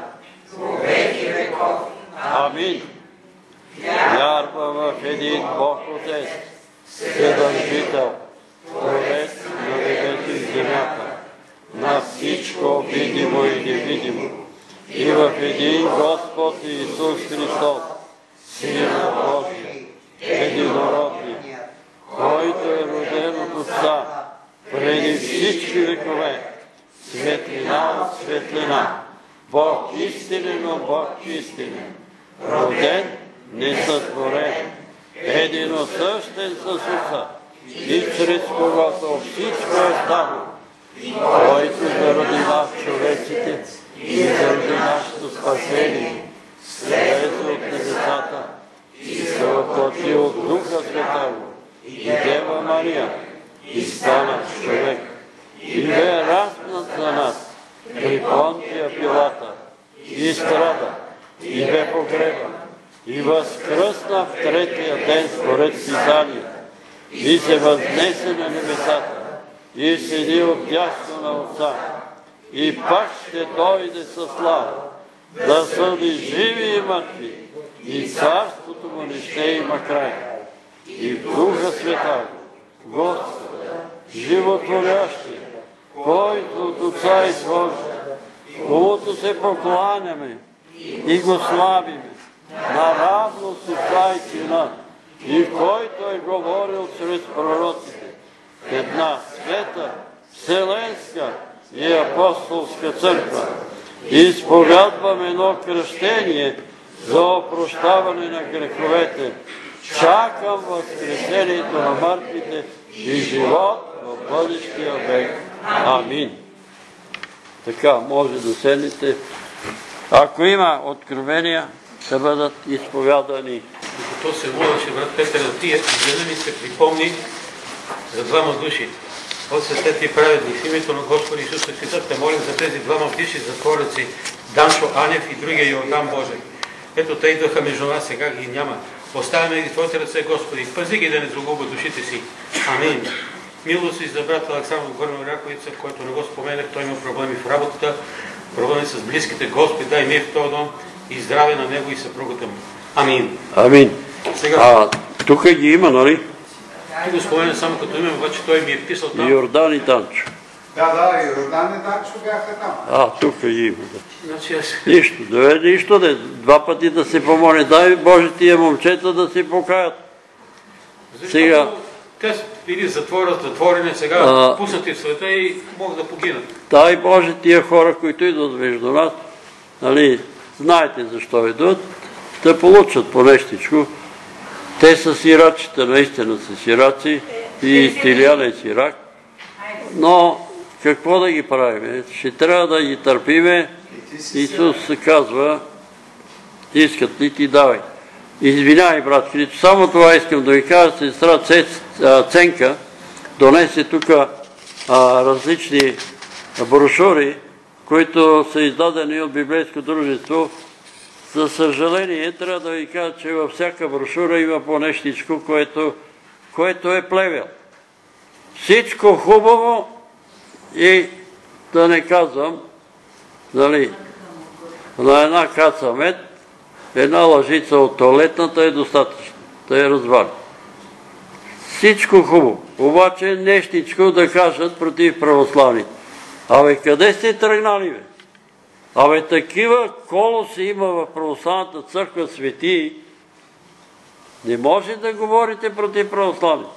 Амин. Вярва в един Бог Отец, Вседържител, Творец на небето и земята, на всичко видимо и невидимо, и в един Господ Исус Христос, Сина Божия, единородния, който е роден от Отца преди всички векове, светлина от светлина, Бог истинен от Бог истинен, роден, несътворен, единосъщен с Отца, и чрез когото всичко е станало, който заради нас човеците и заради нашето спасение слезе от небесата и се въплати от Духа Святаго и Дева Мария и стана човек и бе разнат за нас при Понтия Пилата и страда и бе погребан и възкръсна в третия ден според Писанието и се възнесе на небесата и седи отдясно на Отца и пак ще дойде със слава да съди живи и мъртви и царството му не ще има край. И в Духа Святаго, Господа, животворящи, който от Отца изхожда, когото се покланяме и го славиме, наравно с Отца и Сина, и който е говорил чрез пророците, една света, вселенска, и апостолска църква. Изповядвам едно кръщение за опрощаване на греховете. Чакам възкресението на мъртвите и живот в бъдещия век. Амин. Така, може да седнете. Ако има откровения, да бъдат изповядани. Докато се молеше брат Петър да тия, изведнъж ми се припомни за двама души. От светите и праведни, в името на Господа Исуса Христа, те молим за тези двама бивши затворници, Данчо Анев и другия Йордан Божек. Ето те идваха между нас, сега ги няма. Оставяме ги в Твоите ръце, Господи, пази ги да не загубят душите си. Амин. Милост и за брат Александър Горна Оряховица, който не го споменах, той има проблеми в работата, проблеми с близките. Господи, дай мир в този дом и здраве на него и съпругата му. Амин. Амин. Сега, а, тук ги има, нали? Ти го спомена само като име, обаче той ми е писал там. Йордан и Данчо. Да, да, Йордан и Данчо бяха там. А, тук ги има. Да. Значи аз... Нищо, да, нищо, да, два пъти да се помоли. Дай Боже тия момчета да се покаят. Сега... Те са били затвора, затворени, сега а... пуснати в света и могат да погинат. Дай Боже тия хора, които идват между нас, нали, знаете защо идват, да получат по нещичко. Те са сирачите, наистина са сираци и Стилян е сирак. Но какво да ги правим? Ще трябва да ги търпиме. Исус се казва, искат ли ти давай. Извинявай, брат Христо, само това искам да ви кажа. Сестра Ценка донесе тук различни брошури, които са издадени от Библейско дружество. За съжаление, трябва да ви кажа, че във всяка брошура има по нещичко, което, което е плевел. Всичко хубаво и да не казвам, нали, на една каца мед, една лъжица от туалетната е достатъчно, да я развали. Всичко хубаво, обаче нещичко да кажат против православните. Абе, къде сте тръгнали, бе? Абе, такива колоси има в православната църква светии, не може да говорите против православните.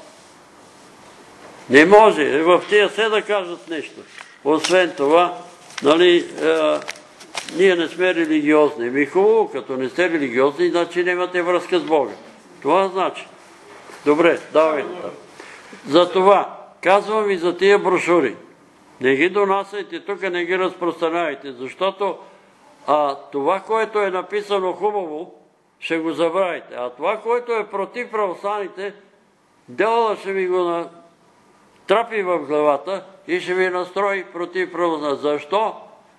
Не може. В тия се да кажат нещо. Освен това, нали, е, ние не сме религиозни. Ми хубаво, като не сте религиозни, значи нямате връзка с Бога. Това значи. Добре, давайте. За това, казвам и за тия брошури. Не ги донасяйте тук, не ги разпространявайте, защото а, това, което е написано хубаво, ще го забравите. А това, което е против православните, дявола ще ви го на... трапи в главата и ще ви настрои против православните. Защо?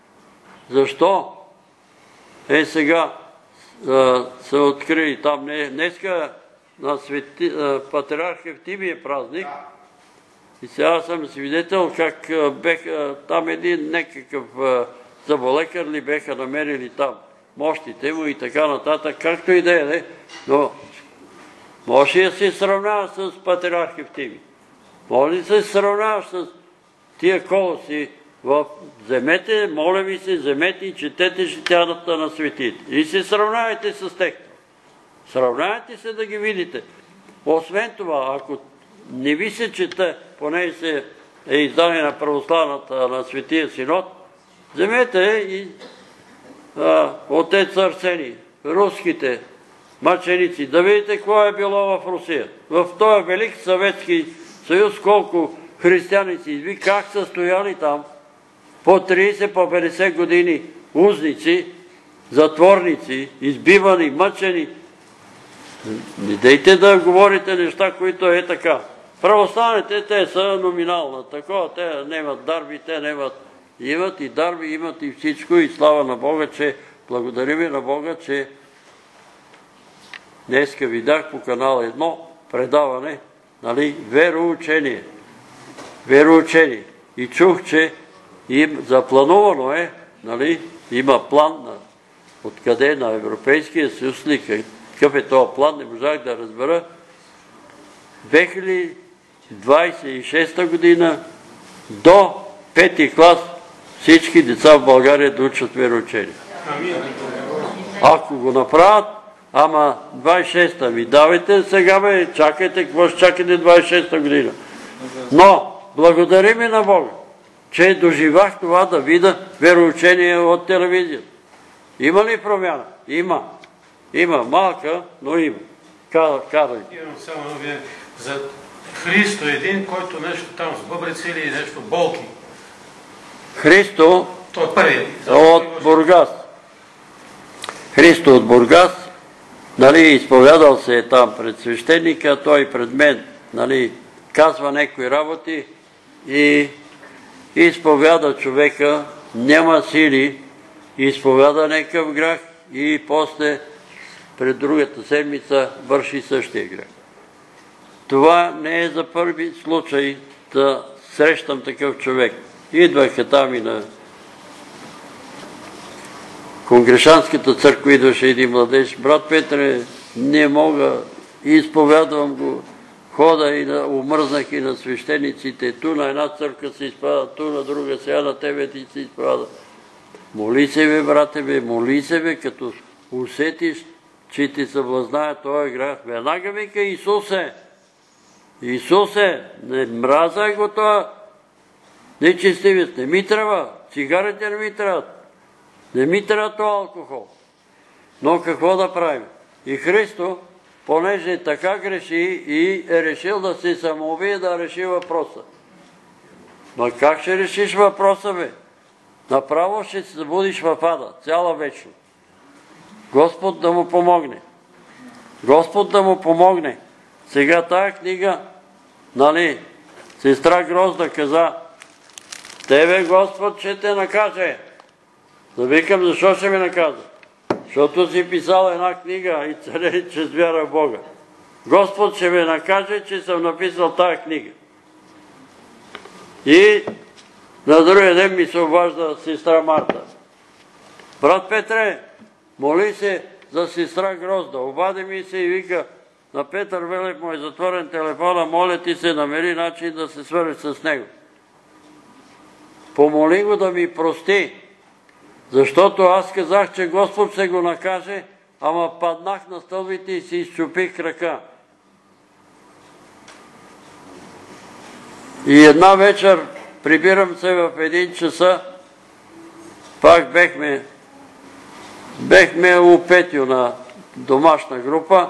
Защо? Е, сега а, са открили там. Не, днеска на свети, а, патриарх Евтимий празник. И сега съм свидетел как беха там един некакъв заболекар ли беха намерили там мощите му и така нататък, както и да е, но може да се сравнява с патриарх Евтимий. Може да се сравнява с тия колоси. Вземете, моля ви се, вземете и четете житията на светите. И се сравнявайте с тях. Сравнявайте се да ги видите. Освен това, ако не ви се чете, поне се е издание на православната на Светия Синод, вземете и а, отец Арсений, руските мъченици, да видите какво е било в Русия. В този велик Съветски съюз, колко християни си изби, как са стояли там по трийсет, по петдесет години узници, затворници, избивани, мъчени. Не дейте да говорите неща, които е така. Православните, те са номинална. Такова, те нямат дарби, те нямат. Имат и дарби, имат и всичко. И слава на Бога, че благодарим на Бога, че днеска видях по канал едно предаване, нали, вероучение. Вероучение. И чух, че им заплановано е, нали, има план на откъде на Европейския съюз ли, какъв е този план, не можах да разбера. две хиляди двадесет и шеста година до пети клас всички деца в България да учат вероучение. Ако го направят, ама двадесет и шеста ми давайте сега, бе, чакайте, какво ще чакате двадесет и шеста година. Но, благодарим и на Бога, че доживах това да видя вероучение от телевизията. Има ли промяна? Има. Има. Малка, но има. Карайте. Имам само новия за Христо, един, който нещо там с бъбрици или нещо болки. Христо Той е първият. от Бургас. Христо от Бургас, нали, изповядал се е там пред свещеника, той пред мен, нали, казва някои работи и изповяда човека, няма сили, изповяда някакъв грях и после пред другата седмица върши същия грях. Това не е за първи случай да срещам такъв човек. Идваха там и на Конгрешанската църква, идваше един младеж. Брат Петре, не мога, изповядвам го, хода и на, умръзнах и на свещениците. Ту на една църква се изповяда, ту на друга, сега на тебе ти се изповяда. Моли се бе, брате бе, моли се бе, като усетиш, че ти съблазнае този грях. Веднага вика Исусе, Исусе, не мразай го това, нечестивец, не ми трябва, цигарите не ми трябват, не ми трябва това алкохол. Но какво да правим? И Христо, понеже така греши и е решил да се самоубие, да реши въпроса. Ма как ще решиш въпроса, бе? Направо ще се забудиш в ада, цяла вечно. Господ да му помогне. Господ да му помогне. Сега тая книга, нали, сестра Грозда каза, тебе Господ ще те накаже. Да викам, защо ще ме наказа? Защото си писал една книга и царели чрез вяра в Бога. Господ ще ме накаже, че съм написал тая книга. И на другия ден ми се обажда сестра Марта. Брат Петре, моли се за сестра Грозда. Обади ми се и вика, на Петър Велев му е затворен телефона, моля ти се, намери начин да се свържеш с него. Помоли го да ми прости, защото аз казах, че Господ ще го накаже, ама паднах на стълбите и си изчупих крака. И една вечер, прибирам се в един часа, пак бехме, бехме у Петю на домашна група,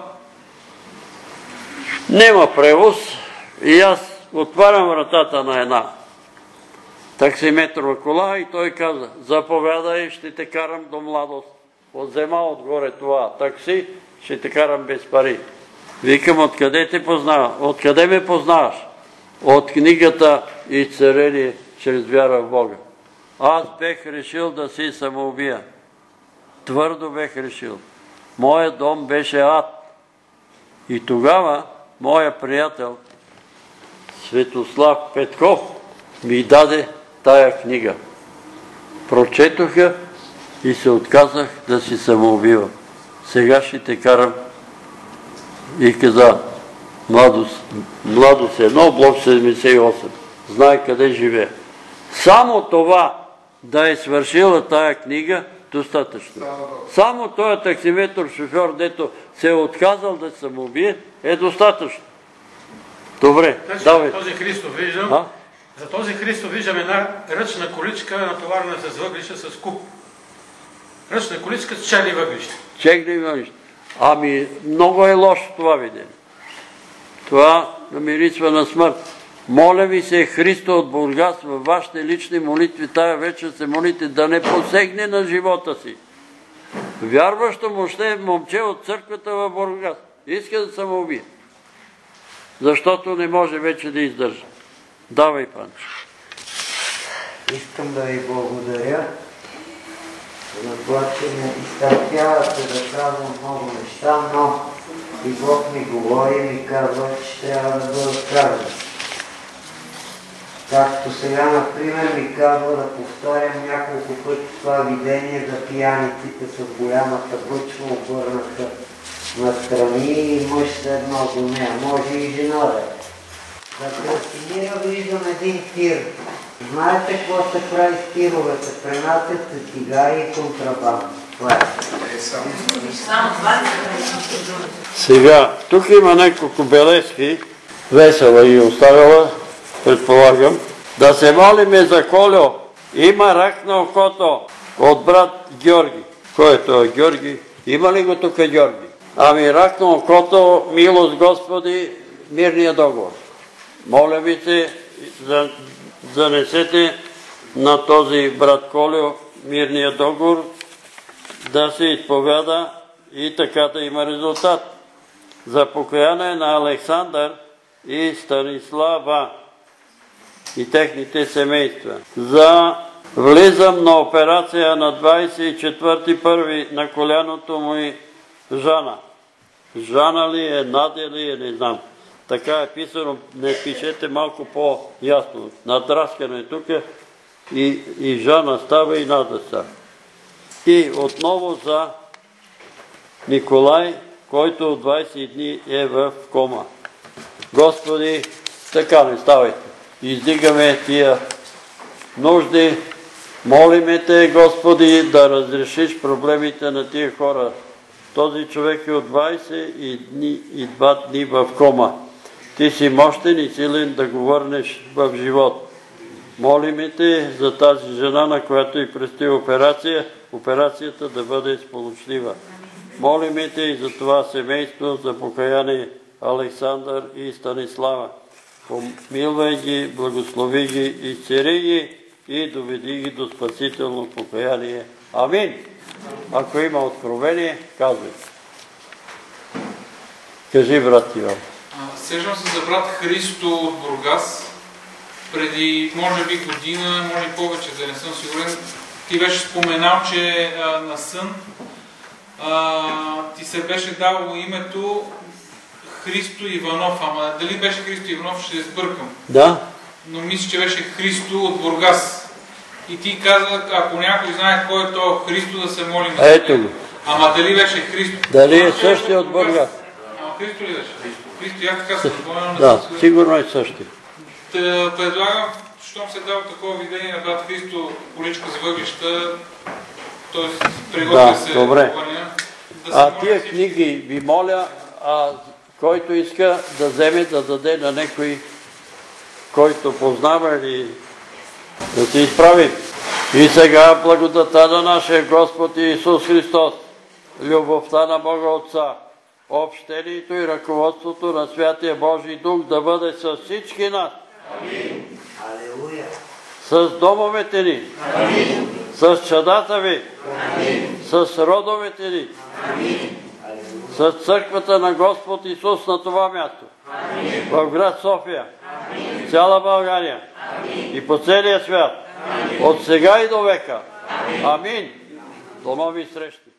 нема превоз и аз отварям вратата на една таксиметрова кола и той каза, заповядай, ще те карам до Младост. Отзема отгоре това такси, ще те карам без пари. Викам, откъде те познаваш? Откъде ме познаваш? От книгата и царели чрез вяра в Бога. Аз бех решил да си самоубия. Твърдо бех решил. Моят дом беше ад. И тогава моя приятел Светослав Петков ми даде тая книга. Прочетоха и се отказах да си самоубивам. Сега ще те карам и каза Младост, Младост едно, блок седемдесет и осем. Знае къде живее. Само това да е свършила тая книга, достатъчно. Само този таксиметр шофьор, дето се е отказал да се самоубие, е достатъчно. Добре, давай. Този Христо виждам, за този Христо виждам една ръчна количка, натоварена с въглища, с куп. Ръчна количка с черни въглища. Черни въглища. Ами, много е лошо това видение. Това намирисва на смърт. Моля ви се, Христо от Бургас, във вашите лични молитви тая вечер се молите да не посегне на живота си. Вярващо момче, момче от църквата в Бургас иска да самоубие. Защото не може вече да издържа. Давай, Панчо. Искам да ви благодаря за това, че ме изтърпявате да казвам много неща, но и Бог ми говори и ми казва, че трябва да бъдат казани. Както сега, например, ми казва да повторям няколко пъти това видение за пияниците с голямата бъчва, обърнаха настрани и мъж седнал до нея. Може и жена да е. За Красимира виждам един тир. Знаете какво се прави с тировете? Пренасят се цигари и контрабанда. Това е. Сега, тук има няколко бележки. Весела ги оставила, предполагам. Да се молиме за Кольо. Има рак на окото от брат Георги. Кой е това Георги? Има ли го тук Георги? Ами рак на окото, милост Господи, мирния договор. Моля ви се, занесете на този брат Колио мирния договор, да се изповяда и така да има резултат. За покаяние на Александър и Станислава и техните семейства. За влизам на операция на двадесет и четвърти първи на коляното му и Жана. Жана ли е, Надя ли е, не знам. Така е писано, не пишете малко по-ясно. Надраскано е тук и, и Жана става и Надя става. И отново за Николай, който от двадесет дни е в кома. Господи, така не ставайте. Издигаме тия нужди. Молиме те, Господи, да разрешиш проблемите на тия хора. Този човек е от двадесет и два дни в кома. Ти си мощен и силен да го върнеш в живот. Молиме те за тази жена, на която и предстои операция, операцията да бъде сполучлива. Молиме те и за това семейство, за покаяние Александър и Станислава. Помилвай ги, благослови ги, изцери ги и доведи ги до спасително покаяние. Амин. Ако има откровение, казвай. Кажи, брат Иван. Сещам се за брат Христо от Бургас. Преди, може би, година, може и повече, да не съм сигурен, ти беше споменал, че а, на сън а, ти се беше дало името Христо Иванов. Ама дали беше Христо Иванов, ще сбъркам. Да. Но мисля, че беше Христо от Бургас. И ти каза, ако някой знае кой е то Христо, да се молим. Ето го. Ама дали беше Христо? Дали е същия от Бургас? Ама Христо ли беше? Христо, я така се спомена. Да, сигурно е същия. Предлагам, щом се дава такова видение на брат Христо, количка с въглища, т.е. приготвя се. Добре. А тия книги ви моля, а който иска да вземе, да даде на някой, който познава или да се изправи. И сега благодата на нашия Господ Исус Христос, любовта на Бога Отца, общението и ръководството на Святия Божий Дух да бъде с всички нас. Амин. Алелуя. С домовете ни. Амин. С чадата ви. Амин. С родовете ни. Амин. С църквата на Господ Исус на това място. Амин. В град София. Амин. Цяла България. Амин. И по целия свят. Амин. От сега и до века. Амин. Амин. До нови срещи.